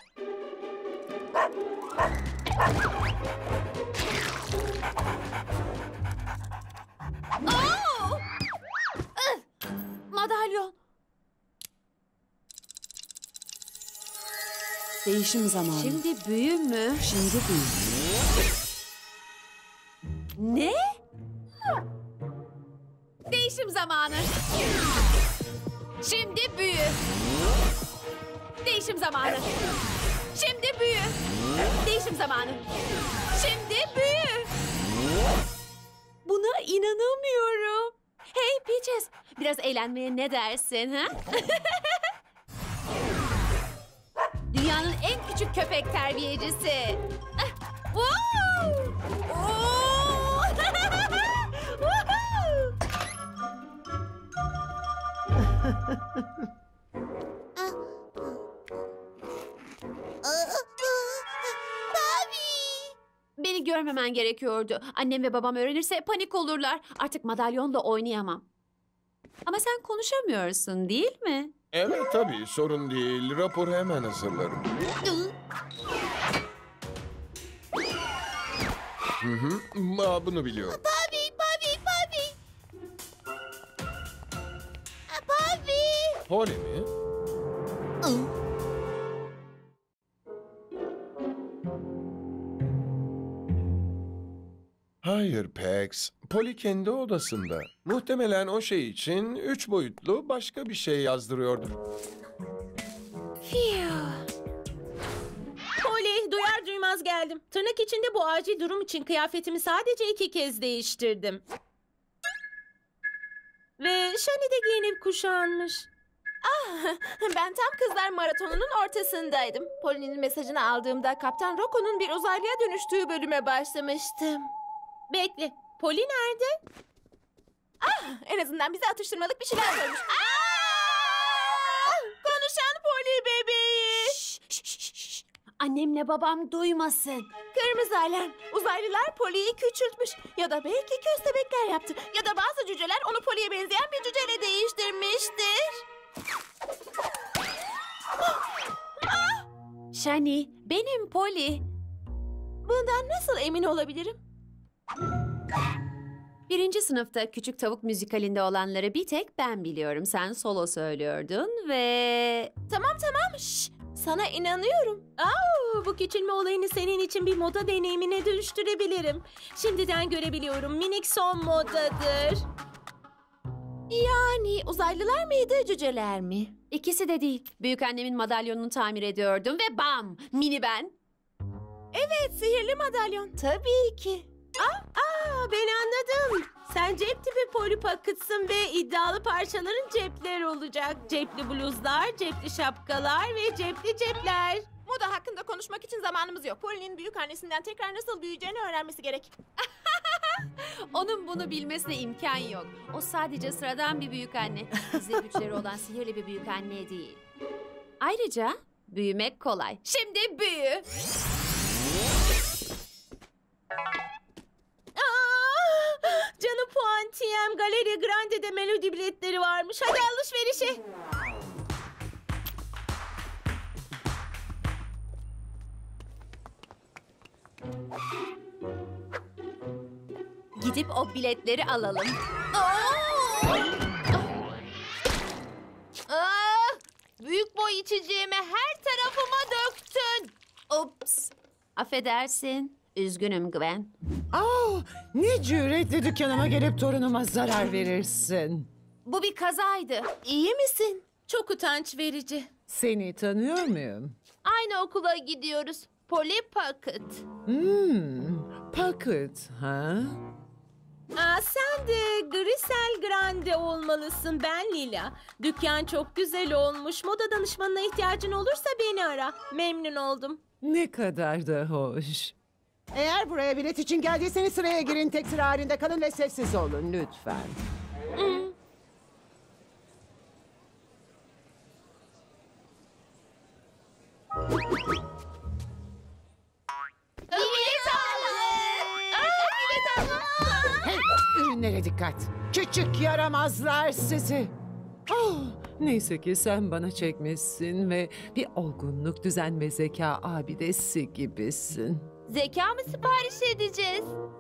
Oh! Madalyon. Değişim zamanı. Şimdi büyü mü? Şimdi büyü. Ne? Değişim zamanı. Şimdi büyü. Değişim zamanı. Şimdi büyü. Değişim zamanı. Şimdi büyü. Buna inanamıyorum. Hey Peaches, biraz eğlenmeye ne dersin ha? Dünyanın en küçük köpek terbiyecisi. Woo! Oo! Beni görmemen gerekiyordu. Annem ve babam öğrenirse panik olurlar. Artık madalyonla oynayamam. Ama sen konuşamıyorsun, değil mi? Evet tabii, sorun değil. Raporu hemen hazırlarım. Bunu biliyorum. Bobby. Bobby. Polly mi? Hayır Pax. Polly kendi odasında. Muhtemelen o şey için 3 boyutlu başka bir şey yazdırıyordur. Polly, duyar duymaz geldim. Tırnak içinde bu acil durum için kıyafetimi sadece 2 kez değiştirdim. Ve Shani de giyinip kuşanmış. Ben tam kızlar maratonunun ortasındaydım. Polly'nin mesajını aldığımda Kaptan Rocco'nun bir uzaylıya dönüştüğü bölüme başlamıştım. Bekle, Polly nerede? En azından bize atıştırmalık bir şeyler koymuş. Konuşan Polly bebeği. Annemle babam duymasın. Kırmızı alarm. Uzaylılar Polly'yi küçültmüş. Ya da belki köstebekler yaptı. Ya da bazı cüceler onu Polly'ye benzeyen bir cüceyle değiştirmiştir. Shani, benim Polly. Bundan nasıl emin olabilirim? 1. sınıfta Küçük Tavuk müzikalinde olanları bir tek ben biliyorum. Sen solo söylüyordun ve... Tamam. Şş, sana inanıyorum. Bu küçülme olayını senin için bir moda deneyimine dönüştürebilirim. Şimdiden görebiliyorum. Minik son modadır. Yani uzaylılar mıydı, cüceler mi? İkisi de değil. Büyükannemin madalyonunu tamir ediyordum ve bam! Mini ben. Evet, sihirli madalyon. Tabii ki. Ben anladım. Sen cep tipi Polly Pocket'sın ve iddialı parçaların cepler olacak. Cepli bluzlar, cepli şapkalar ve cepli cepler. Moda hakkında konuşmak için zamanımız yok. Polly'nin büyük annesinden tekrar nasıl büyüyeceğini öğrenmesi gerek. Onun bunu bilmesine imkan yok. O sadece sıradan bir büyükanne. Bize güçleri olan sihirli bir büyükanne değil. Ayrıca büyümek kolay. Şimdi büyü. Canım puantiyem, Galeri Grande'de melodi biletleri varmış. Hadi alışverişe. Gidip o biletleri alalım. Büyük boy içeceğimi her tarafıma döktün. Ups. Affedersin. Üzgünüm Gwen. Ne cüretle dükkanıma gelip torunuma zarar verirsin. Bu bir kazaydı. İyi misin? Çok utanç verici. Seni tanıyor muyum? Aynı okula gidiyoruz. Polly Pocket. Pocket, ha? Sen de Grisel Grande olmalısın. Ben Lila. Dükkan çok güzel olmuş. Moda danışmanına ihtiyacın olursa beni ara. Memnun oldum. Ne kadar da hoş. Eğer buraya bilet için geldiyseniz sıraya girin. Tek sıra halinde kalın ve sessiz olun lütfen. Hey, ürünlere dikkat. Küçük yaramazlar sizi. Neyse ki sen bana çekmişsin ve bir olgunluk, düzen ve zeka abidesi gibisin. Zeka mı sipariş edeceğiz?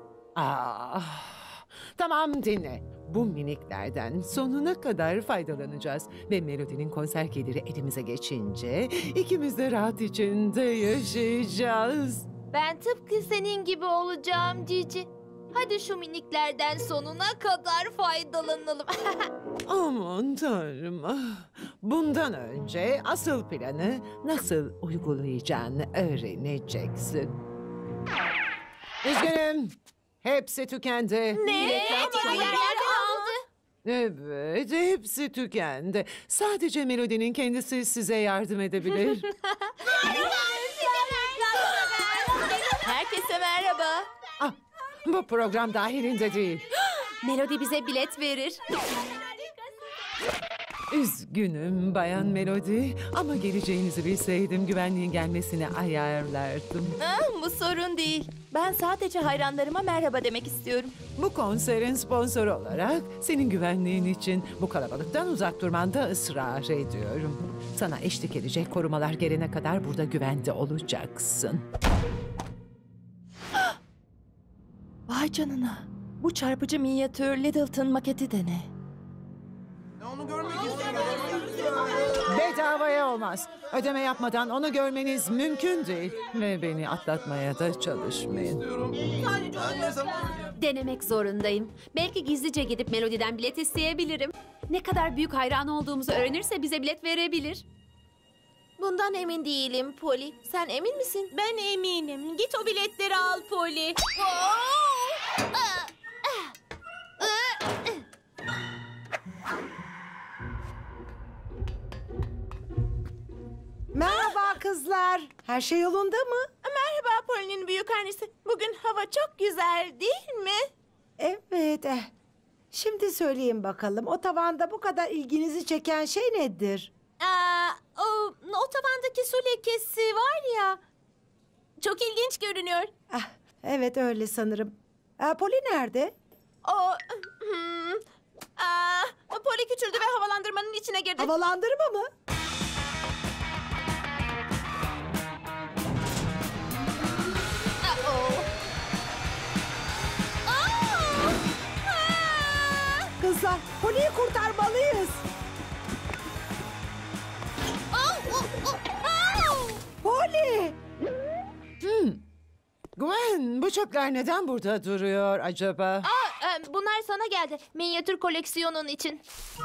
Tamam dinle. Bu miniklerden sonuna kadar faydalanacağız. Ve Melody'nin konser geliri elimize geçince ikimiz de rahat içinde yaşayacağız. Ben tıpkı senin gibi olacağım Cici. Hadi şu miniklerden sonuna kadar faydalanalım. Aman tanrım. Bundan önce asıl planı nasıl uygulayacağını öğreneceksin. Üzgünüm. Hepsi tükendi. Ne? Nereden aldı? Evet, hepsi tükendi. Sadece Melody'nin kendisi size yardım edebilir. Herkese merhaba. Bu program dahilinde değil. Melody bize bilet verir. Üzgünüm Bayan Melody ama geleceğinizi bilseydim güvenliğin gelmesini ayarlardım. Bu sorun değil. Ben sadece hayranlarıma merhaba demek istiyorum. Bu konserin sponsoru olarak senin güvenliğin için bu kalabalıktan uzak durmanda ısrar ediyorum. Sana eşlik edecek korumalar gelene kadar burada güvende olacaksın. Vay canına. Bu çarpıcı minyatür Littleton maketi de ne? Onu görmek istiyorum. Bedavaya olmaz. Ödeme yapmadan onu görmeniz mümkün değil. Ve beni atlatmaya da çalışmayın. Denemek zorundayım. Belki gizlice gidip Melody'den bilet isteyebilirim. Ne kadar büyük hayran olduğumuzu öğrenirse bize bilet verebilir. Bundan emin değilim Polly. Sen emin misin? Ben eminim. Git o biletleri al Polly. Merhaba kızlar. Her şey yolunda mı? Merhaba Polly'nin büyük annesi. Bugün hava çok güzel değil mi? Evet. Şimdi söyleyin bakalım. O tavanda bu kadar ilginizi çeken şey nedir? O tavandaki su lekesi var ya. Çok ilginç görünüyor. Evet öyle sanırım. Polly nerede? Polly küçüldü ve havalandırmanın içine girdi. Havalandırma mı? Kızlar, Polly'yi kurtarmalıyız. Polly! Gwen, bu çöpler neden burada duruyor acaba? Bunlar sana geldi. Minyatür koleksiyonun için.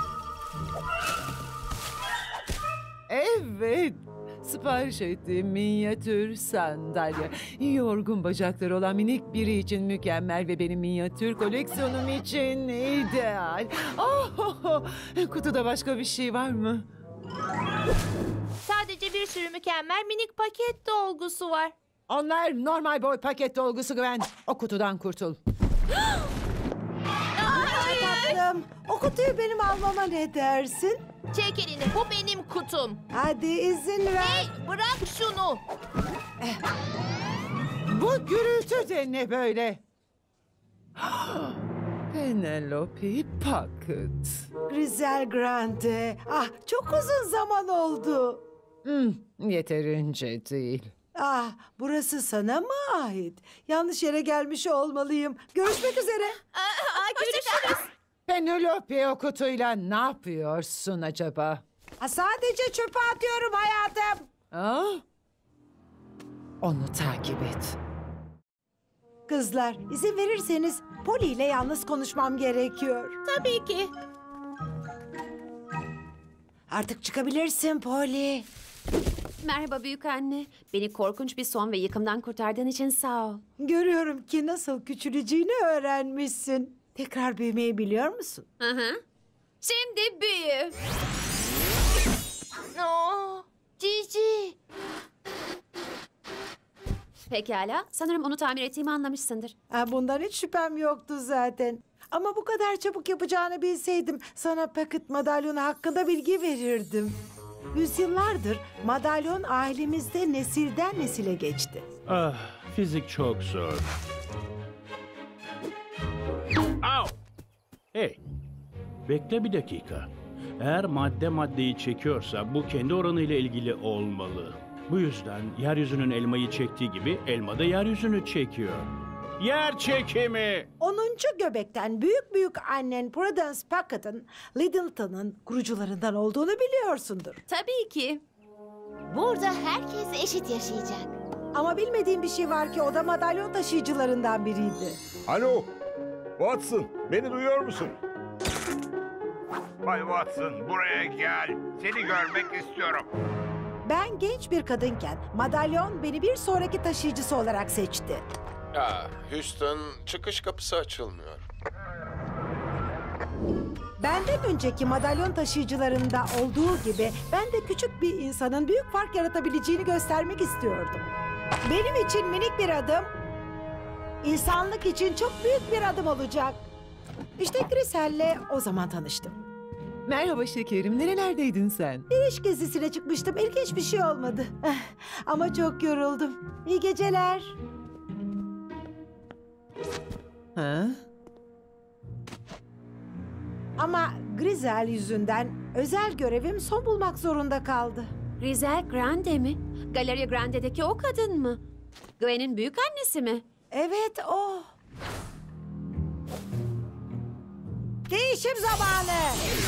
Evet. Sipariş ettiğim minyatür sandalye. Yorgun bacakları olan minik biri için mükemmel ve benim minyatür koleksiyonum için ideal. Kutuda başka bir şey var mı? Sadece bir sürü mükemmel minik paket dolgusu var. Onlar normal boy paket dolgusu Gwen. O kutudan kurtul. Tatlım, o kutuyu benim almama ne dersin? Çek elini, bu benim kutum. Hadi izin ver. Hey, bırak şunu. Bu gürültü de ne böyle? Penelope Pocket. Grisel Grande. Çok uzun zaman oldu. Yeterince değil. Ah, burası sana mı ait? Yanlış yere gelmiş olmalıyım. Görüşmek üzere. Görüşürüz. Penelope o kutuyla ne yapıyorsun acaba? Sadece çöpe atıyorum hayatım. Onu takip et. Kızlar, izin verirseniz Polly ile yalnız konuşmam gerekiyor. Tabii ki. Artık çıkabilirsin Polly. Merhaba büyük anne. Beni korkunç bir son ve yıkımdan kurtardığın için sağ ol. Görüyorum ki nasıl küçüleceğini öğrenmişsin. Tekrar büyümeyi biliyor musun? Hı hı. Şimdi büyü. Cici. Pekala. Sanırım onu tamir ettiğimi anlamışsındır. Bundan hiç şüphem yoktu zaten. Ama bu kadar çabuk yapacağını bilseydim sana Pocket madalyonu hakkında bilgi verirdim. Yüzyıllardır madalyon ailemizde nesilden nesile geçti. Ah, fizik çok zor. Au! Hey, bekle bir dakika. Eğer madde maddeyi çekiyorsa bu kendi oranıyla ilgili olmalı. Bu yüzden yeryüzünün elmayı çektiği gibi elma da yeryüzünü çekiyor. Yer çekimi! 10. göbekten büyük annen Prudence Pocket'ın Littleton'ın kurucularından olduğunu biliyorsundur. Tabii ki. Burada herkes eşit yaşayacak. Ama bilmediğim bir şey var ki o da madalyon taşıyıcılarından biriydi. Alo, Watson, beni duyuyor musun? Bay Watson, buraya gel. Seni görmek istiyorum. Ben genç bir kadınken madalyon beni bir sonraki taşıyıcısı olarak seçti. Houston, çıkış kapısı açılmıyor. Benden önceki madalyon taşıyıcılarında olduğu gibi ben de küçük bir insanın büyük fark yaratabileceğini göstermek istiyordum. Benim için minik bir adım, insanlık için çok büyük bir adım olacak. İşte Grisel'le o zaman tanıştım. Merhaba şekerim, nerelerdeydin sen? Bir iş gezisine çıkmıştım. İlginç bir şey olmadı. Ama çok yoruldum. İyi geceler. Ha? Ama Grisel yüzünden özel görevim son bulmak zorunda kaldı. Grisel Grande mi? Galleria Grande'deki o kadın mı? Gwen'in büyük annesi mi? Evet o. Değişim zamanı.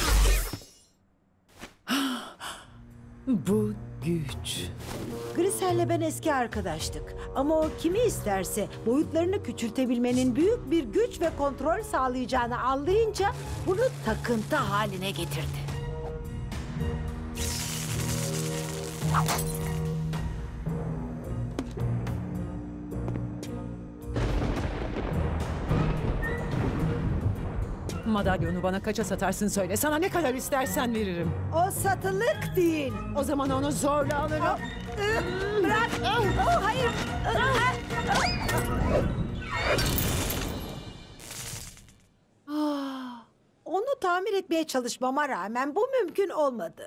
Bu güç. Grisel'le ben eski arkadaştık. Ama o kimi isterse boyutlarını küçültebilmenin büyük bir güç ve kontrol sağlayacağını anlayınca bunu takıntı haline getirdi. Madalyonu bana kaça satarsın söyle. Sana ne kadar istersen veririm. O satılık değil. O zaman onu zorla alırım. Bırak. Hayır. Onu tamir etmeye çalışmama rağmen bu mümkün olmadı.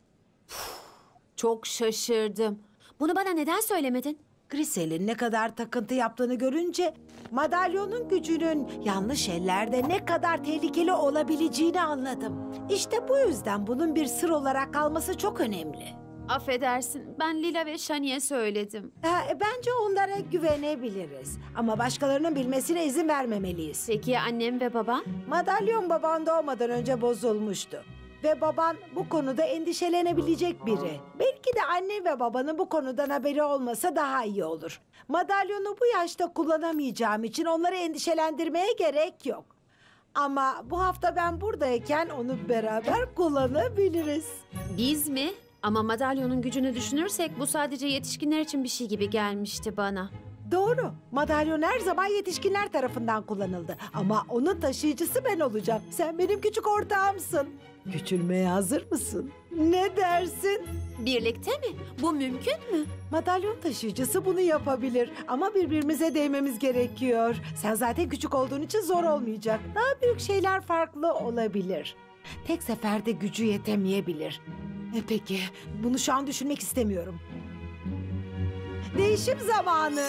Çok şaşırdım. Bunu bana neden söylemedin? Grisel'in ne kadar takıntı yaptığını görünce madalyonun gücünün yanlış ellerde ne kadar tehlikeli olabileceğini anladım. İşte bu yüzden bunun bir sır olarak kalması çok önemli. Affedersin, ben Lila ve Shani'ye söyledim. Bence onlara güvenebiliriz. Ama başkalarının bilmesine izin vermemeliyiz. Peki ya annem ve babam? Madalyon baban doğmadan önce bozulmuştu. Ve baban bu konuda endişelenebilecek biri. Belki de anne ve babanın bu konudan haberi olmasa daha iyi olur. Madalyonu bu yaşta kullanamayacağım için onları endişelendirmeye gerek yok. Ama bu hafta ben buradayken onu beraber kullanabiliriz. Biz mi? Ama madalyonun gücünü düşünürsek bu sadece yetişkinler için bir şey gibi gelmişti bana. Doğru. Madalyon her zaman yetişkinler tarafından kullanıldı. Ama onun taşıyıcısı ben olacağım. Sen benim küçük ortağımsın. Küçülmeye hazır mısın? Ne dersin? Birlikte mi? Bu mümkün mü? Madalyon taşıyıcısı bunu yapabilir. Ama birbirimize değmemiz gerekiyor. Sen zaten küçük olduğun için zor olmayacak. Daha büyük şeyler farklı olabilir. Tek seferde gücü yetemeyebilir. Peki, bunu şu an düşünmek istemiyorum. Değişim zamanı.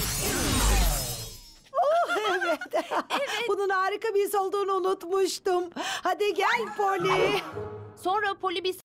Oh evet. Bunun harika bir his olduğunu unutmuştum. Hadi gel Polly. Sonra Polly bir